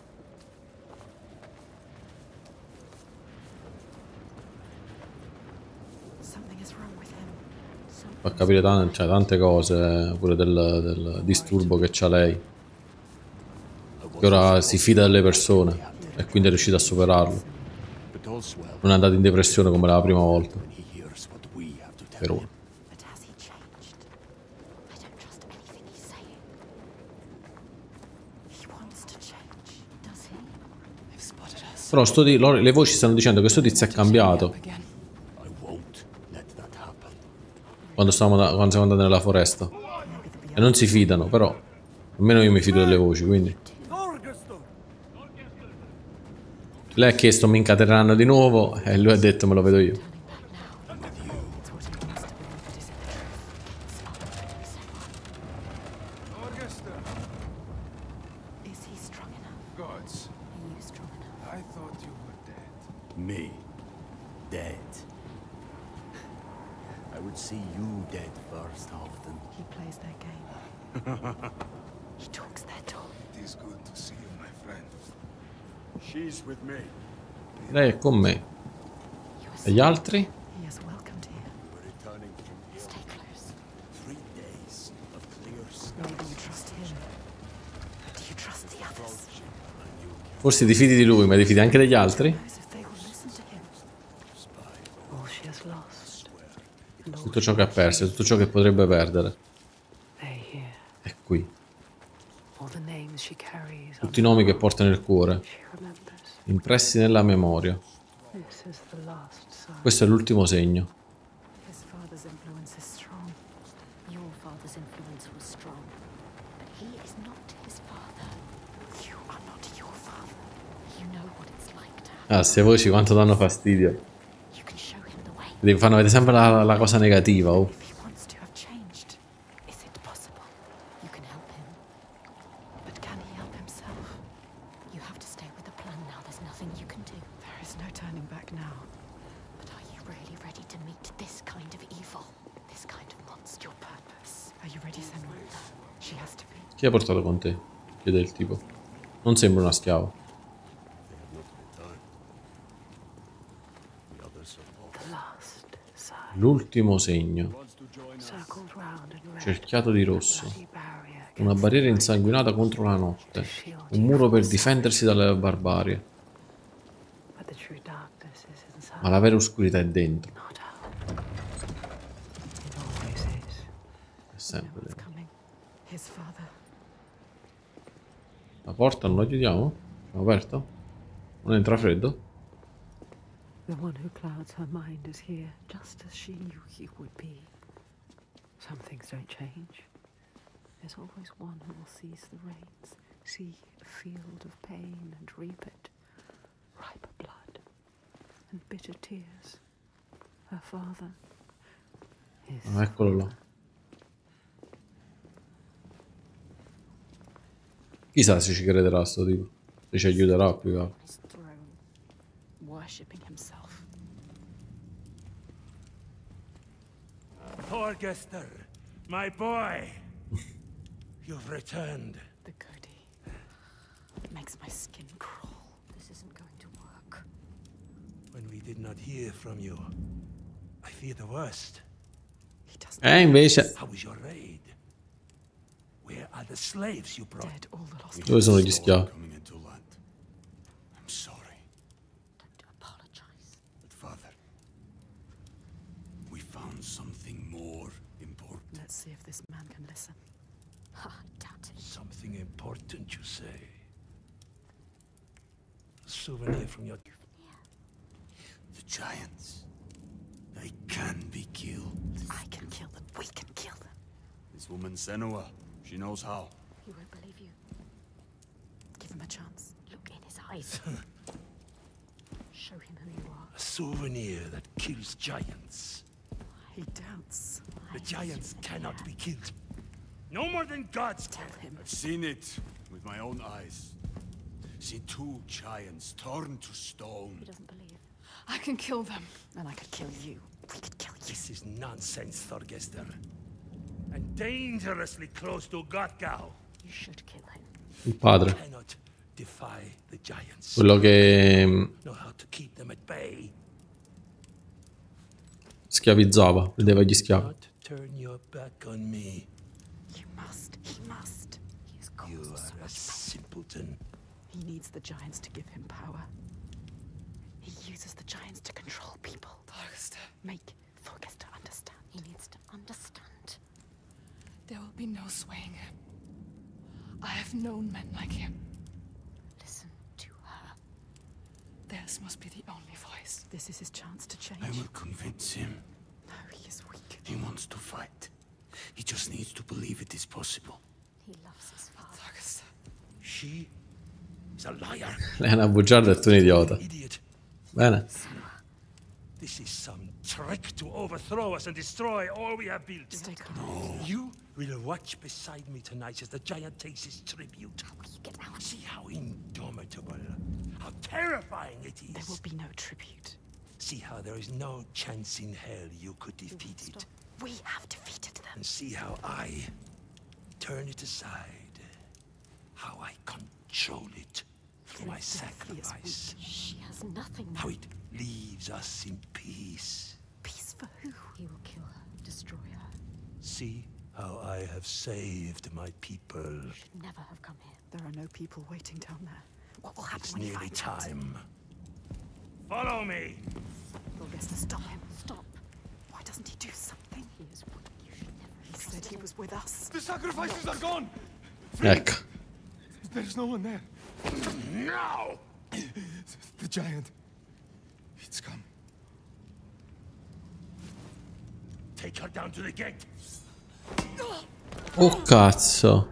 Something is wrong with him.
Fa capire tante cose, pure del disturbo che c'ha lei. Che ora si fida delle persone e quindi è riuscita a superarlo.
But all's well.
Non è andato in depressione come la prima volta.
He hears what we have to tell
Per ora.
him.
But has he changed? I don't trust anything he's saying. He wants to change. Does he?
They've spotted us.
Però le voci stanno dicendo che sto tizio è cambiato.
Again.
I won't let that happen.
Quando siamo andati nella foresta. E non si fidano, però. Almeno io mi fido delle voci, quindi. Lei ha chiesto mi incateneranno di nuovo e lui ha detto me lo vedo io.
Is he strong enough?
Gods,
Are you strong enough?
I thought you were dead.
Me. Dead. I would see you dead first, Halfdan.
He plays their game. He talks their talk.
It is good to see you, my friend.
She's with me.
Lei è con me. E gli altri?
He is welcomed here.
We're returning from here.
Stay close.
3 days of clear
Maybe you
skies.
trust him. Do you trust the others?
Forse ti fidi di lui, ma ti fidi anche degli altri?
Knows if they will listen to him. All she has lost. And all
Tutto ciò che ha perso, tutto ciò che potrebbe perdere.
they hear.
È qui.
All the names she carries.
Tutti i nomi che porta nel cuore,
She remembers.
impressi nella memoria.
This is the last sign.
Questo è l'ultimo segno.
His father's influence is strong.
Your father's influence was strong. But he is not his father. You are not your father. You know what it's like to have.
Ah, queste voci quanto danno fastidio.
You can show him the way.
Ti fanno vedere sempre la cosa negativa. Oh.
If he wants to have changed, is it possible? You can help him.
But can he help himself?
You have to stay with the plan now. There's nothing you can do.
There is no turning back now.
But are you really ready to meet this kind of evil? This kind of monster?
Your purpose. Are you ready, Senwa? She has to be.
Chi ha portato con te? Chiede il tipo. Non sembra una schiava.
The others are lost.
The last sign.
L'ultimo segno.
Circled round and red.
Cerchiato di rosso.
Bloody barrier.
Una barriera insanguinata contro la notte. Un muro per difendersi dalle barbarie.
But the true darkness is inside.
Ma la vera oscurità è dentro.
Not out.
sempre
It's
lì.
coming. His father.
La porta non la chiudiamo? L'abbiamo aperta? Non entra freddo?
The one who clouds her mind is here, just as she knew he would be. Some things don't change. There's always one who will seize the reins, see a field of pain and reap it. Ripe blood and bitter tears. Her father. His
Ah, eccolo là. Chissà se ci crederà sto tipo. Se ci aiuterà più che altro.
His throne, worshipping himself.
Thorgester, my boy! You've returned.
The goatee. It makes my skin crawl. This isn't going to work.
When we did not hear from you, I fear the worst.
He doesn't.
Invece.
How was your raid? Where are the slaves you brought?
Dead, all the lost.
Dove sono gli schiavi?
Coming into land. I'm sorry,
Don't apologize.
but father, we found something more important.
Let's see if this man can listen. Ha, doubt it.
Something important, you say? A souvenir from your...
The giants. They can be killed.
I can kill them. We can kill them.
This woman Senua, she knows how.
He won't believe you. Give him a chance. Look in his eyes. Show him who you are.
A souvenir that kills giants.
He doubts.
The giants cannot be killed. No more than gods can.
Tell him.
I've seen it with my own eyes. Seen two giants torn to stone.
He doesn't believe.
I can kill them.
And I could kill you. We could kill you.
This is nonsense, Thorgester. And dangerously close to Gottgau.
You should kill him.
Il padre.
Cannot defy the giants.
Quello che
Know how to keep them at bay.
schiavizzava. Vedeva gli schiavi.
Not turn your back on me.
You must. He must. He has
You
caused so
are a
much pain.
simpleton.
He needs the giants to give him power. He uses the giants to control people.
Thorgester,
Make Thorgester understand. He needs to understand.
there will be no swaying him. I have known men like him.
Listen to her.
Theirs must be the only voice.
This is his chance to change.
I will convince him.
No, he is weak.
He wants to fight. He just needs to believe it is possible.
He loves his father.
Thorgester,
She is a liar.
Lei è una bugiarda e tu un idiota.
Idiot.
Bene.
This is some trick to overthrow us and destroy all we have built.
Stay calm.
You will watch beside me tonight as the giant takes his tribute.
How will you get out?
See how indomitable, how terrifying it
There will
is.
be no tribute.
See how there is no chance in hell you could
We won't
defeat
stop.
it.
We have defeated them.
And see how I turn it aside. How I control it through my
Through death, he is
sacrifice.
weak. She has nothing now.
How it leaves us in peace.
Peace for who?
He will kill her, destroy her.
See how I have saved my people.
Should never have come here. There are no people waiting down there. What will happen
It's
when he
nearly
finds out?
time. Follow me!
Thorgester, stop him. Stop. Why doesn't he do something?
He is weak. You should never
He
have
said
trusted
he
him.
was with us.
The sacrifices are gone!
Ecco.
There's no one there.
Now!
The giant. It's come.
Take her down to the gate.
Oh cazzo.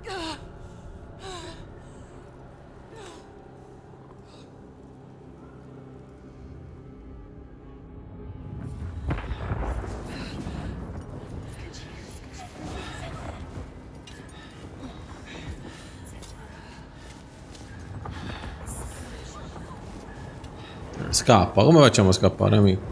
Scappa, come facciamo a scappare, amico?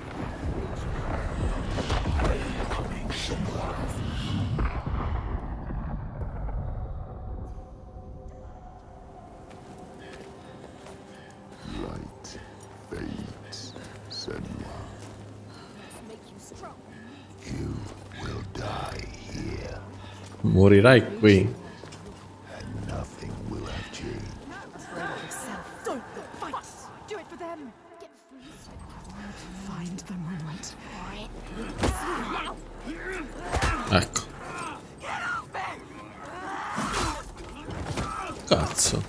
Light fades, Senua.
Make you strong.
You will die here,
Morirai qui.
and nothing will have changed.
Afraid of yourself. Don't fight. Do it for them. Get free. Find the moment.
Ecco. cazzo.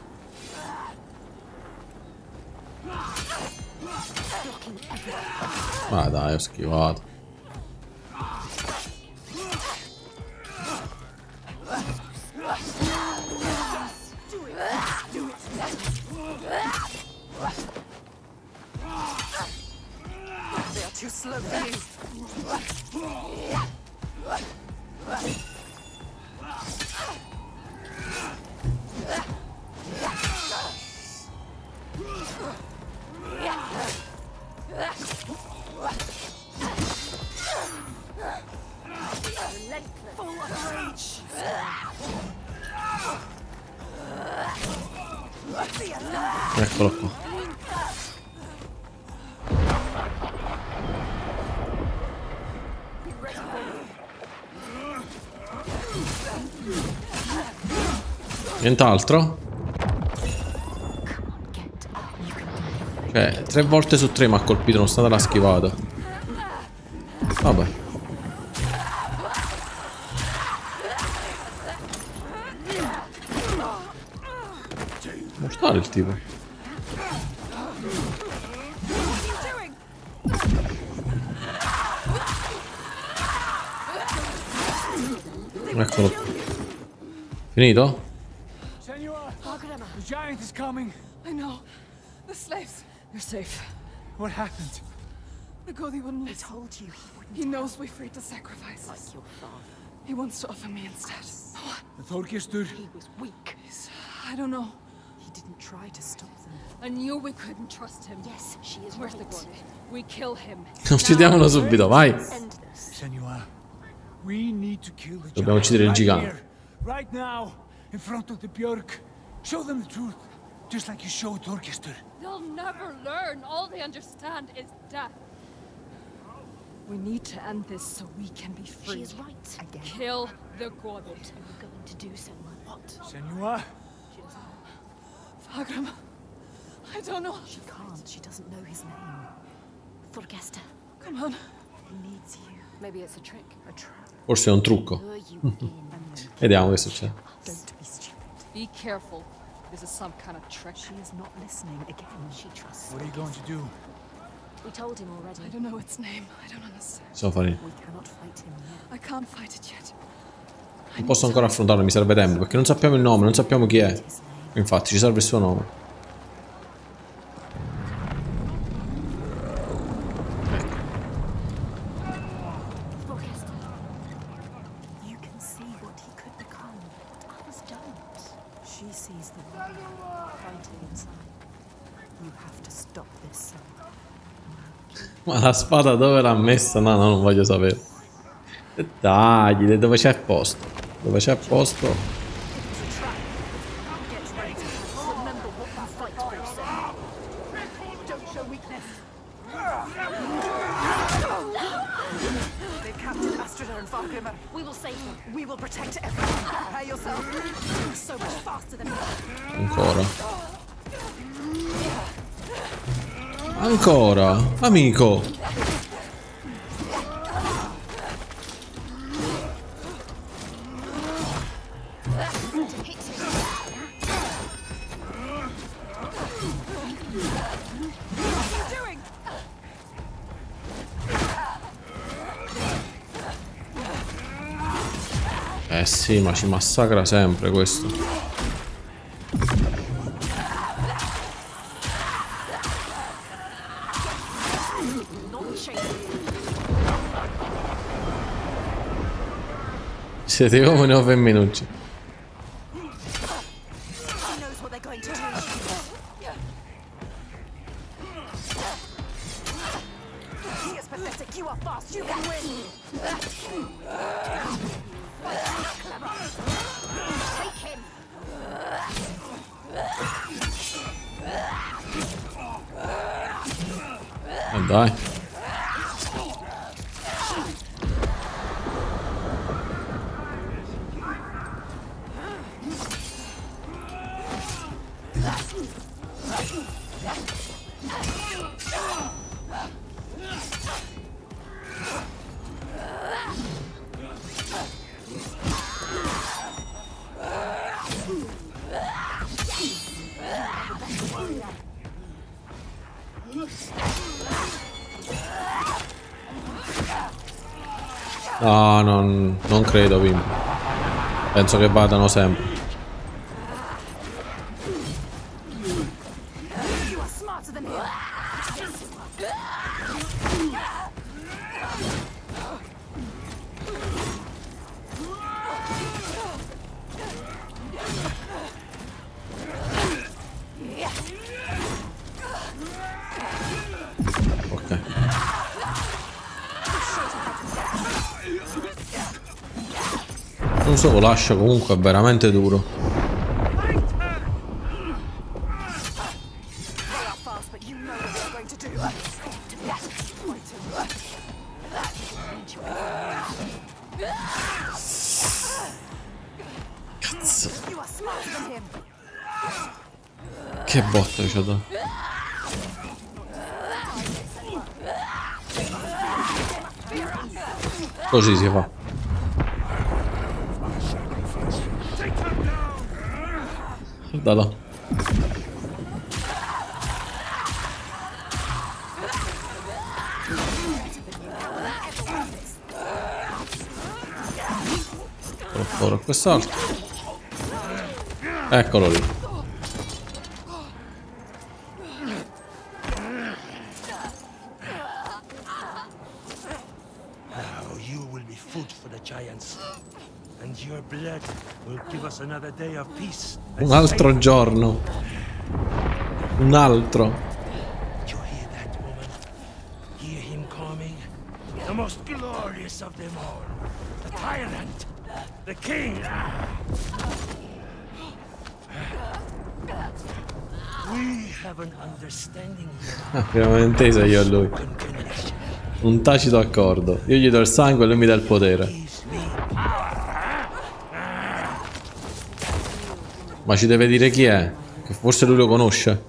Ma dai, ho schivato.
Too slow for you.
Eccolo qua. Nient'altro? Cioè, 3 volte su 3 mi ha colpito, non stata la schivata. Vabbè. Mortale il tipo. Eccolo qua. Finito?
Senua, the giant is coming.
I know. The slaves. You're safe.
What happened?
The Godi wouldn't listen.
Told you he wouldn't.
He knows we freed the sacrifice.
Like your father.
He wants to offer me instead. What?
The Þorgestur.
He was weak.
I don't know.
He didn't try to stop them.
I knew we couldn't trust him.
Yes, she is
Where's the
right.
Godi? We kill him.
Uccidiamolo subito, vai.
End this.
Senua, we need to kill the
Dobbiamo
giant
uccidere il
right
gigante.
here, right now, in front of the Björk. Show them the truth, just like you showed Þorgestur.
They'll never learn. All they understand is death. We need to end this so we can be free.
She is right. Again.
Kill the Godi.
What are we going to do, Senua? What?
Senua,
Fagram. I don't know.
She can't. She doesn't know his name. Thorgesta.
Come on.
He needs you.
Maybe it's a trick.
A trap.
Forse è un trucco.
Lure you in and then
Vediamo che succede.
don't be stupid.
Be careful. This is some kind of trick.
She is not listening again. She trusts.
what are you going to do?
We told him already.
I don't know its name. I don't understand.
Possiamo fare.
We cannot fight him yet.
I can't fight it yet.
Non posso ancora affrontarlo, mi serve tempo, perché non sappiamo il nome, non sappiamo chi è. Infatti, ci serve il suo nome.
Thorgesta, you can see what he could become, but others don't. She sees the world fighting inside. You have to stop this, Senua.
Ma la spada dove l'ha messa? No, no, non voglio sapere. Dettagli, dove c'è posto. Dove c'è posto.
Get ready to remember what you fight for, Senua. Don't show weakness.
They've captured Astrida and Fargrimr.
We will save him.
We will protect everyone. Prepare yourself.
So much faster than me.
Ancora. Ancora, amico. Eh sì, ma ci massacra sempre questo. Siete uomini o femminucci?
He knows what they're going to do. He is pathetic. You are fast. You can win.
Take him.
Dai. No, non credo, Pim. Penso che vadano sempre. Ok. Non so, lo lascia comunque, è veramente duro. Cazzo. Che botta ci ha dato. Così si fa. Guardalo. Ora quest'altro. Eccolo lì.
Now you will be food for the giants, and your blood will give us another day of peace.
Un altro giorno. Un altro.
You hear that, woman? Hear him coming? The most glorious of them all. The tyrant. The king. We have an understanding here.
Abbiamo intesa io e lui. Un tacito accordo. Io gli do il sangue e lui mi dà il potere. Ma ci deve dire chi è? Che forse lui lo conosce.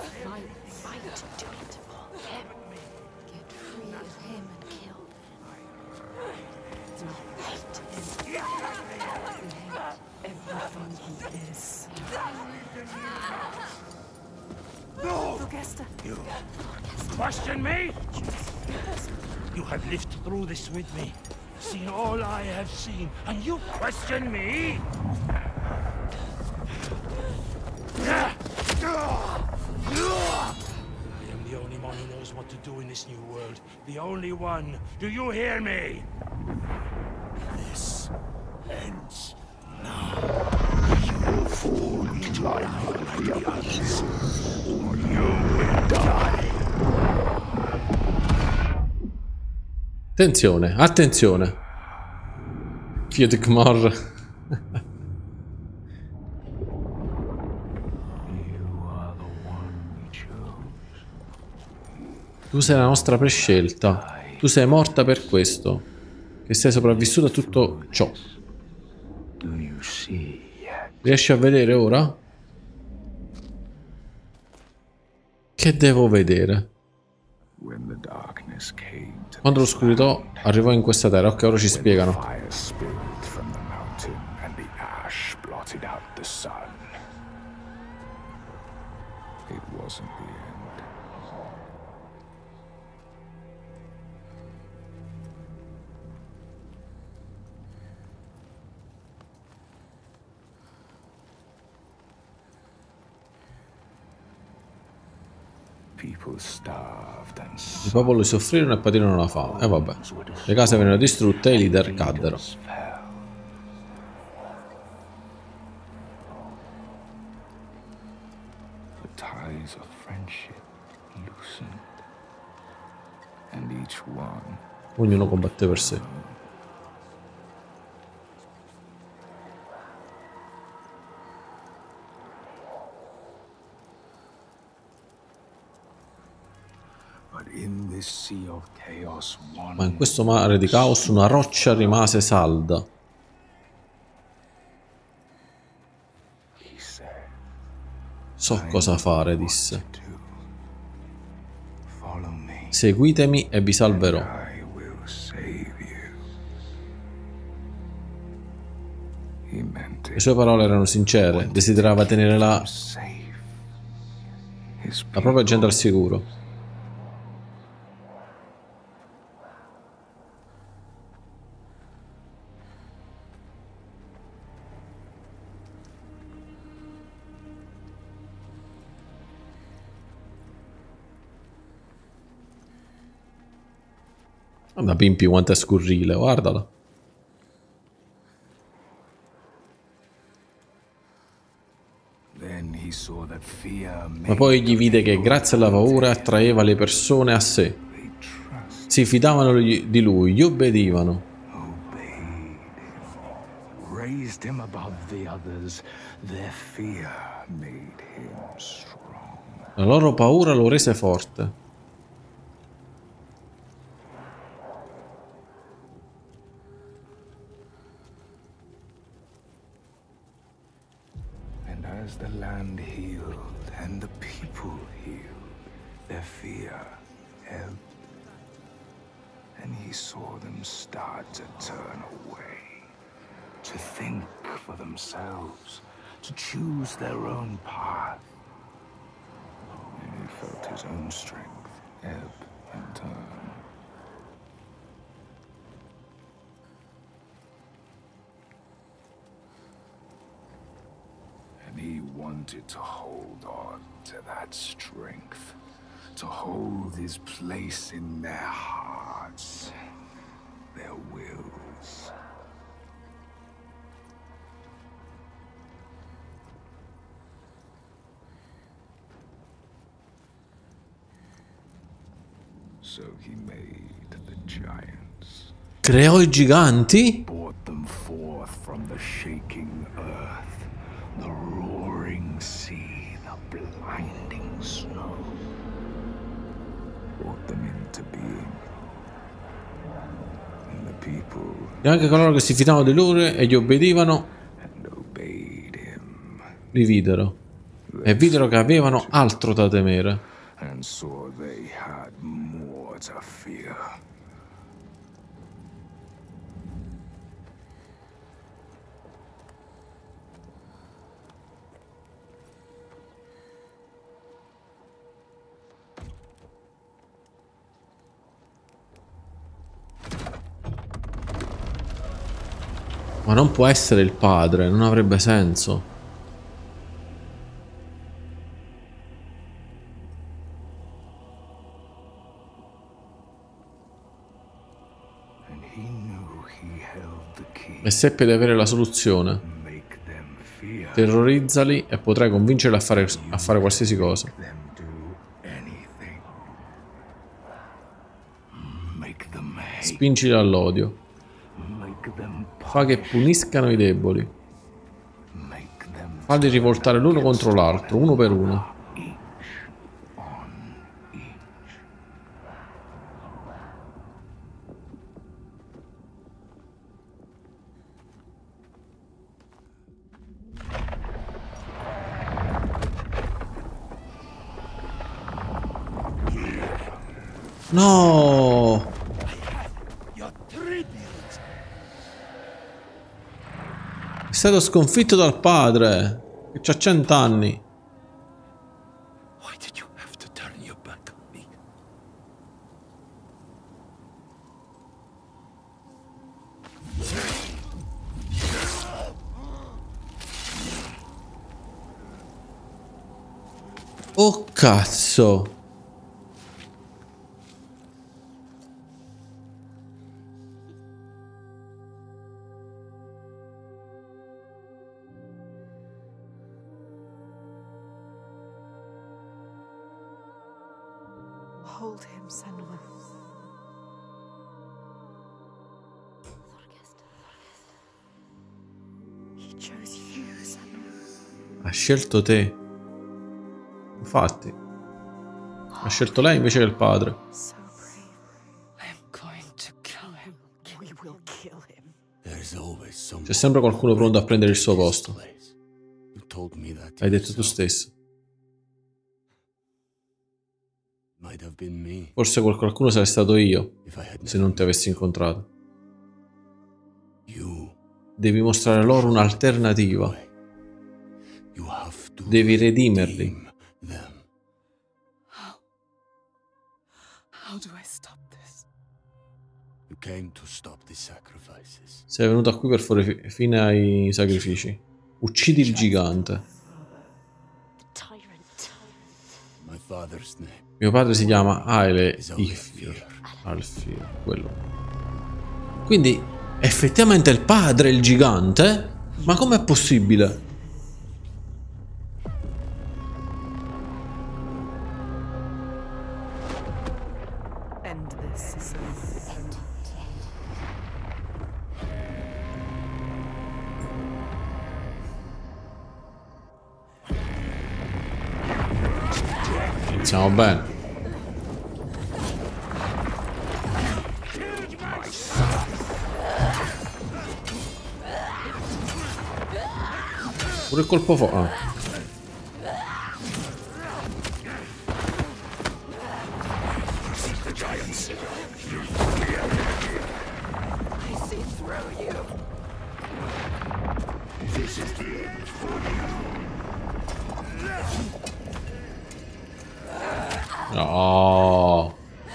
Question me? You have lived through this with me, seen all I have seen, and you question me? I am the only one who knows what to do in this new world. The only one. Do you hear me? This ends now. You fall into line like the others, or you will die.
Attenzione, attenzione. Fiat Kmor. Tu sei la nostra prescelta. Tu sei morta per questo. Che sei sopravvissuta a tutto ciò. Riesci a vedere ora? Che devo vedere? Quando l'oscurità arrivò in questa terra. Ok, ora ci spiegano. Il popolo soffrirono e patirono la fame. E vabbè. Le case vennero distrutte e i leader caddero. Ognuno combatte per sé. Ma in questo mare di caos una roccia rimase salda. So cosa fare, disse. Seguitemi e vi salverò. Le sue parole erano sincere, desiderava tenere la propria gente al sicuro. Guarda Pimpi quanto è scurrile, guardala. Ma poi egli vide che grazie alla paura attraeva le persone a sé. Si fidavano di lui, gli obbedivano.
Raised him above the others. Their fear made him strong.
La loro paura lo rese forte.
And as the land healed and the people healed, their fear ebbed. And he saw them start to turn away, to think for themselves, to choose their own path. And he felt his own strength ebb and turn. And he wanted to hold on to that strength, to hold his place in their hearts, their wills. So he made the giants.
Creò i giganti?
Brought them forth from the shaking earth, the roaring sea, the blinding snow. Brought them into being. And the people
E anche coloro che si fidavano di loro e gli obbedivano li videro. E videro che avevano altro da temere.
and saw they had more to fear.
Ma non può essere il padre, non avrebbe senso. E seppe di avere la soluzione. Terrorizzali e potrai convincerli a fare qualsiasi cosa. Spingili all'odio. Fa che puniscano i deboli. Falli rivoltare l'uno contro l'altro, uno per uno. No! È stato sconfitto dal padre, che c'ha 100 anni. Oh cazzo!
Hold him, Senua. He chose you, Senua.
Ha scelto te. Infatti. Ha scelto lei invece che il padre.
So brave. I'm going to kill him. We will kill him.
C'è sempre qualcuno pronto a prendere il suo posto. Hai detto tu stesso. Forse qualcuno sarei stato io, se non ti avessi incontrato. Devi mostrare loro un'alternativa. Devi redimerli.
How do I stop this?
Sei venuto qui per fare fine ai sacrifici. Uccidi il gigante.
father's name?
Mio padre si chiama Aile Ifir. Alfir, quello. Quindi effettivamente il padre è il gigante? Ma com'è possibile?
End this, Cicely.
Iniziamo bene. Pure il colpo forte. No.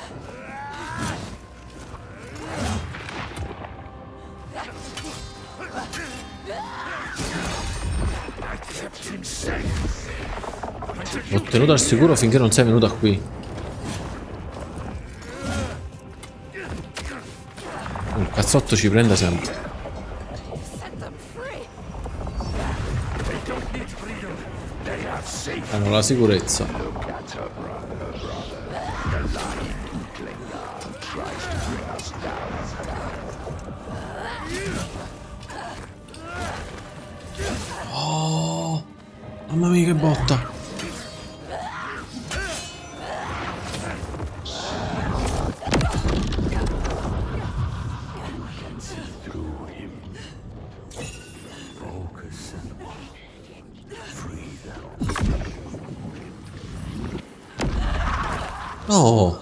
L'ho tenuto al sicuro finché non sei venuta qui. Il cazzotto ci prende sempre. Hanno la sicurezza. Oh, mamma mia che botta. Oh.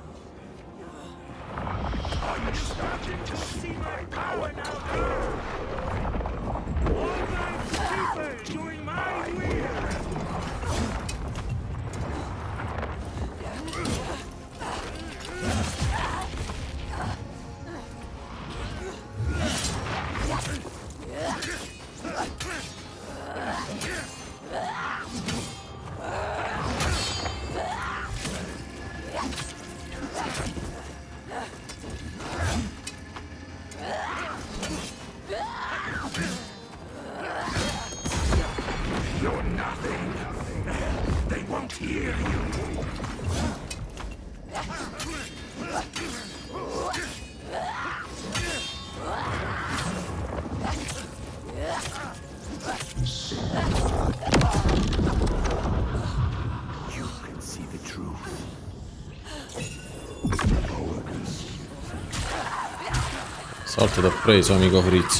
Stavolta t'ho preso, amico Fritz.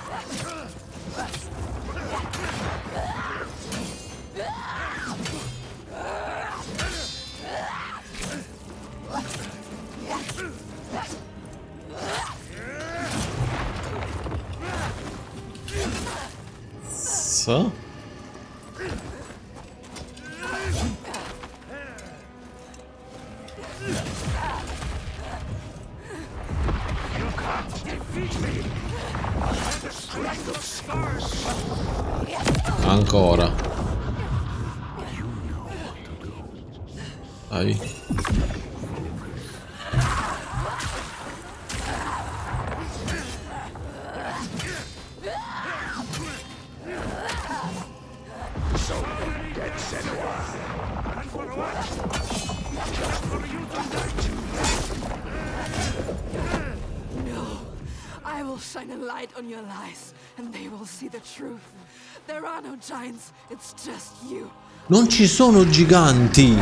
So? Ancora. Dai.
I will shine a light on your lies, and they will see the truth. There are no giants, it's just you.
Non ci sono giganti.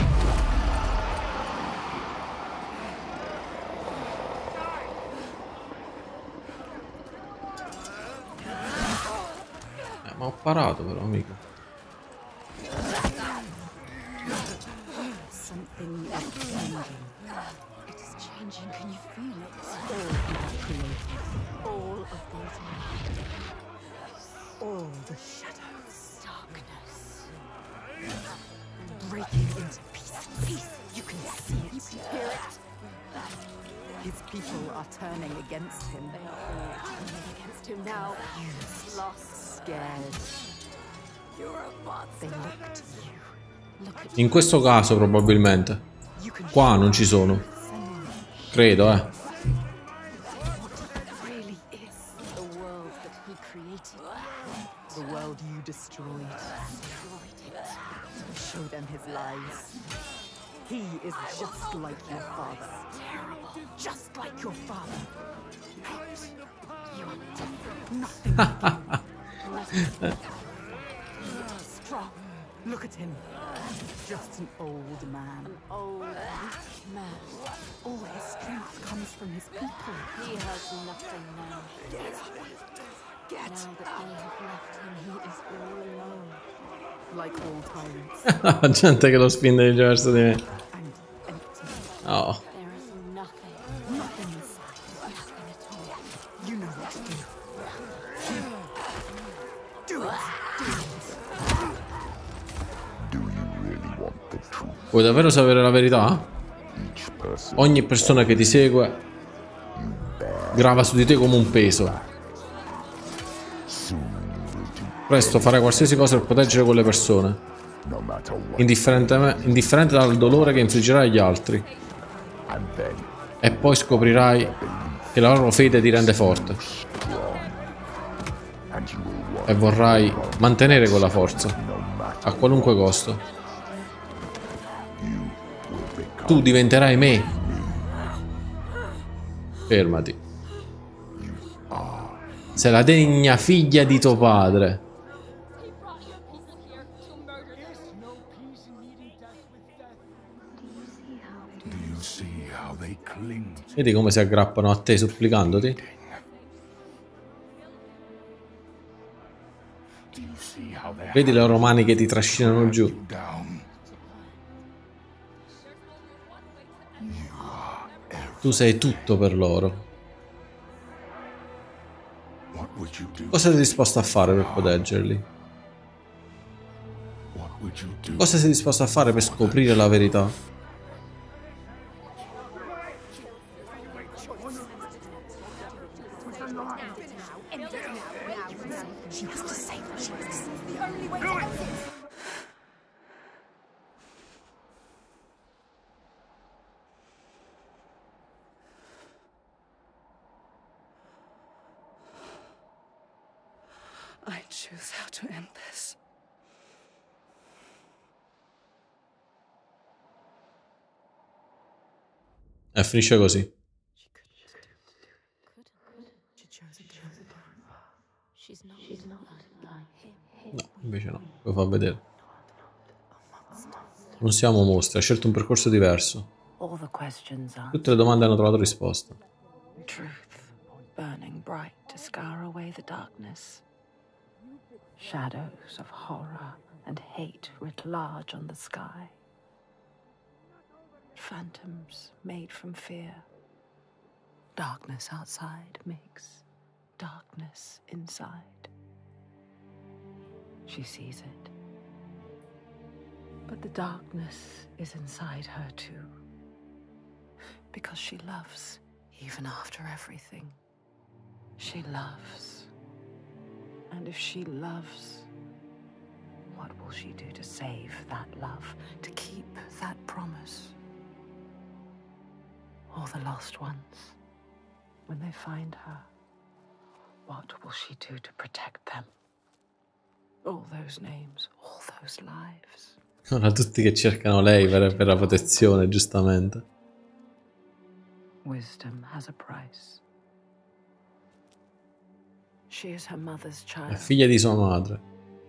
Ma ho parato però, amico.
Something is changing. It is changing. Can you feel it? All you have created. All of these worlds. All the shadows. Darkness. Breaking into pieces. Peace. You can see it. You can hear it. His people are turning against him. They are all turning against him now. Lost, scared. You're a monster. They look to you.
In questo caso probabilmente. Qua non ci sono. Credo,
What really is the world that he created. The world you destroyed. Show them his lies. He is just like your father. Terrible. Just like your father. You are different. Nothing. Strong. Look at him. Just an old man. An old man. All his strength comes from his people.
He has nothing now.
Get.
Now that they have left him, he is all alone.
Like all tyrants.
Gente che lo spinge diverso di me.
And empty.
Oh.
There is nothing.
Nothing inside. Nothing at all. You know what to do. Do it.
Do you really want the truth?
Vuoi davvero sapere la verità?
Each person
Ogni persona che ti segue grava su di te come un peso.
soon will do,
Presto farai qualsiasi cosa per proteggere quelle persone,
no matter what.
indifferente dal dolore che infliggerai agli altri.
And then
E poi scoprirai che la loro fede ti rende forte.
and you will want
E vorrai mantenere quella forza, a qualunque costo. Tu diventerai me. Fermati. Sei la degna figlia di tuo padre.
Do you see how they cling?
Vedi come si aggrappano a te supplicandoti?
Do you see how they
Vedi le loro mani che ti trascinano giù.
down?
Tu sei tutto per loro.
What would you do?
Cosa sei disposto a fare per proteggerli?
What would you do?
Cosa sei disposto a fare per scoprire la verità?
She has to save her. She has to save the only way to end it.
I choose how to end this.
E finisce così.
She's not like him.
No, invece no. Lo fa vedere. Non siamo mostri, ha scelto un percorso diverso.
All the questions are
Tutte le domande hanno trovato risposta.
truth, burning bright to scour away the darkness. Shadows of horror and hate writ large on the sky. Phantoms made from fear. Darkness outside makes darkness inside. She sees it. But the darkness is inside her too. Because she loves, even after everything. She loves. And if she loves, what will she do to save that love, to keep that promise? All the lost ones, when they find her, what will she do to protect them? All those names, all those lives.
Ora tutti che cercano lei per la protezione, giustamente.
Wisdom has a price. She is her mother's
È
child,
figlia di sua madre,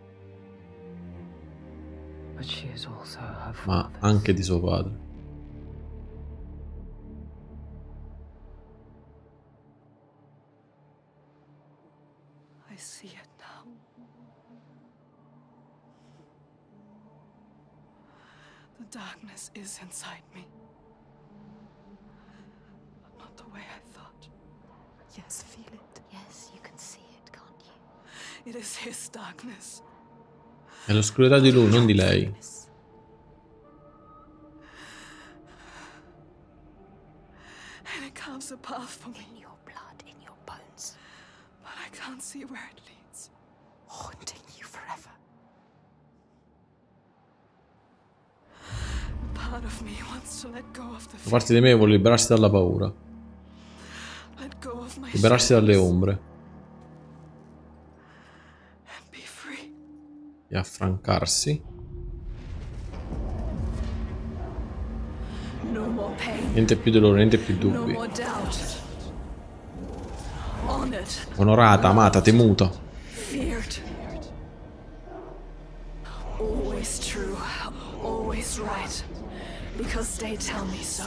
but she is also her
ma
father's.
anche di suo padre.
I see it now. The darkness is inside me. But not the way I thought.
Yes, feel it.
Yes, you can see it, can't you?
It is his darkness.
È l'oscurità di lui, non di lei.
And it carves a path for me.
In your blood, in your bones,
But I can't see where it leads.
haunting you forever.
of me wants to let go of the
Una parte di me vuole liberarsi dalla paura,
let go of my
liberarsi dalle
shadows
ombre
and be free.
e affrancarsi.
No more pain.
Niente più dolore, niente più
No
dubbi.
more doubt. Honored.
Onorata, amata, temuta.
Feared. Always true. Always right. Because they tell me so.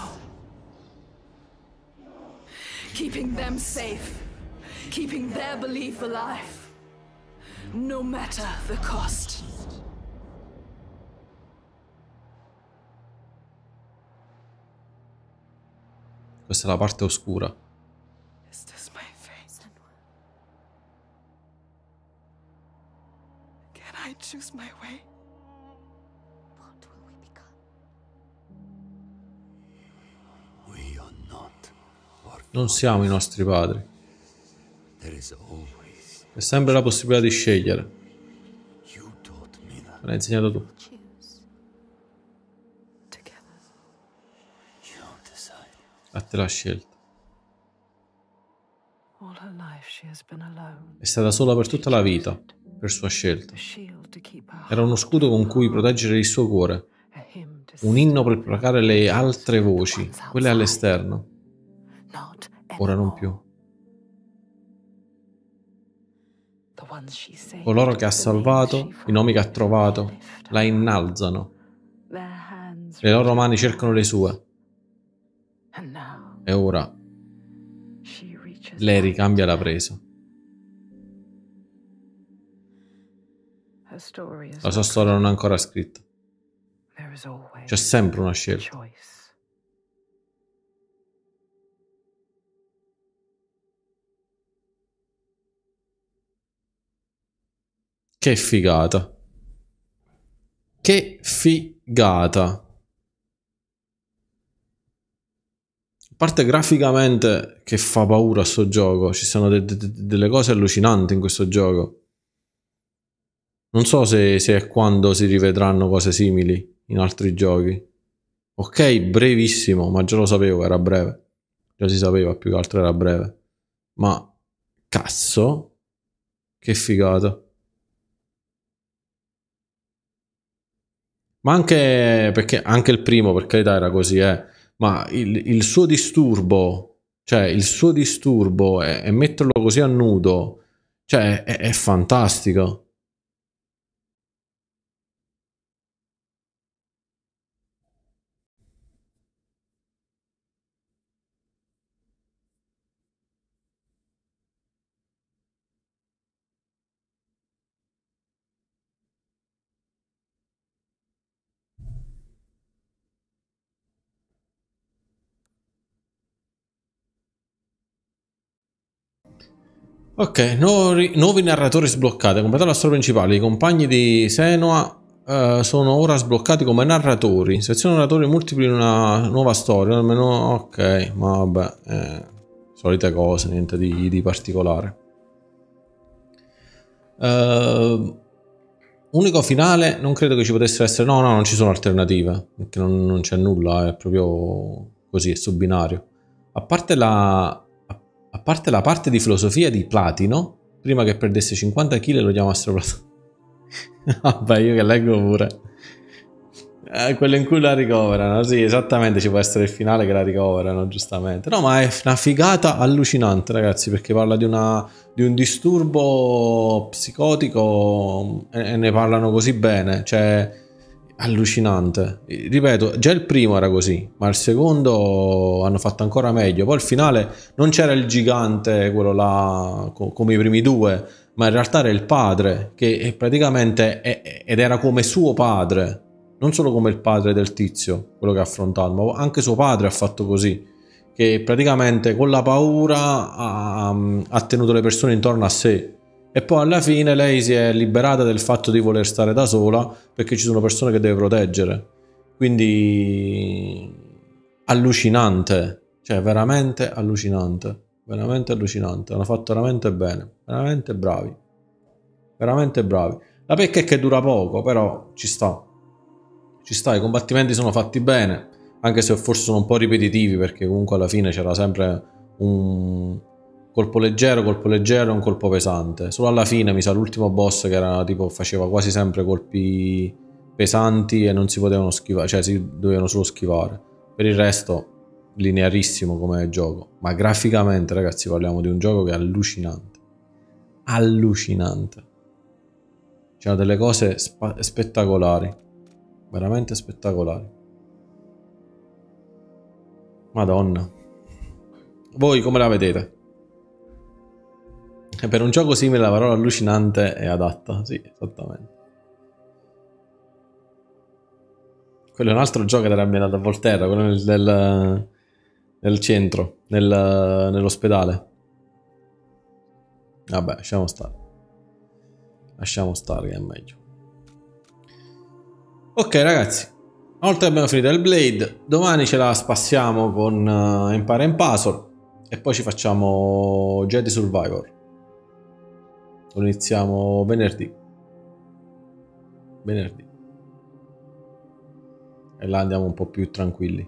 Keeping them safe. Keeping their belief alive. No matter the cost.
Questa è la parte oscura.
Is this my fate? Can I choose my way?
What will we become?
We are not our
Non siamo i nostri padri.
There is always.
C'è sempre la possibilità di scegliere.
You taught me that.
Me l'hai insegnato tu.
Choose.
Together.
You decide.
A te la scelta.
All her life she has been alone.
È stata sola per tutta la vita, per sua scelta.
A shield to keep her
Era uno scudo con cui proteggere il suo cuore,
a hymn to
un inno per placare le altre voci, quelle all'esterno.
not
Ora non
anymore.
più.
The ones she saved,
Coloro che ha
the names
salvato,
she
i nomi che ha
found,
trovato,
lift
la
her.
innalzano.
Their hands
Le loro
reach
mani
out,
cercano le sue.
and now
E ora
she reaches
lei
out.
ricambia la presa.
Her story is
La sua
not
storia non è ancora scritta.
There is always
C'è sempre una
a
scelta.
choice.
Che figata. Che figata. A parte graficamente che fa paura sto gioco, ci sono delle cose allucinanti in questo gioco. Non so se è quando si rivedranno cose simili in altri giochi. Ok, brevissimo, ma già lo sapevo, era breve. Già si sapeva, più che altro era breve. Ma cazzo, che figata. Ma anche perché anche il primo, per carità, era così, ma il suo disturbo, cioè il suo disturbo e metterlo così a nudo, cioè è fantastico. Ok, nuovi narratori sbloccati. Completare la storia principale. I compagni di Senua sono ora sbloccati come narratori. Seleziona narratori multipli in una nuova storia. Almeno, ok, ma vabbè, solite cose, niente di particolare. Unico finale, non credo che ci potessero essere. No, non ci sono alternative. Perché non c'è nulla, è proprio così, è su binario. A parte la parte di filosofia di Platino, prima che perdesse 50 kg lo chiamassero Platino. Vabbè, io che leggo pure. Quello in cui la ricoverano, sì, esattamente, ci può essere il finale che la ricoverano, giustamente. No, ma è una figata allucinante, ragazzi, perché parla di un disturbo psicotico e ne parlano così bene, cioè allucinante. Ripeto, già il primo era così, ma il secondo hanno fatto ancora meglio. Poi il finale non c'era il gigante, quello là come i primi due, ma in realtà era il padre che praticamente ed era come suo padre, non solo come il padre del tizio, quello che ha affrontato, ma anche suo padre ha fatto così, che praticamente con la paura ha tenuto le persone intorno a sé. E poi alla fine lei si è liberata del fatto di voler stare da sola perché ci sono persone che deve proteggere. Quindi allucinante, cioè veramente allucinante, veramente allucinante. Hanno fatto veramente bene, veramente bravi, veramente bravi. La pecca è che dura poco, però ci sta. Ci sta, i combattimenti sono fatti bene, anche se forse sono un po' ripetitivi, perché comunque alla fine c'era sempre un colpo leggero e un colpo pesante. Solo alla fine mi sa l'ultimo boss che era tipo faceva quasi sempre colpi pesanti e non si potevano schivare, cioè si dovevano solo schivare. Per il resto linearissimo come gioco, ma graficamente ragazzi parliamo di un gioco che è allucinante. Allucinante. C'erano delle cose spettacolari, veramente spettacolari. Madonna. Voi come la vedete? Per un gioco simile la parola allucinante è adatta, sì, esattamente. Quello è un altro gioco che era ambientato a Volterra, quello nel centro, nell'ospedale. Vabbè, lasciamo stare. Lasciamo stare che è meglio. Ok ragazzi, una volta che abbiamo finito il Blade, domani ce la spassiamo con Empire and Puzzle e poi ci facciamo Jedi Survivor. Lo iniziamo venerdì. Venerdì. E là andiamo un po' più tranquilli.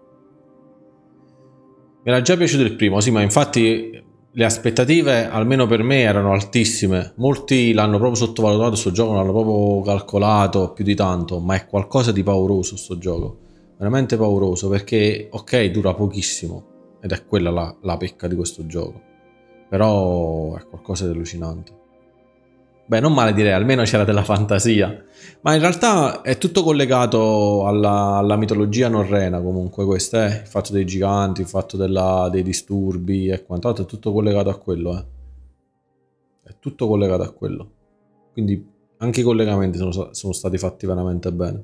Mi era già piaciuto il primo, sì, ma infatti le aspettative, almeno per me, erano altissime. Molti l'hanno proprio sottovalutato sto gioco, l'hanno proprio calcolato più di tanto, ma è qualcosa di pauroso sto gioco. Veramente pauroso, perché, ok, dura pochissimo, ed è quella la pecca di questo gioco. Però è qualcosa di allucinante. Beh, non male direi, almeno c'era della fantasia. Ma in realtà è tutto collegato alla mitologia norrena comunque questo, il fatto dei giganti, il fatto dei disturbi e quant'altro, è tutto collegato a quello, È tutto collegato a quello. Quindi anche i collegamenti sono stati fatti veramente bene.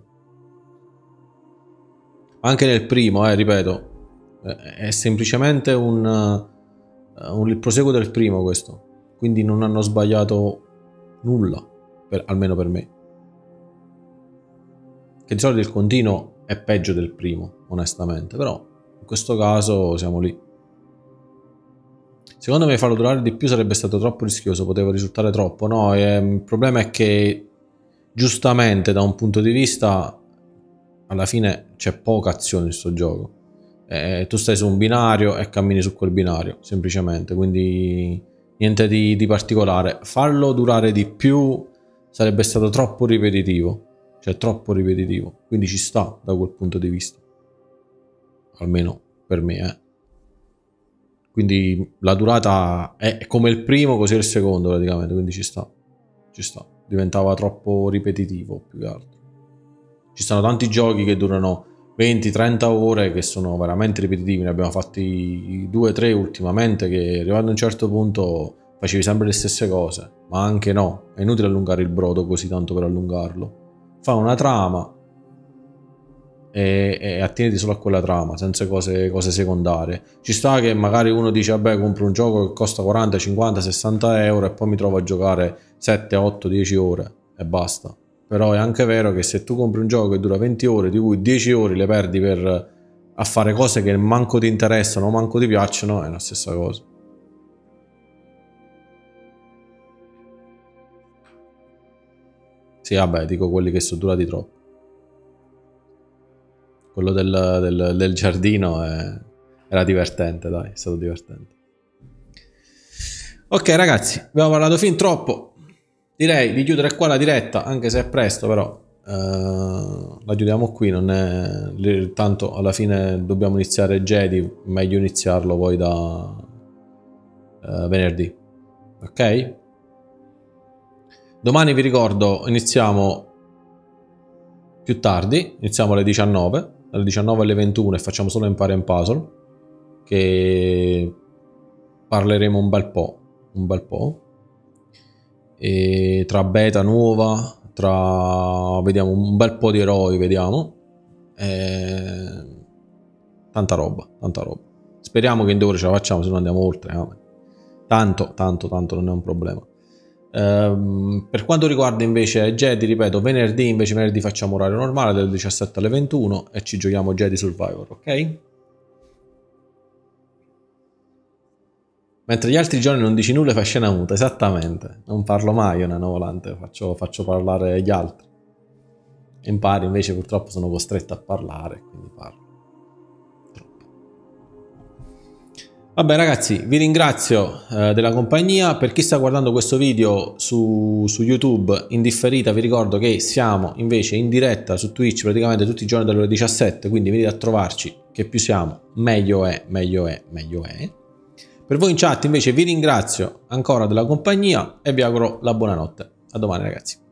Anche nel primo, ripeto, è semplicemente il proseguo del primo questo. Quindi non hanno sbagliato nulla, almeno per me. Che di solito il continuo è peggio del primo, onestamente, però in questo caso siamo lì. Secondo me farlo durare di più sarebbe stato troppo rischioso, poteva risultare troppo, no? Il problema è che giustamente da un punto di vista alla fine c'è poca azione in questo gioco. Tu stai su un binario e cammini su quel binario, semplicemente, quindi niente di particolare. Farlo durare di più sarebbe stato troppo ripetitivo. Cioè troppo ripetitivo. Quindi ci sta da quel punto di vista. Almeno per me, Quindi la durata è come il primo, così il secondo praticamente. Quindi ci sta. Ci sta. Diventava troppo ripetitivo più che altro. Ci stanno tanti giochi che durano 20-30 ore che sono veramente ripetitivi. Ne abbiamo fatti 2-3 ultimamente che arrivando a un certo punto facevi sempre le stesse cose. Ma anche no, è inutile allungare il brodo così tanto per allungarlo. Fa una trama e attieniti solo a quella trama, senza cose secondarie. Ci sta che magari uno dice vabbè, compro un gioco che costa 40, 50, 60 euro e poi mi trovo a giocare 7, 8, 10 ore e basta. Però è anche vero che se tu compri un gioco che dura 20 ore, di cui 10 ore le perdi a fare cose che manco ti interessano o manco ti piacciono, è la stessa cosa. Sì, vabbè, dico quelli che sono durati troppo. Quello del giardino era divertente, dai, è stato divertente. Ok ragazzi, abbiamo parlato fin troppo. Direi di chiudere qua la diretta, anche se è presto, però la chiudiamo qui. Non è tanto, alla fine dobbiamo iniziare Jedi, meglio iniziarlo poi da venerdì. Ok? Domani vi ricordo iniziamo più tardi, iniziamo alle 19, dalle 19 alle 21 e facciamo solo Empire and Puzzle, che parleremo un bel po', e tra beta nuova, vediamo un bel po' di eroi, vediamo, tanta roba. Speriamo che in 2 ore ce la facciamo, se no andiamo oltre, tanto non è un problema. Per quanto riguarda invece Jedi, ripeto, venerdì facciamo orario normale dalle 17 alle 21 e ci giochiamo Jedi Survivor, ok? Mentre gli altri giorni non dici nulla e fai scena muta, esattamente. Non parlo mai io, nano volante, faccio parlare gli altri. impari, invece purtroppo sono costretto a parlare, quindi parlo troppo. Vabbè ragazzi, vi ringrazio della compagnia. Per chi sta guardando questo video su YouTube in differita, vi ricordo che siamo invece in diretta su Twitch praticamente tutti i giorni dalle ore 17, quindi venite a trovarci, che più siamo meglio è, meglio è, meglio è. Per voi in chat invece vi ringrazio ancora della compagnia e vi auguro la buonanotte. A domani ragazzi.